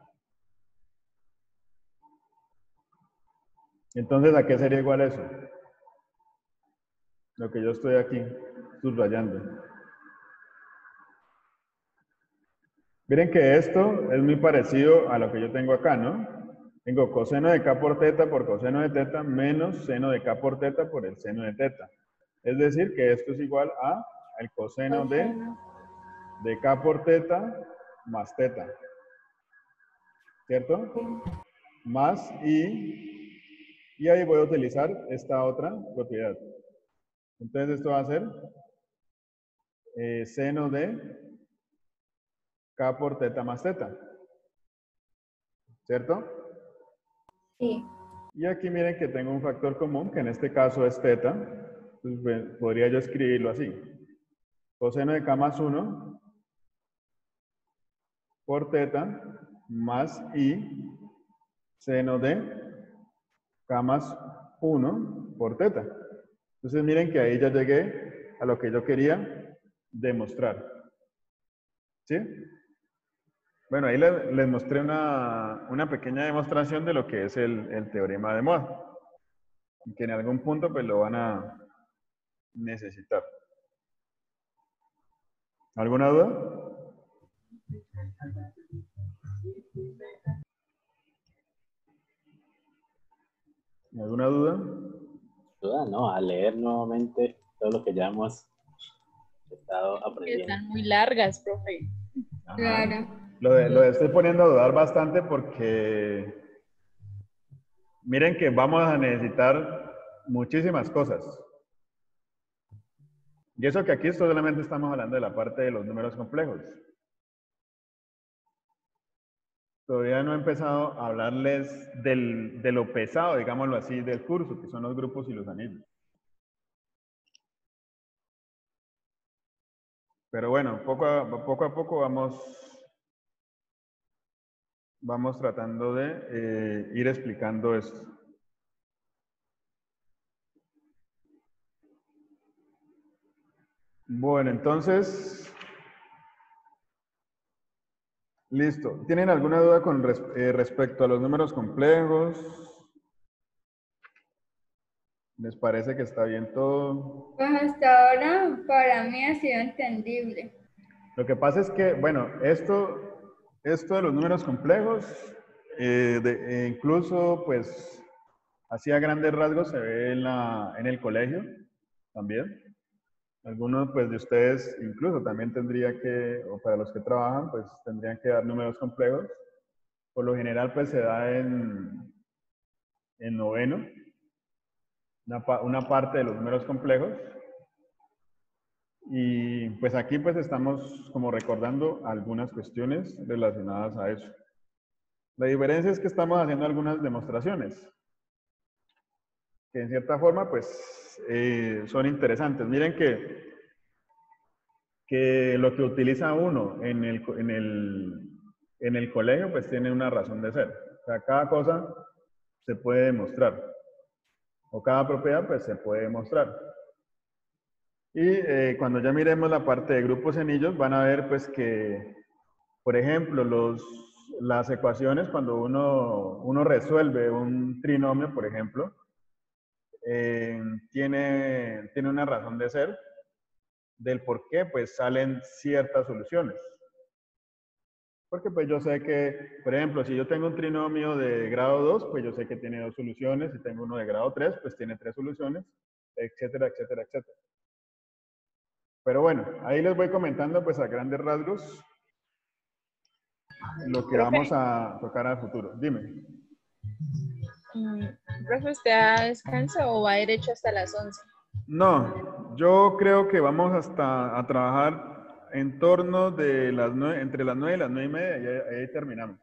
Entonces, ¿a qué sería igual eso? Lo que yo estoy aquí subrayando. Miren que esto es muy parecido a lo que yo tengo acá, ¿no? Tengo coseno de K por teta por coseno de teta menos seno de K por teta por el seno de teta. Es decir, que esto es igual a el coseno de, de K por teta más teta. ¿Cierto? Más y, y ahí voy a utilizar esta otra propiedad. Entonces esto va a ser eh, seno de K por teta más teta. ¿Cierto? Sí. Y aquí miren que tengo un factor común, que en este caso es teta. Entonces, podría yo escribirlo así. Coseno de K más uno por teta más i seno de K más uno por teta. Entonces miren que ahí ya llegué a lo que yo quería demostrar. ¿Sí? Bueno, ahí les, les mostré una, una pequeña demostración de lo que es el, el teorema de Moa. Que en algún punto pues lo van a necesitar. ¿Alguna duda? ¿Alguna duda? Duda, no, a leer nuevamente todo lo que ya hemos estado aprendiendo. Están muy largas, profe. Ajá. Claro. Lo, de, lo de estoy poniendo a dudar bastante porque miren que vamos a necesitar muchísimas cosas. Y eso que aquí solamente estamos hablando de la parte de los números complejos. Todavía no he empezado a hablarles del, de lo pesado, digámoslo así, del curso, que son los grupos y los anillos. Pero bueno, poco a poco, a poco vamos, vamos tratando de eh, ir explicando esto. Bueno, entonces, listo. ¿Tienen alguna duda con res, eh, respecto a los números complejos? ¿Les parece que está bien todo? Pues hasta ahora para mí ha sido entendible. Lo que pasa es que, bueno, esto, esto de los números complejos, eh, de, eh, incluso, pues, así a grandes rasgos se ve en, la, en el colegio también. Algunos, pues, de ustedes incluso también tendría que, o para los que trabajan, pues, tendrían que dar números complejos. Por lo general, pues, se da en, en noveno, una, una parte de los números complejos. Y pues aquí pues estamos como recordando algunas cuestiones relacionadas a eso. La diferencia es que estamos haciendo algunas demostraciones que en cierta forma pues eh, son interesantes. Miren que, que lo que utiliza uno en el, en, el, en el colegio pues tiene una razón de ser. O sea, cada cosa se puede demostrar o cada propiedad pues se puede demostrar. Y eh, cuando ya miremos la parte de grupos y anillos, van a ver pues que, por ejemplo, los, las ecuaciones, cuando uno, uno resuelve un trinomio, por ejemplo, eh, tiene, tiene una razón de ser del por qué pues salen ciertas soluciones. Porque pues yo sé que, por ejemplo, si yo tengo un trinomio de grado dos, pues yo sé que tiene dos soluciones. Si tengo uno de grado tres, pues tiene tres soluciones, etcétera, etcétera, etcétera. Pero bueno, ahí les voy comentando pues a grandes rasgos lo que vamos a tocar al futuro. Dime. Mm, profe, ¿usted a descansa o va derecho hasta las once? No, yo creo que vamos hasta a trabajar en torno de las nueve, entre las nueve y las nueve y media y ahí, ahí terminamos.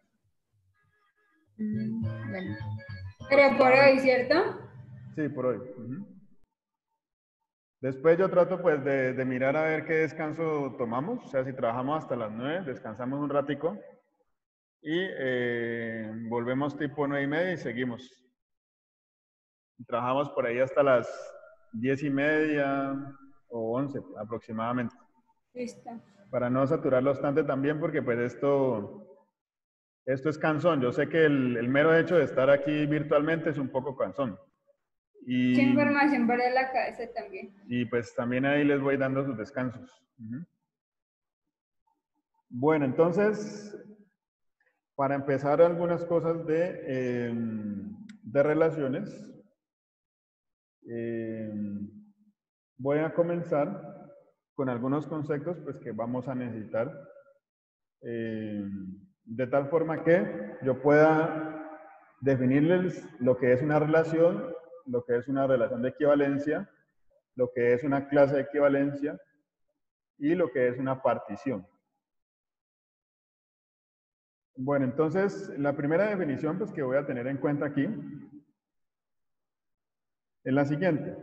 Mm, bueno. Pero por hoy, ¿cierto? Sí, por hoy. Ujú. Después yo trato pues de, de mirar a ver qué descanso tomamos, o sea, si trabajamos hasta las nueve, descansamos un ratico y eh, volvemos tipo nueve y media y seguimos. Trabajamos por ahí hasta las diez y media o once aproximadamente. Listo. Para no saturarlo bastante también porque pues esto, esto es cansón. Yo sé que el, el mero hecho de estar aquí virtualmente es un poco cansón. Y, Mucha información para la cabeza también. y pues también ahí les voy dando sus descansos. Ujú. Bueno, entonces, para empezar algunas cosas de, eh, de relaciones, eh, voy a comenzar con algunos conceptos pues, que vamos a necesitar, eh, de tal forma que yo pueda definirles lo que es una relación, lo que es una relación de equivalencia, lo que es una clase de equivalencia y lo que es una partición. Bueno, entonces, la primera definición pues, que voy a tener en cuenta aquí es la siguiente.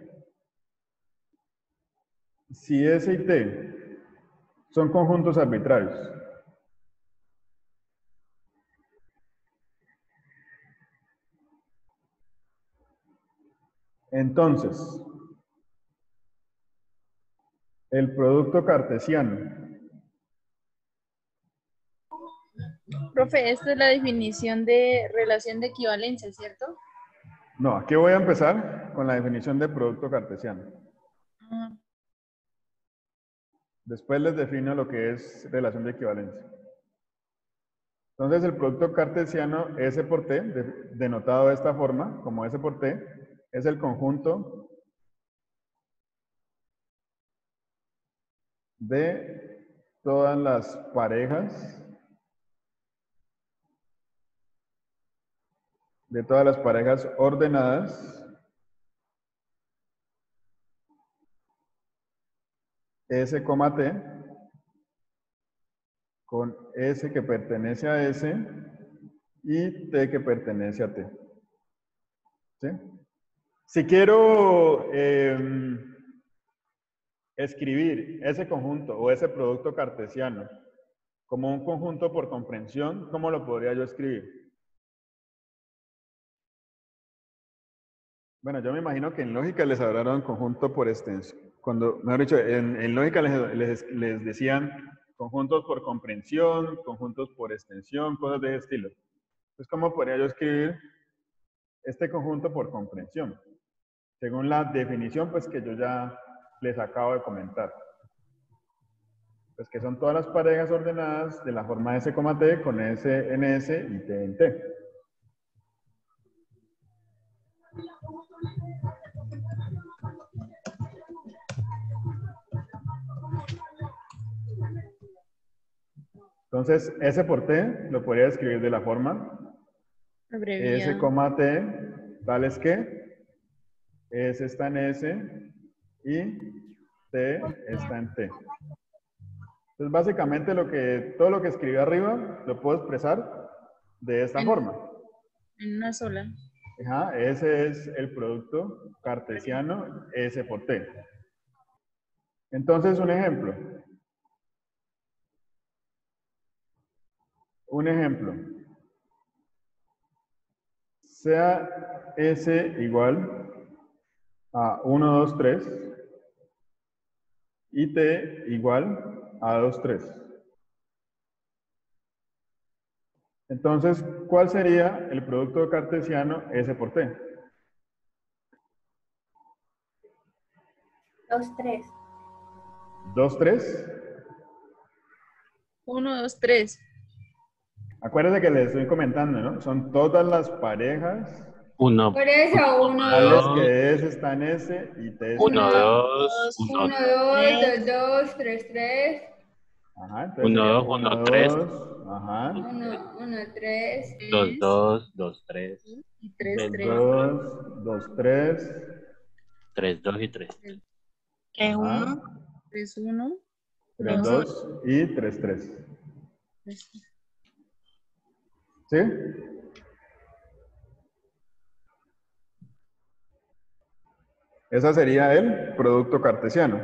Si S y T son conjuntos arbitrarios, entonces, el producto cartesiano. Profe, esta es la definición de relación de equivalencia, ¿cierto? No, aquí voy a empezar con la definición de producto cartesiano. Ah, Después les defino lo que es relación de equivalencia. Entonces, el producto cartesiano S por T, de- denotado de esta forma, como S por T, es el conjunto de todas las parejas, de todas las parejas ordenadas S, T, con S que pertenece a S y T que pertenece a T. ¿Sí? Si quiero eh, escribir ese conjunto o ese producto cartesiano como un conjunto por comprensión, ¿cómo lo podría yo escribir? Bueno, yo me imagino que en lógica les hablaron conjunto por extensión. Cuando, mejor dicho, en, en lógica les, les, les decían conjuntos por comprensión, conjuntos por extensión, cosas de ese estilo. Entonces, ¿cómo podría yo escribir este conjunto por comprensión? Según la definición, pues que yo ya les acabo de comentar. Pues que son todas las parejas ordenadas de la forma S, T con S en S y T en T. Entonces, S por T lo podría escribir de la forma S, T, tales que S está en S y T está en T. Entonces, básicamente, lo que, todo lo que escribí arriba lo puedo expresar de esta en, forma. En una sola. Ajá, ese es el producto cartesiano S por T. Entonces, un ejemplo. Un ejemplo. Sea S igual a uno, dos, tres y T igual a dos, tres. Entonces, ¿cuál sería el producto cartesiano S por T? Dos, tres. dos, tres. uno, dos, tres. Acuérdense que les estoy comentando, ¿no? Son todas las parejas. Uno. Por eso, uno, Tales dos, que S está en S y T está Uno, en T. dos, uno, uno, dos, dos, dos, tres, tres. Ajá, entonces uno, sería dos, uno, uno, tres. dos, ajá. Uno, uno, tres. Dos, dos, dos, tres. Y tres, dos, tres. dos, dos, tres. tres, dos y tres. tres, Ajá. uno, tres, uno, tres, dos y tres, tres. tres. ¿Sí? Ese sería el producto cartesiano.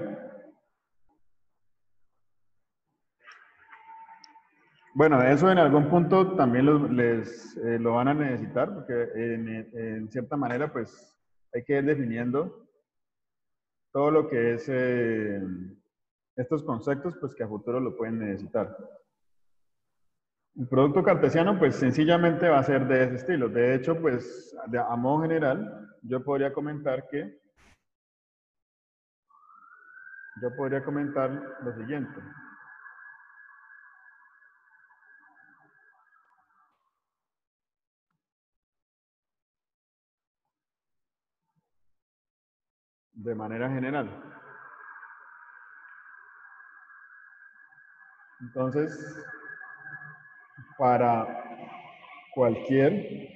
Bueno, eso en algún punto también lo, les, eh, lo van a necesitar, porque en, en cierta manera pues hay que ir definiendo todo lo que es eh, estos conceptos pues que a futuro lo pueden necesitar. El producto cartesiano pues sencillamente va a ser de ese estilo. De hecho pues de, a modo general yo podría comentar que yo podría comentar lo siguiente. De manera general. Entonces, para cualquier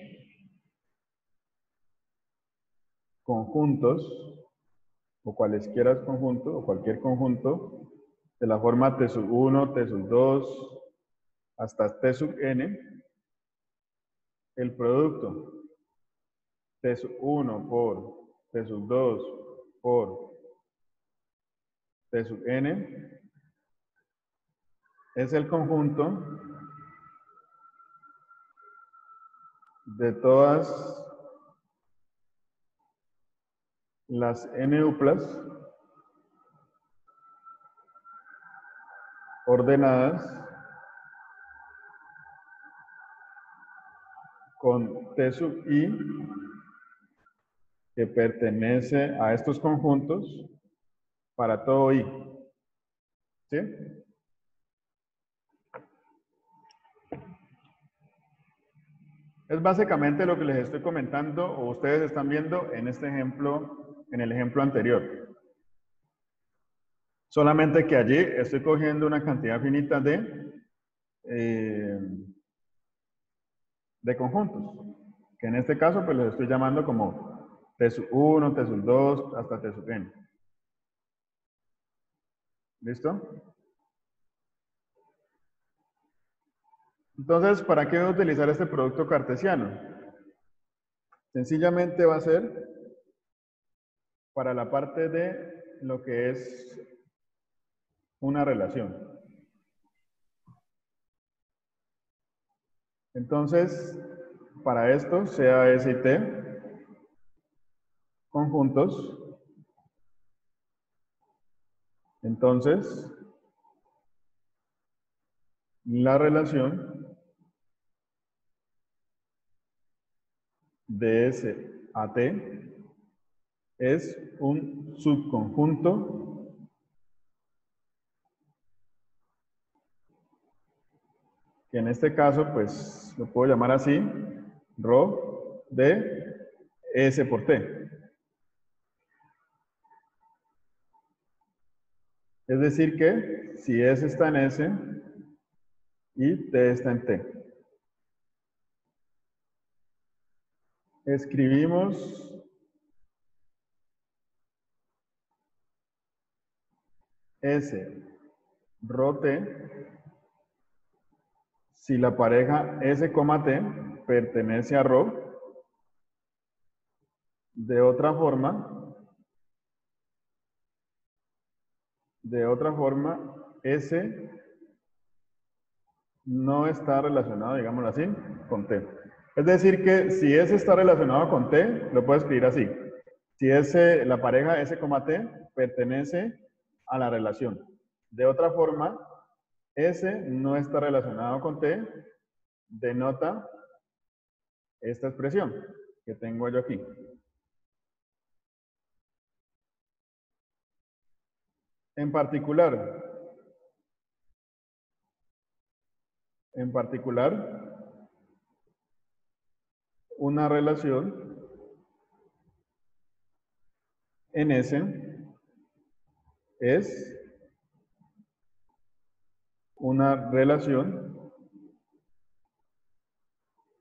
conjuntos o cualesquiera conjuntos o cualquier conjunto de la forma T sub uno, T sub dos hasta T sub n, el producto T sub uno por T sub dos por T sub n es el conjunto de todas las n duplas ordenadas con T sub i que pertenece a estos conjuntos para todo i. ¿Sí? Es básicamente lo que les estoy comentando o ustedes están viendo en este ejemplo, en el ejemplo anterior. Solamente que allí estoy cogiendo una cantidad finita de, eh, de conjuntos, que en este caso pues los estoy llamando como T sub uno, T sub dos, hasta T sub n. ¿Listo? Entonces, ¿para qué voy a utilizar este producto cartesiano? Sencillamente va a ser para la parte de lo que es una relación. Entonces, para esto, sea S y T, conjuntos, entonces, la relación de S a T es un subconjunto que en este caso, pues, lo puedo llamar así, ρ de S por T. Es decir que, si S está en S y T está en T. Escribimos S ρ T si la pareja S, T pertenece a ρ. De otra forma, de otra forma, S no está relacionado, digámoslo así, con T. Es decir que si S está relacionado con T, lo puedo escribir así. Si S, la pareja S, T pertenece a la relación. De otra forma, S no está relacionado con T, denota esta expresión que tengo yo aquí. En particular, en particular, una relación en S es una relación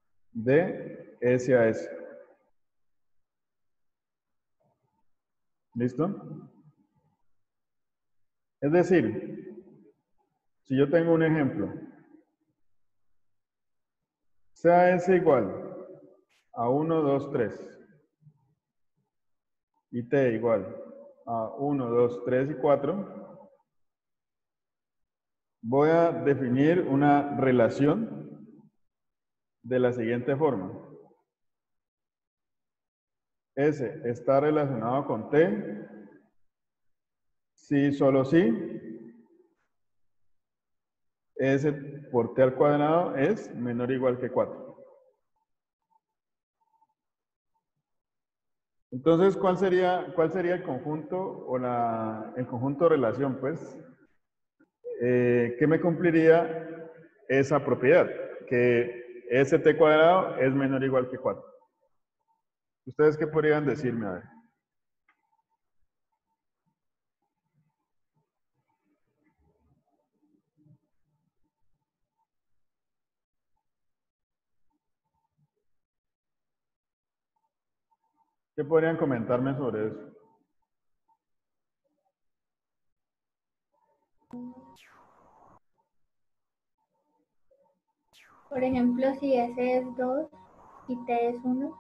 de S a S. ¿Listo? Es decir, si yo tengo un ejemplo, sea S igual a uno, dos, tres y T igual a uno, dos, tres y cuatro, voy a definir una relación de la siguiente forma. S está relacionado con T si solo si S por T al cuadrado es menor o igual que cuatro. Entonces, ¿cuál sería, cuál sería el conjunto o la, el conjunto de relación? Pues, eh, ¿qué me cumpliría esa propiedad? Que S T cuadrado es menor o igual que cuatro. ¿Ustedes qué podrían decirme? A ver. ¿Qué podrían comentarme sobre eso? Por ejemplo, si S es dos y T es uno.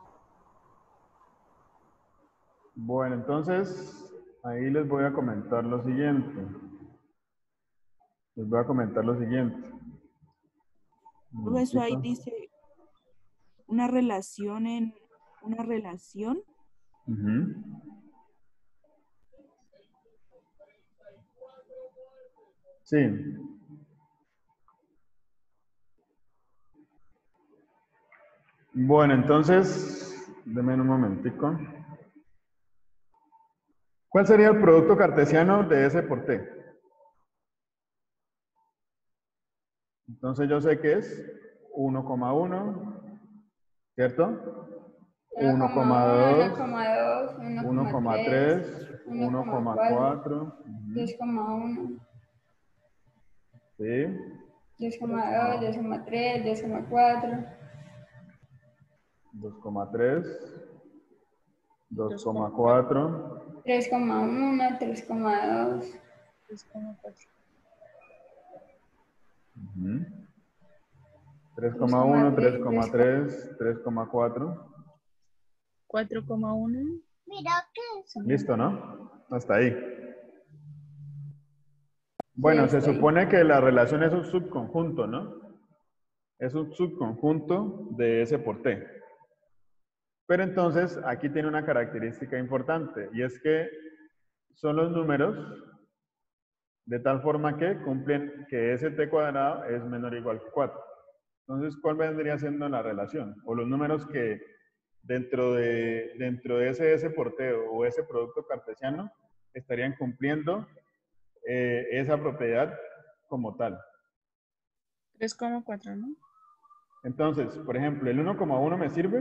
Bueno, entonces, ahí les voy a comentar lo siguiente. Les voy a comentar lo siguiente. Profe, eso ahí dice una relación en una relación. Uh-huh. Sí. Bueno, entonces, denme un momentico. ¿Cuál sería el producto cartesiano de S por T? Entonces yo sé que es uno coma uno, ¿cierto? uno coma dos, uno coma tres, uno coma cuatro, dos coma uno, sí, dos coma dos, dos coma tres, dos coma cuatro, dos coma tres, dos coma cuatro, tres coma uno, tres coma dos, tres coma cuatro. tres coma uno, tres coma tres, tres coma cuatro. cuatro coma uno. Listo, ¿no? Hasta ahí. Bueno, se supone que la relación es un subconjunto, ¿no? Es un subconjunto de S por T. Pero entonces, aquí tiene una característica importante, y es que son los números de tal forma que cumplen que st cuadrado es menor o igual que cuatro. Entonces, ¿cuál vendría siendo la relación? O los números que dentro de, dentro de ese S por T o ese producto cartesiano estarían cumpliendo eh, esa propiedad como tal. tres coma cuatro, ¿no? Entonces, por ejemplo, ¿el uno coma uno me sirve?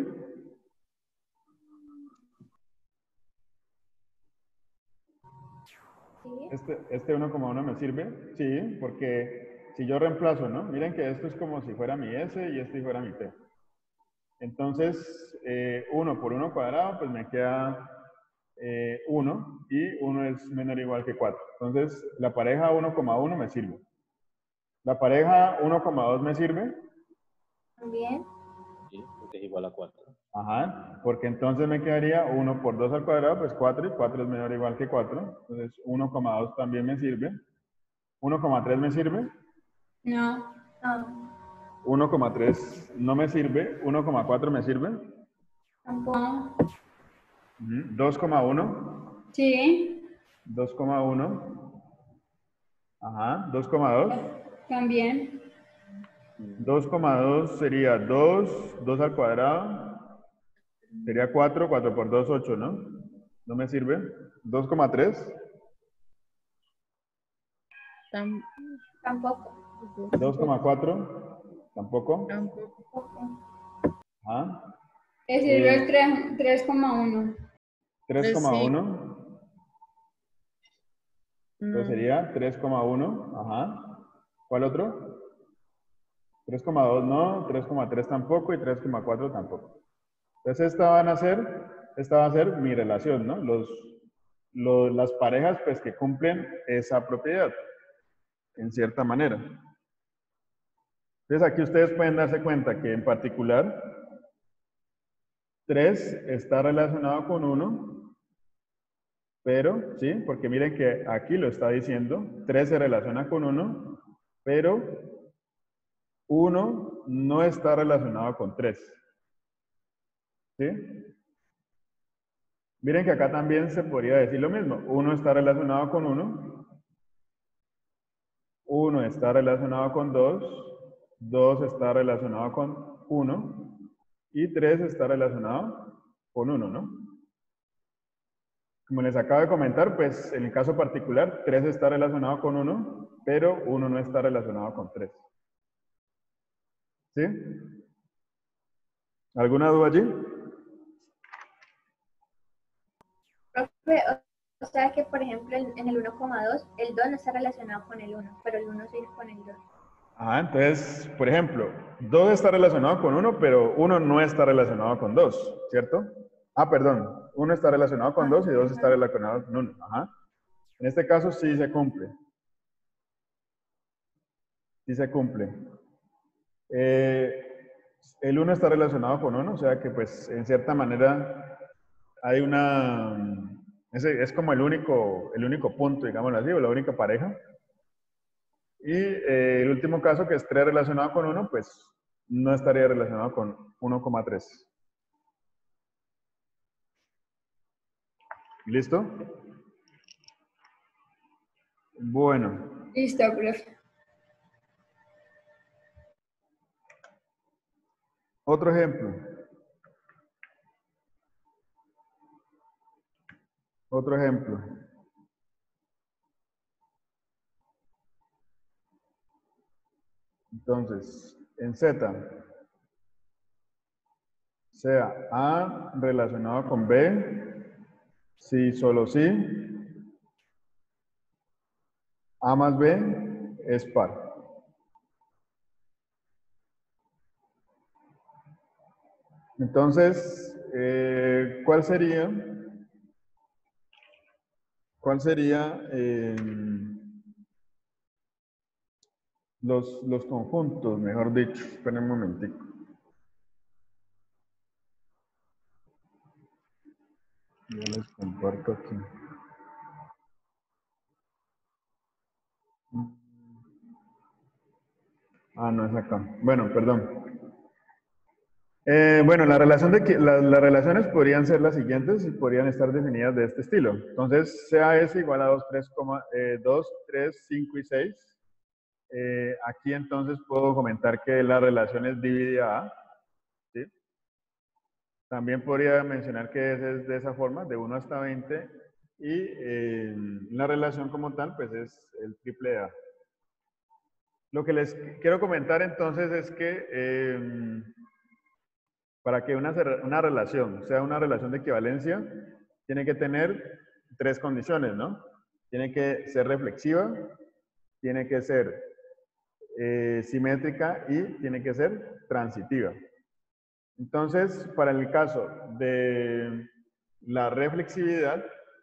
Este, este uno coma uno me sirve, sí, porque si yo reemplazo, ¿no? Miren que esto es como si fuera mi S y este fuera mi T. Entonces, eh, uno por uno cuadrado, pues me queda eh, uno, y uno es menor o igual que cuatro. Entonces, la pareja uno coma uno me sirve. ¿La pareja uno coma dos me sirve? También. Sí, porque es igual a cuatro. Ajá, porque entonces me quedaría uno por dos al cuadrado, pues cuatro, y cuatro es menor o igual que cuatro. Entonces, uno coma dos también me sirve. uno coma tres me sirve. No. No. uno coma tres no me sirve. uno coma cuatro me sirve. Tampoco. dos coma uno. Sí. dos coma uno. Ajá, dos coma dos. También. dos coma dos sería dos, dos al cuadrado. Sería cuatro, cuatro por dos, ocho, ¿no? ¿No me sirve? dos coma tres. Tam- Tampoco. dos coma cuatro. Tampoco. Tampoco. Ajá. Le sirve Eh, el tres coma uno. tres coma Sí. uno. Entonces No. sería tres coma uno. Ajá. ¿Cuál otro? tres coma dos no, tres coma tres tampoco y tres coma cuatro tampoco. Entonces esta van a ser, esta va a ser mi relación, ¿no? Los, lo, las parejas pues, que cumplen esa propiedad, en cierta manera. Entonces aquí ustedes pueden darse cuenta que en particular tres está relacionado con uno, pero, ¿sí? Porque miren que aquí lo está diciendo, tres se relaciona con uno, pero uno no está relacionado con tres. ¿Sí? Miren que acá también se podría decir lo mismo. uno está relacionado con uno, uno está relacionado con dos, dos está relacionado con uno y tres está relacionado con uno, ¿no? Como les acabo de comentar, pues en el caso particular, tres está relacionado con uno, pero uno no está relacionado con tres. ¿Sí? ¿Alguna duda allí? Profe, o o sea que, por ejemplo, en en el uno coma dos, el dos no está relacionado con el uno, pero el uno sí con el dos. Ah, entonces, por ejemplo, dos está relacionado con uno, pero uno no está relacionado con dos, ¿cierto? Ah, perdón, uno está relacionado con dos y dos está relacionado con uno. Ajá. En este caso sí se cumple. Sí se cumple. Eh, el uno está relacionado con uno, o sea que pues en cierta manera hay una... Ese es como el único, el único punto, digámoslo así, o la única pareja. Y eh, el último caso, que es tres relacionado con uno, pues no estaría relacionado con uno coma tres. ¿Listo? Bueno. Listo, profe. Otro ejemplo. Otro ejemplo. Entonces, en Z, sea A relacionado con B, si solo si, A más B es par. Entonces, eh, ¿cuál sería? ¿Cuál sería eh, los, los conjuntos, mejor dicho? Esperen un momentico. Yo les comparto aquí. Ah, no es acá. Bueno, perdón. Eh, bueno, la relación de que, la, las relaciones podrían ser las siguientes y podrían estar definidas de este estilo. Entonces, C A S igual a dos, tres, dos, tres, cinco y seis. Eh, aquí entonces puedo comentar que la relación es dividida A. ¿Sí? También podría mencionar que es, es de esa forma, de uno hasta veinte. Y eh, la relación como tal, pues es el triple A. Lo que les quiero comentar entonces es que eh, para que una, una relación sea una relación de equivalencia, tiene que tener tres condiciones, ¿no? Tiene que ser reflexiva, tiene que ser eh, simétrica y tiene que ser transitiva. Entonces, para el caso de la reflexividad,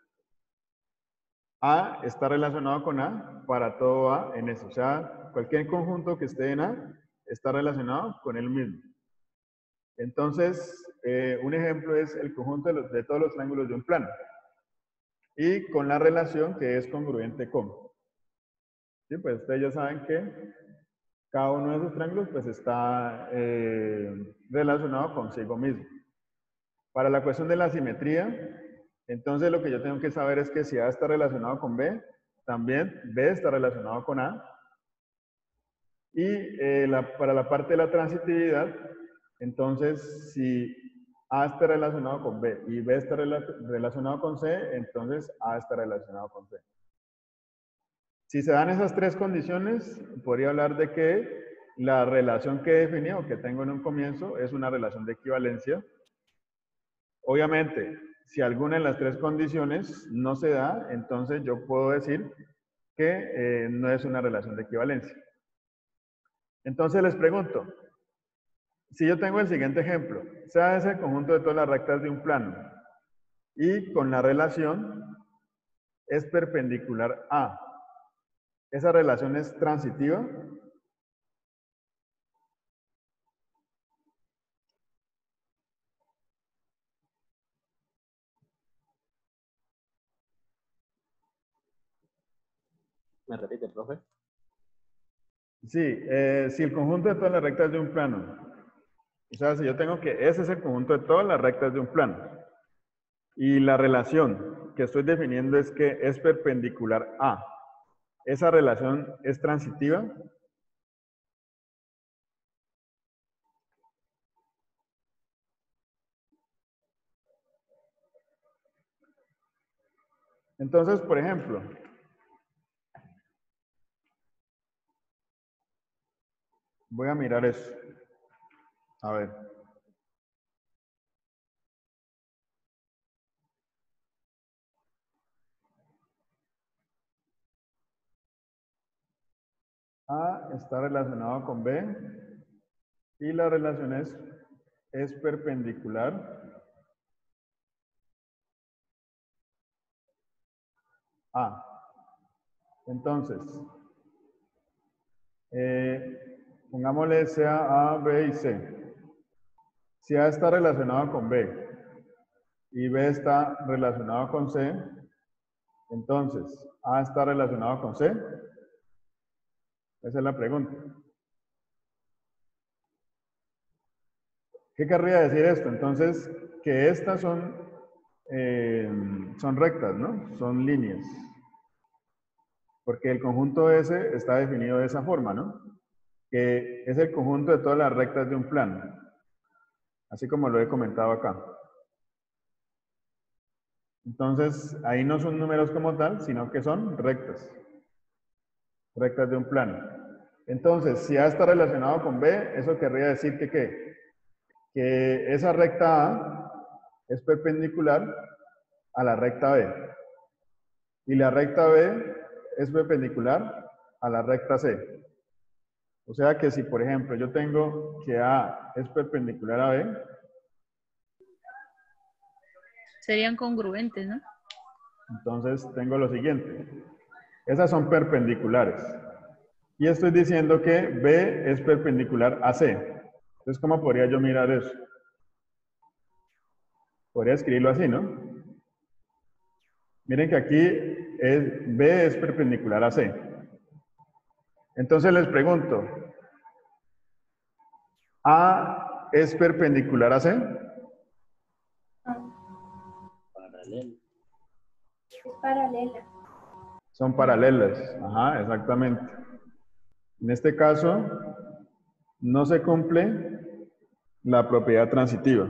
A está relacionado con A para todo A en eso. O sea, cualquier conjunto que esté en A está relacionado con él mismo. Entonces, eh, un ejemplo es el conjunto de, los, de todos los triángulos de un plano. Y con la relación que es congruente con. ¿Sí? Pues ustedes ya saben que cada uno de esos triángulos pues está eh, relacionado consigo mismo. Para la cuestión de la simetría, entonces lo que yo tengo que saber es que si A está relacionado con B, también B está relacionado con A. Y eh, la, para la parte de la transitividad, entonces si A está relacionado con B y B está rela relacionado con C, entonces A está relacionado con C. Si se dan esas tres condiciones, podría hablar de que la relación que definí o que tengo en un comienzo es una relación de equivalencia. Obviamente, si alguna de las tres condiciones no se da, entonces yo puedo decir que eh, no es una relación de equivalencia. Entonces les pregunto, si yo tengo el siguiente ejemplo, sea ese el conjunto de todas las rectas de un plano y con la relación es perpendicular a. ¿Esa relación es transitiva? ¿Me repite, profe? Sí, eh, si el conjunto de todas las rectas de un plano, o sea, si yo tengo que ese es el conjunto de todas las rectas de un plano, y la relación que estoy definiendo es que es perpendicular a, ¿esa relación es transitiva? Entonces, por ejemplo, voy a mirar eso. A ver. A está relacionado con B y la relación es, es perpendicular a. Entonces, eh, pongámosle sea A, B y C. Si A está relacionado con B y B está relacionado con C, entonces A está relacionado con C. Esa es la pregunta. ¿Qué querría decir esto? Entonces, que estas son, eh, son rectas, ¿no? Son líneas. Porque el conjunto S está definido de esa forma, ¿no? Que es el conjunto de todas las rectas de un plano. Así como lo he comentado acá. Entonces, ahí no son números como tal, sino que son rectas. Rectas de un plano. Entonces, si A está relacionado con B, eso querría decir que ¿qué? Que esa recta A es perpendicular a la recta B. Y la recta B es perpendicular a la recta C. O sea que si, por ejemplo, yo tengo que A es perpendicular a B, Serían congruentes, ¿no? entonces tengo lo siguiente. Esas son perpendiculares. Y estoy diciendo que B es perpendicular a C. Entonces, ¿cómo podría yo mirar eso? Podría escribirlo así, ¿no? Miren que aquí es, B es perpendicular a C. Entonces les pregunto, ¿A es perpendicular a C? Paralelo. Es paralela. Son paralelas. Ajá, exactamente. En este caso, no se cumple la propiedad transitiva.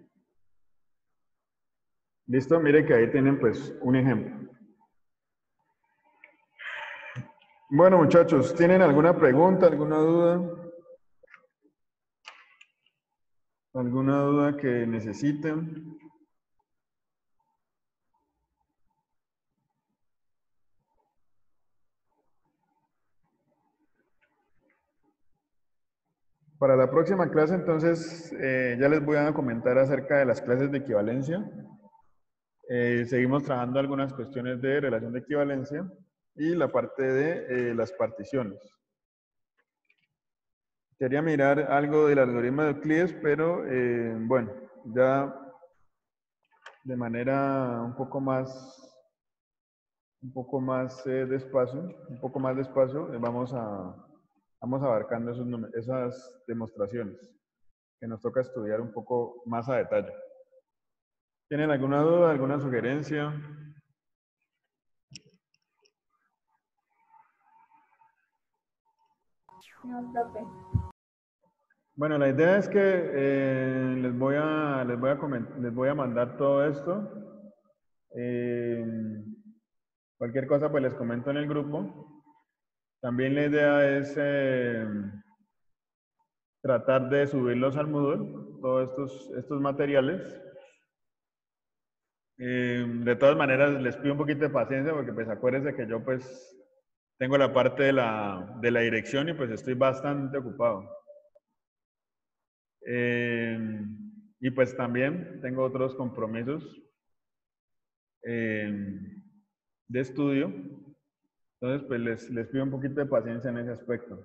¿Listo? Mire que ahí tienen pues un ejemplo. Bueno, muchachos, ¿tienen alguna pregunta, alguna duda? ¿Alguna duda que necesiten? Para la próxima clase, entonces, eh, ya les voy a comentar acerca de las clases de equivalencia. Eh, seguimos trabajando algunas cuestiones de relación de equivalencia y la parte de eh, las particiones. Quería mirar algo del algoritmo de Euclides, pero eh, bueno, ya de manera un poco más, un poco más eh, despacio, un poco más despacio, eh, vamos a, vamos abarcando esos, esas demostraciones que nos toca estudiar un poco más a detalle. ¿Tienen alguna duda, alguna sugerencia? No, profe. Bueno, la idea es que eh, les voy a les voy a comentar, les voy a mandar todo esto. Eh, cualquier cosa pues les comento en el grupo. También la idea es eh, tratar de subirlos al Moodle, todos estos, estos materiales. Eh, de todas maneras les pido un poquito de paciencia porque pues acuérdense que yo pues tengo la parte de la, de la dirección y pues estoy bastante ocupado. Eh, y pues también tengo otros compromisos. Eh, de estudio. Entonces, pues les, les pido un poquito de paciencia en ese aspecto.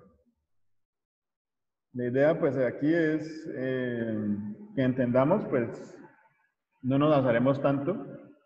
La idea, pues, aquí es eh, que entendamos, pues, no nos azaremos tanto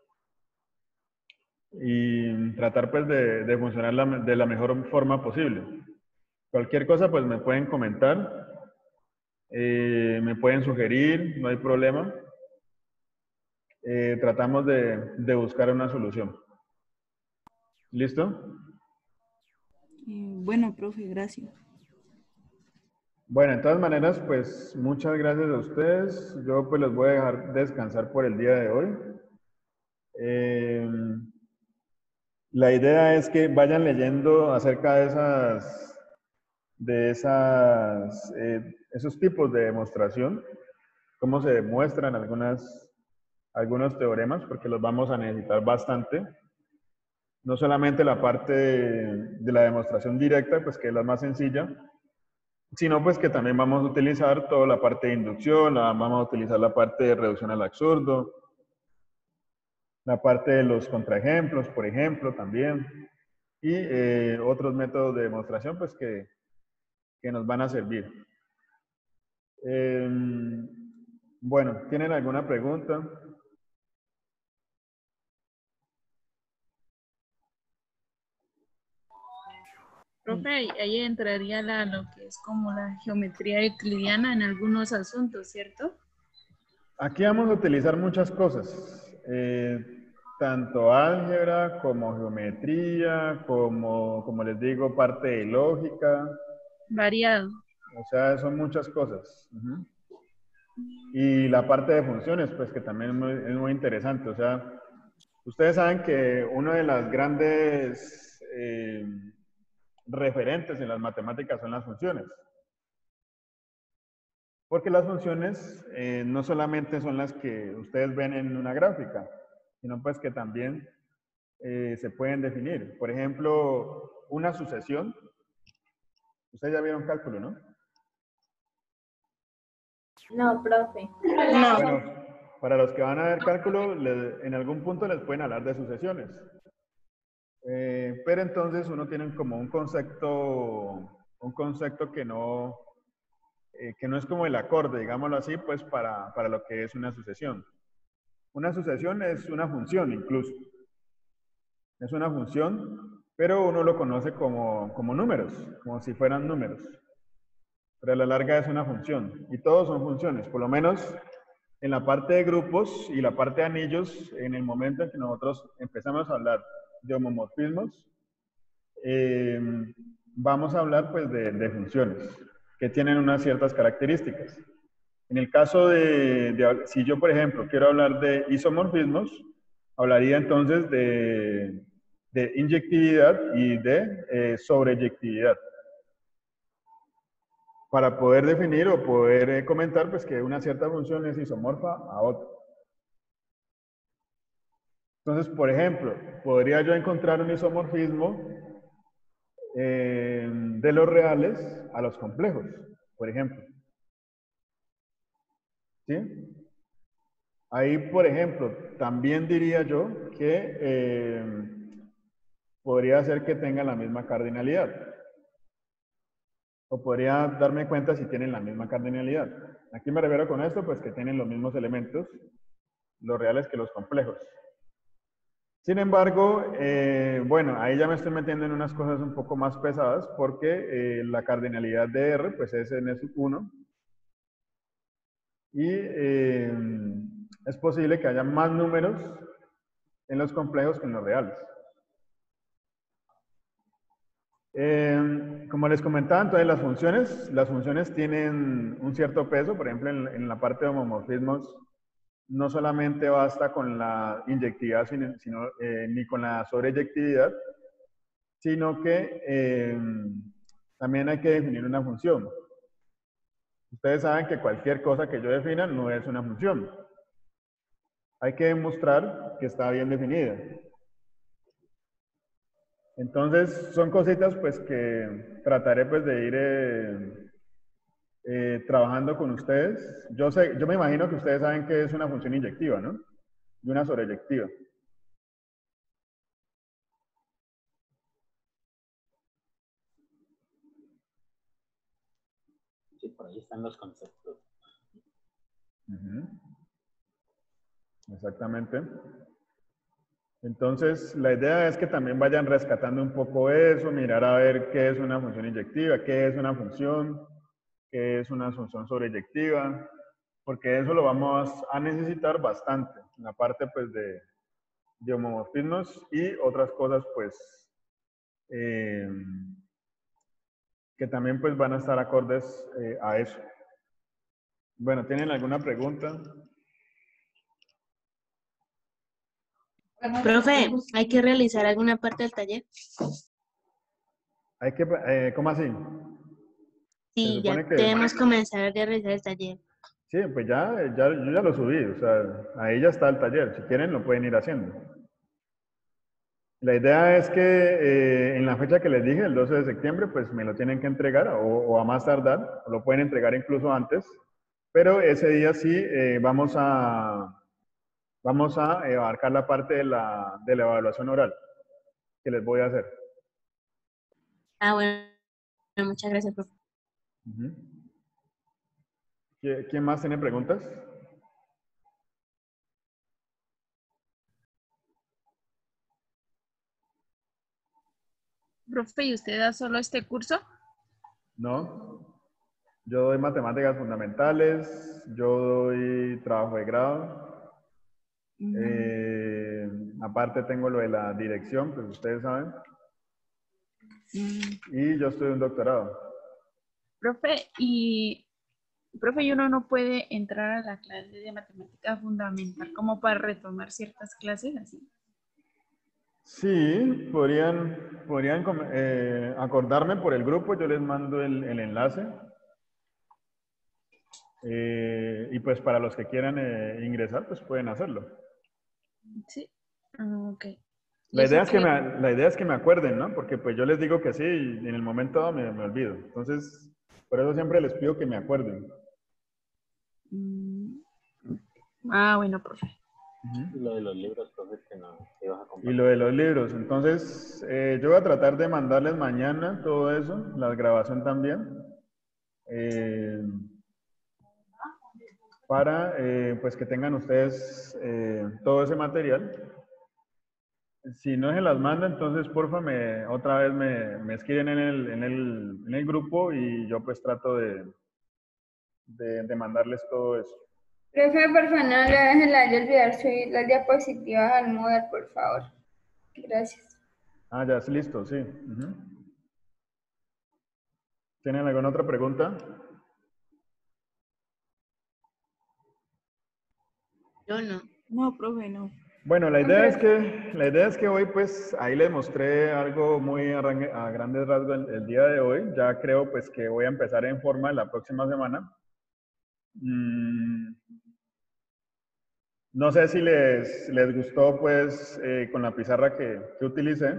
y tratar, pues, de, de funcionar la, de la mejor forma posible. Cualquier cosa, pues, me pueden comentar, eh, me pueden sugerir, no hay problema. Eh, tratamos de, de buscar una solución. ¿Listo? Eh, bueno, profe, gracias. Bueno, de todas maneras, pues muchas gracias a ustedes. Yo pues los voy a dejar descansar por el día de hoy. Eh, la idea es que vayan leyendo acerca de esas, de esas, eh, esos tipos de demostración, cómo se demuestran algunas, algunos teoremas, porque los vamos a necesitar bastante. No solamente la parte de, de la demostración directa, pues que es la más sencilla, sino pues que también vamos a utilizar toda la parte de inducción, la, vamos a utilizar la parte de reducción al absurdo, la parte de los contraejemplos, por ejemplo, también, y eh, otros métodos de demostración pues que, que nos van a servir. Eh, bueno, ¿tienen alguna pregunta? Profe, ahí ahí entraría la, lo que es como la geometría euclidiana en algunos asuntos, ¿cierto? Aquí vamos a utilizar muchas cosas, eh, tanto álgebra como geometría, como, como les digo, parte de lógica. Variado. O sea, son muchas cosas. Uh-huh. Y la parte de funciones, pues que también es muy, es muy interesante. O sea, ustedes saben que una de las grandes eh, referentes en las matemáticas son las funciones. Porque las funciones eh, no solamente son las que ustedes ven en una gráfica, sino pues que también eh, se pueden definir. Por ejemplo, una sucesión. Ustedes ya vieron cálculo, ¿no? No, profe. No. Bueno, para los que van a ver cálculo, le, en algún punto les pueden hablar de sucesiones. Eh, pero entonces uno tiene como un concepto, un concepto que no, eh, que no es como el acorde, digámoslo así, pues para, para lo que es una sucesión. Una sucesión es una función incluso. Es una función, pero uno lo conoce como, como números, como si fueran números. Pero a la larga es una función. Y todos son funciones, por lo menos en la parte de grupos y la parte de anillos, en el momento en que nosotros empezamos a hablar de homomorfismos, eh, vamos a hablar pues de, de funciones que tienen unas ciertas características. En el caso de, de, si yo por ejemplo quiero hablar de isomorfismos, hablaría entonces de, de inyectividad y de eh, sobreyectividad. Para poder definir o poder eh, comentar pues que una cierta función es isomorfa a otra. Entonces, por ejemplo, podría yo encontrar un isomorfismo eh, de los reales a los complejos, por ejemplo. ¿Sí? Ahí, por ejemplo, también diría yo que eh, podría ser que tengan la misma cardinalidad. O podría darme cuenta si tienen la misma cardinalidad. Aquí me refiero con esto, pues que tienen los mismos elementos, los reales que los complejos. Sin embargo, eh, bueno, ahí ya me estoy metiendo en unas cosas un poco más pesadas porque eh, la cardinalidad de R, pues es n sub uno. Y eh, es posible que haya más números en los complejos que en los reales. Eh, como les comentaba, entonces las funciones, las funciones tienen un cierto peso, por ejemplo, en, en la parte de homomorfismos, no solamente basta con la inyectividad, sino, sino, eh, ni con la sobreyectividad, sino que eh, también hay que definir una función. Ustedes saben que cualquier cosa que yo defina no es una función. Hay que demostrar que está bien definida. Entonces, son cositas pues que trataré pues de ir eh, eh, trabajando con ustedes. Yo sé, yo me imagino que ustedes saben que es una función inyectiva, ¿no? Y una sobreyectiva. Sí, por ahí están los conceptos. Ujú. Exactamente. Entonces, la idea es que también vayan rescatando un poco eso, mirar a ver qué es una función inyectiva, qué es una función, qué es una función sobreyectiva, porque eso lo vamos a necesitar bastante en la parte pues de, de homomorfismos y otras cosas pues eh, que también pues van a estar acordes eh, a eso. Bueno, ¿tienen alguna pregunta? Profe, ¿hay que realizar alguna parte del taller? Hay que, eh, ¿cómo así? Se Sí, ya supone que, debemos comenzar a realizar el taller. sí, pues ya, ya, yo ya lo subí, o sea, ahí ya está el taller, si quieren lo pueden ir haciendo. La idea es que eh, en la fecha que les dije, el doce de septiembre, pues me lo tienen que entregar o, o a más tardar, o lo pueden entregar incluso antes, pero ese día sí eh, vamos a, vamos a eh, abarcar la parte de la, de la evaluación oral que les voy a hacer. Ah, bueno, muchas gracias, profe. Uh-huh. ¿Quién más tiene preguntas? Profe, ¿y usted da solo este curso? No. Yo doy matemáticas fundamentales, yo doy trabajo de grado. Uh-huh. eh, aparte tengo lo de la dirección, pues ustedes saben. Uh-huh. Y yo estoy en un doctorado. Profe, y profe, ¿y uno no puede entrar a la clase de matemática fundamental como para retomar ciertas clases así? Sí, podrían, podrían eh, acordarme por el grupo, yo les mando el, el enlace. Eh, y pues para los que quieran eh, ingresar, pues pueden hacerlo. Sí, uh, ok. La idea, es que me, la idea es que me acuerden, ¿no? Porque pues yo les digo que sí y en el momento me, me olvido. Entonces, por eso siempre les pido que me acuerden. Mm. Ah, bueno, profe. Uh-huh. Lo de los libros, profe, que no que ibas a compartir. Y lo de los libros. Entonces, eh, yo voy a tratar de mandarles mañana todo eso, la grabación también. Eh, para eh, pues que tengan ustedes eh, todo ese material. Si no se las manda, entonces porfa me, otra vez me, me escriben en el, en, el, en el grupo y yo pues trato de, de, de mandarles todo eso. Profe, por favor, no le dejen la de olvidar subir las diapositivas al Moodle, por favor. Gracias. Ah, ya es listo, sí. Uh-huh. ¿Tienen alguna otra pregunta? Yo no. No, profe, no. Bueno, la idea, es que, la idea es que hoy, pues, ahí les mostré algo muy a, a grandes rasgos el, el día de hoy. Ya creo, pues, que voy a empezar en forma la próxima semana. Mm, no sé si les, les gustó, pues, eh, con la pizarra que, que utilicé,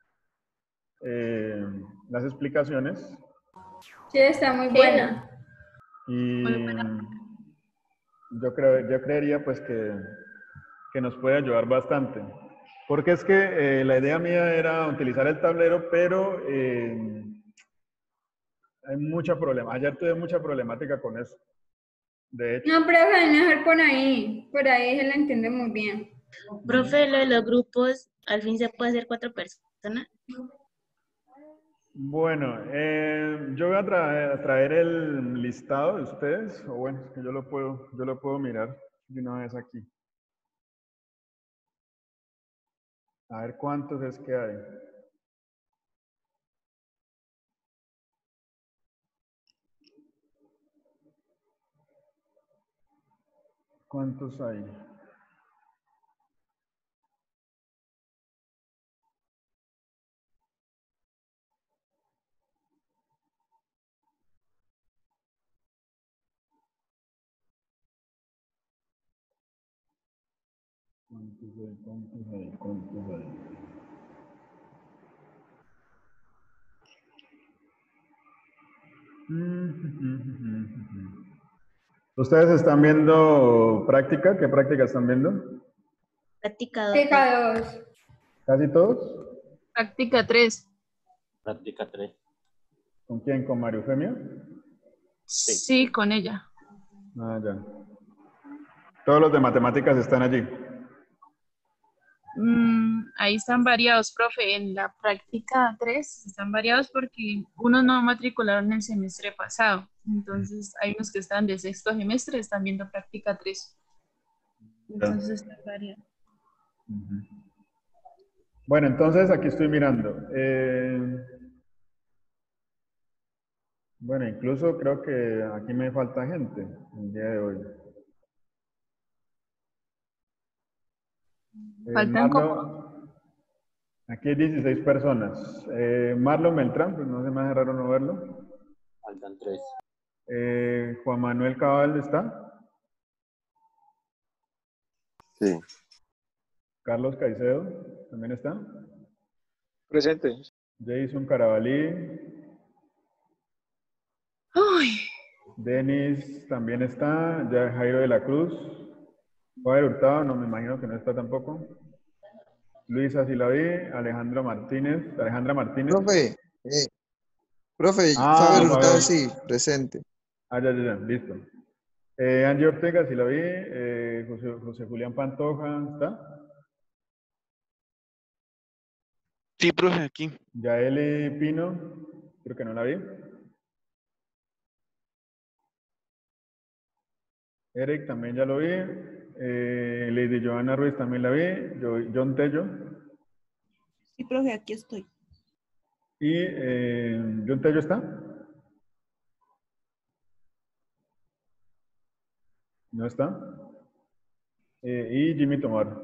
eh, las explicaciones. Sí, está muy buena. Y muy buena. Yo, creo, yo creería, pues, que... que nos puede ayudar bastante. Porque es que eh, la idea mía era utilizar el tablero, pero eh, hay mucha problema. Ayer tuve mucha problemática con eso. De hecho. No, profe, mejor por ahí. Por ahí se lo entiende muy bien. Profe, lo de los grupos, al fin se puede hacer cuatro personas. Bueno, eh, yo voy a traer, a traer el listado de ustedes, o bueno, es que yo lo puedo, yo lo puedo mirar de una vez aquí. A ver cuántos es que hay. ¿Cuántos hay? ¿Cuántos hay? ¿Cuántos hay? ¿Cuántos hay? ¿Ustedes están viendo práctica? ¿Qué práctica están viendo? Práctica dos. Práctica dos. ¿Casi todos? Práctica tres. Práctica tres. ¿Con quién? ¿Con María Eufemia? Sí, con ella. Ah, ya. Todos los de matemáticas están allí. Mm, ahí están variados, profe. En la práctica tres están variados porque unos no matricularon el semestre pasado. Entonces, hay unos que están de sexto semestre, están viendo práctica tres. Entonces, están variados. Ujú. Bueno, entonces aquí estoy mirando. Eh, bueno, incluso creo que aquí me falta gente el día de hoy. Eh, Faltan como... Marlon, aquí hay dieciséis personas. Eh, Marlon Beltrán, pues no se me hace raro no verlo. Faltan tres. Eh, Juan Manuel Cabal está. Sí. Carlos Caicedo también está. Presente. Jason Carabalí. Uy, Denis también está. Ya Jairo de la Cruz. Javier Hurtado, no me imagino que no está tampoco. Luisa Silaví, Alejandro Martínez, Alejandra Martínez. Profe, eh, profe, Ah, Faber Hurtado Faber. sí, presente. Ah, ya, ya, ya, listo. Eh, Angie Ortega, Silaví, eh, José, José Julián Pantoja, ¿está? Sí, profe, aquí. Yaeli Pino, creo que no la vi. Eric también ya lo vi. Eh, Lady Joana Ruiz también la vi. Yo, John Tello. Sí, profe, aquí estoy. ¿Y eh, John Tello está? ¿No está? Eh, y Jimmy Tomar.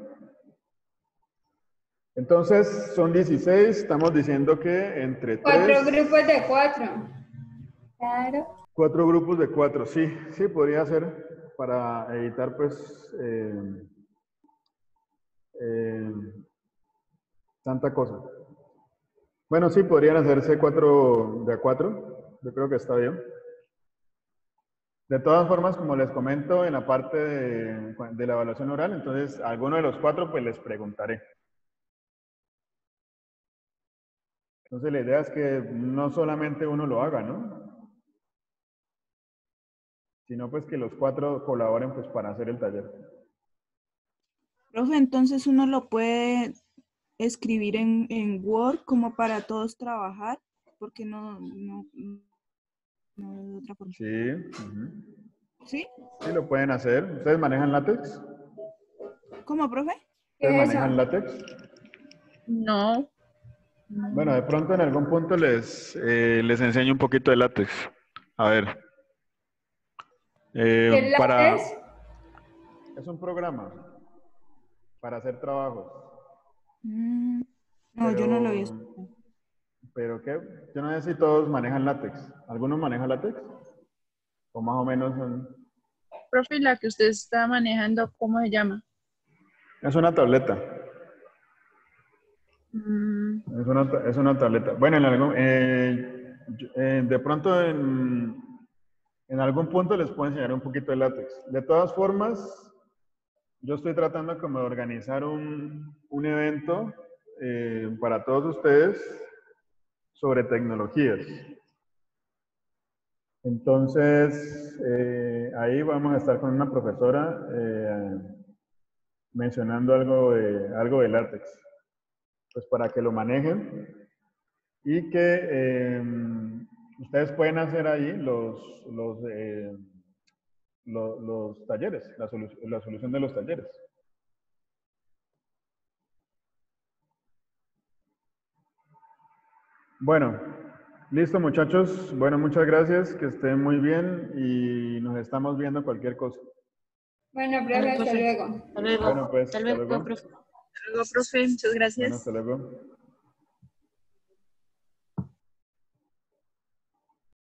Entonces, son dieciséis. Estamos diciendo que entre Cuatro tres... grupos de cuatro. Claro. Cuatro grupos de cuatro, sí. Sí, podría ser para evitar, pues, eh, eh, tanta cosa. Bueno, sí, podrían hacerse cuatro de a cuatro. Yo creo que está bien. De todas formas, como les comento en la parte de, de la evaluación oral, entonces a alguno de los cuatro pues les preguntaré. Entonces la idea es que no solamente uno lo haga, ¿no? Sino pues que los cuatro colaboren pues para hacer el taller. Profe, entonces uno lo puede escribir en, en Word como para todos trabajar, porque no, no, no de otra forma. Sí. Uh-huh. ¿Sí? Sí, lo pueden hacer. ¿Ustedes manejan látex? ¿Cómo, profe? ¿Ustedes manejan látex? no. Bueno, de pronto en algún punto les, eh, les enseño un poquito de látex. A ver. Eh, ¿Qué es para... látex? Es un programa para hacer trabajos. Mm, no, pero, yo no lo he visto. ¿Pero qué? Yo no sé si todos manejan látex. ¿Algunos manejan látex? O más o menos son... Profe, la que usted está manejando, ¿cómo se llama? Es una tableta. Mm. Es, una, es una tableta. Bueno, en algún, eh, eh, de pronto en, en algún punto les puedo enseñar un poquito de látex. De todas formas, yo estoy tratando como de organizar un, un evento eh, para todos ustedes sobre tecnologías. Entonces, eh, ahí vamos a estar con una profesora eh, mencionando algo de, algo de látex, pues para que lo manejen y que eh, ustedes pueden hacer ahí los, los, eh, los, los talleres, la, solu la solución de los talleres. Bueno, listo muchachos. Bueno, muchas gracias, que estén muy bien y nos estamos viendo cualquier cosa. Bueno, profe, hasta luego. Hasta luego. Bueno, pues, Hasta luego, hasta luego. profe. Hasta luego, profe. Muchas gracias. Bueno, hasta luego.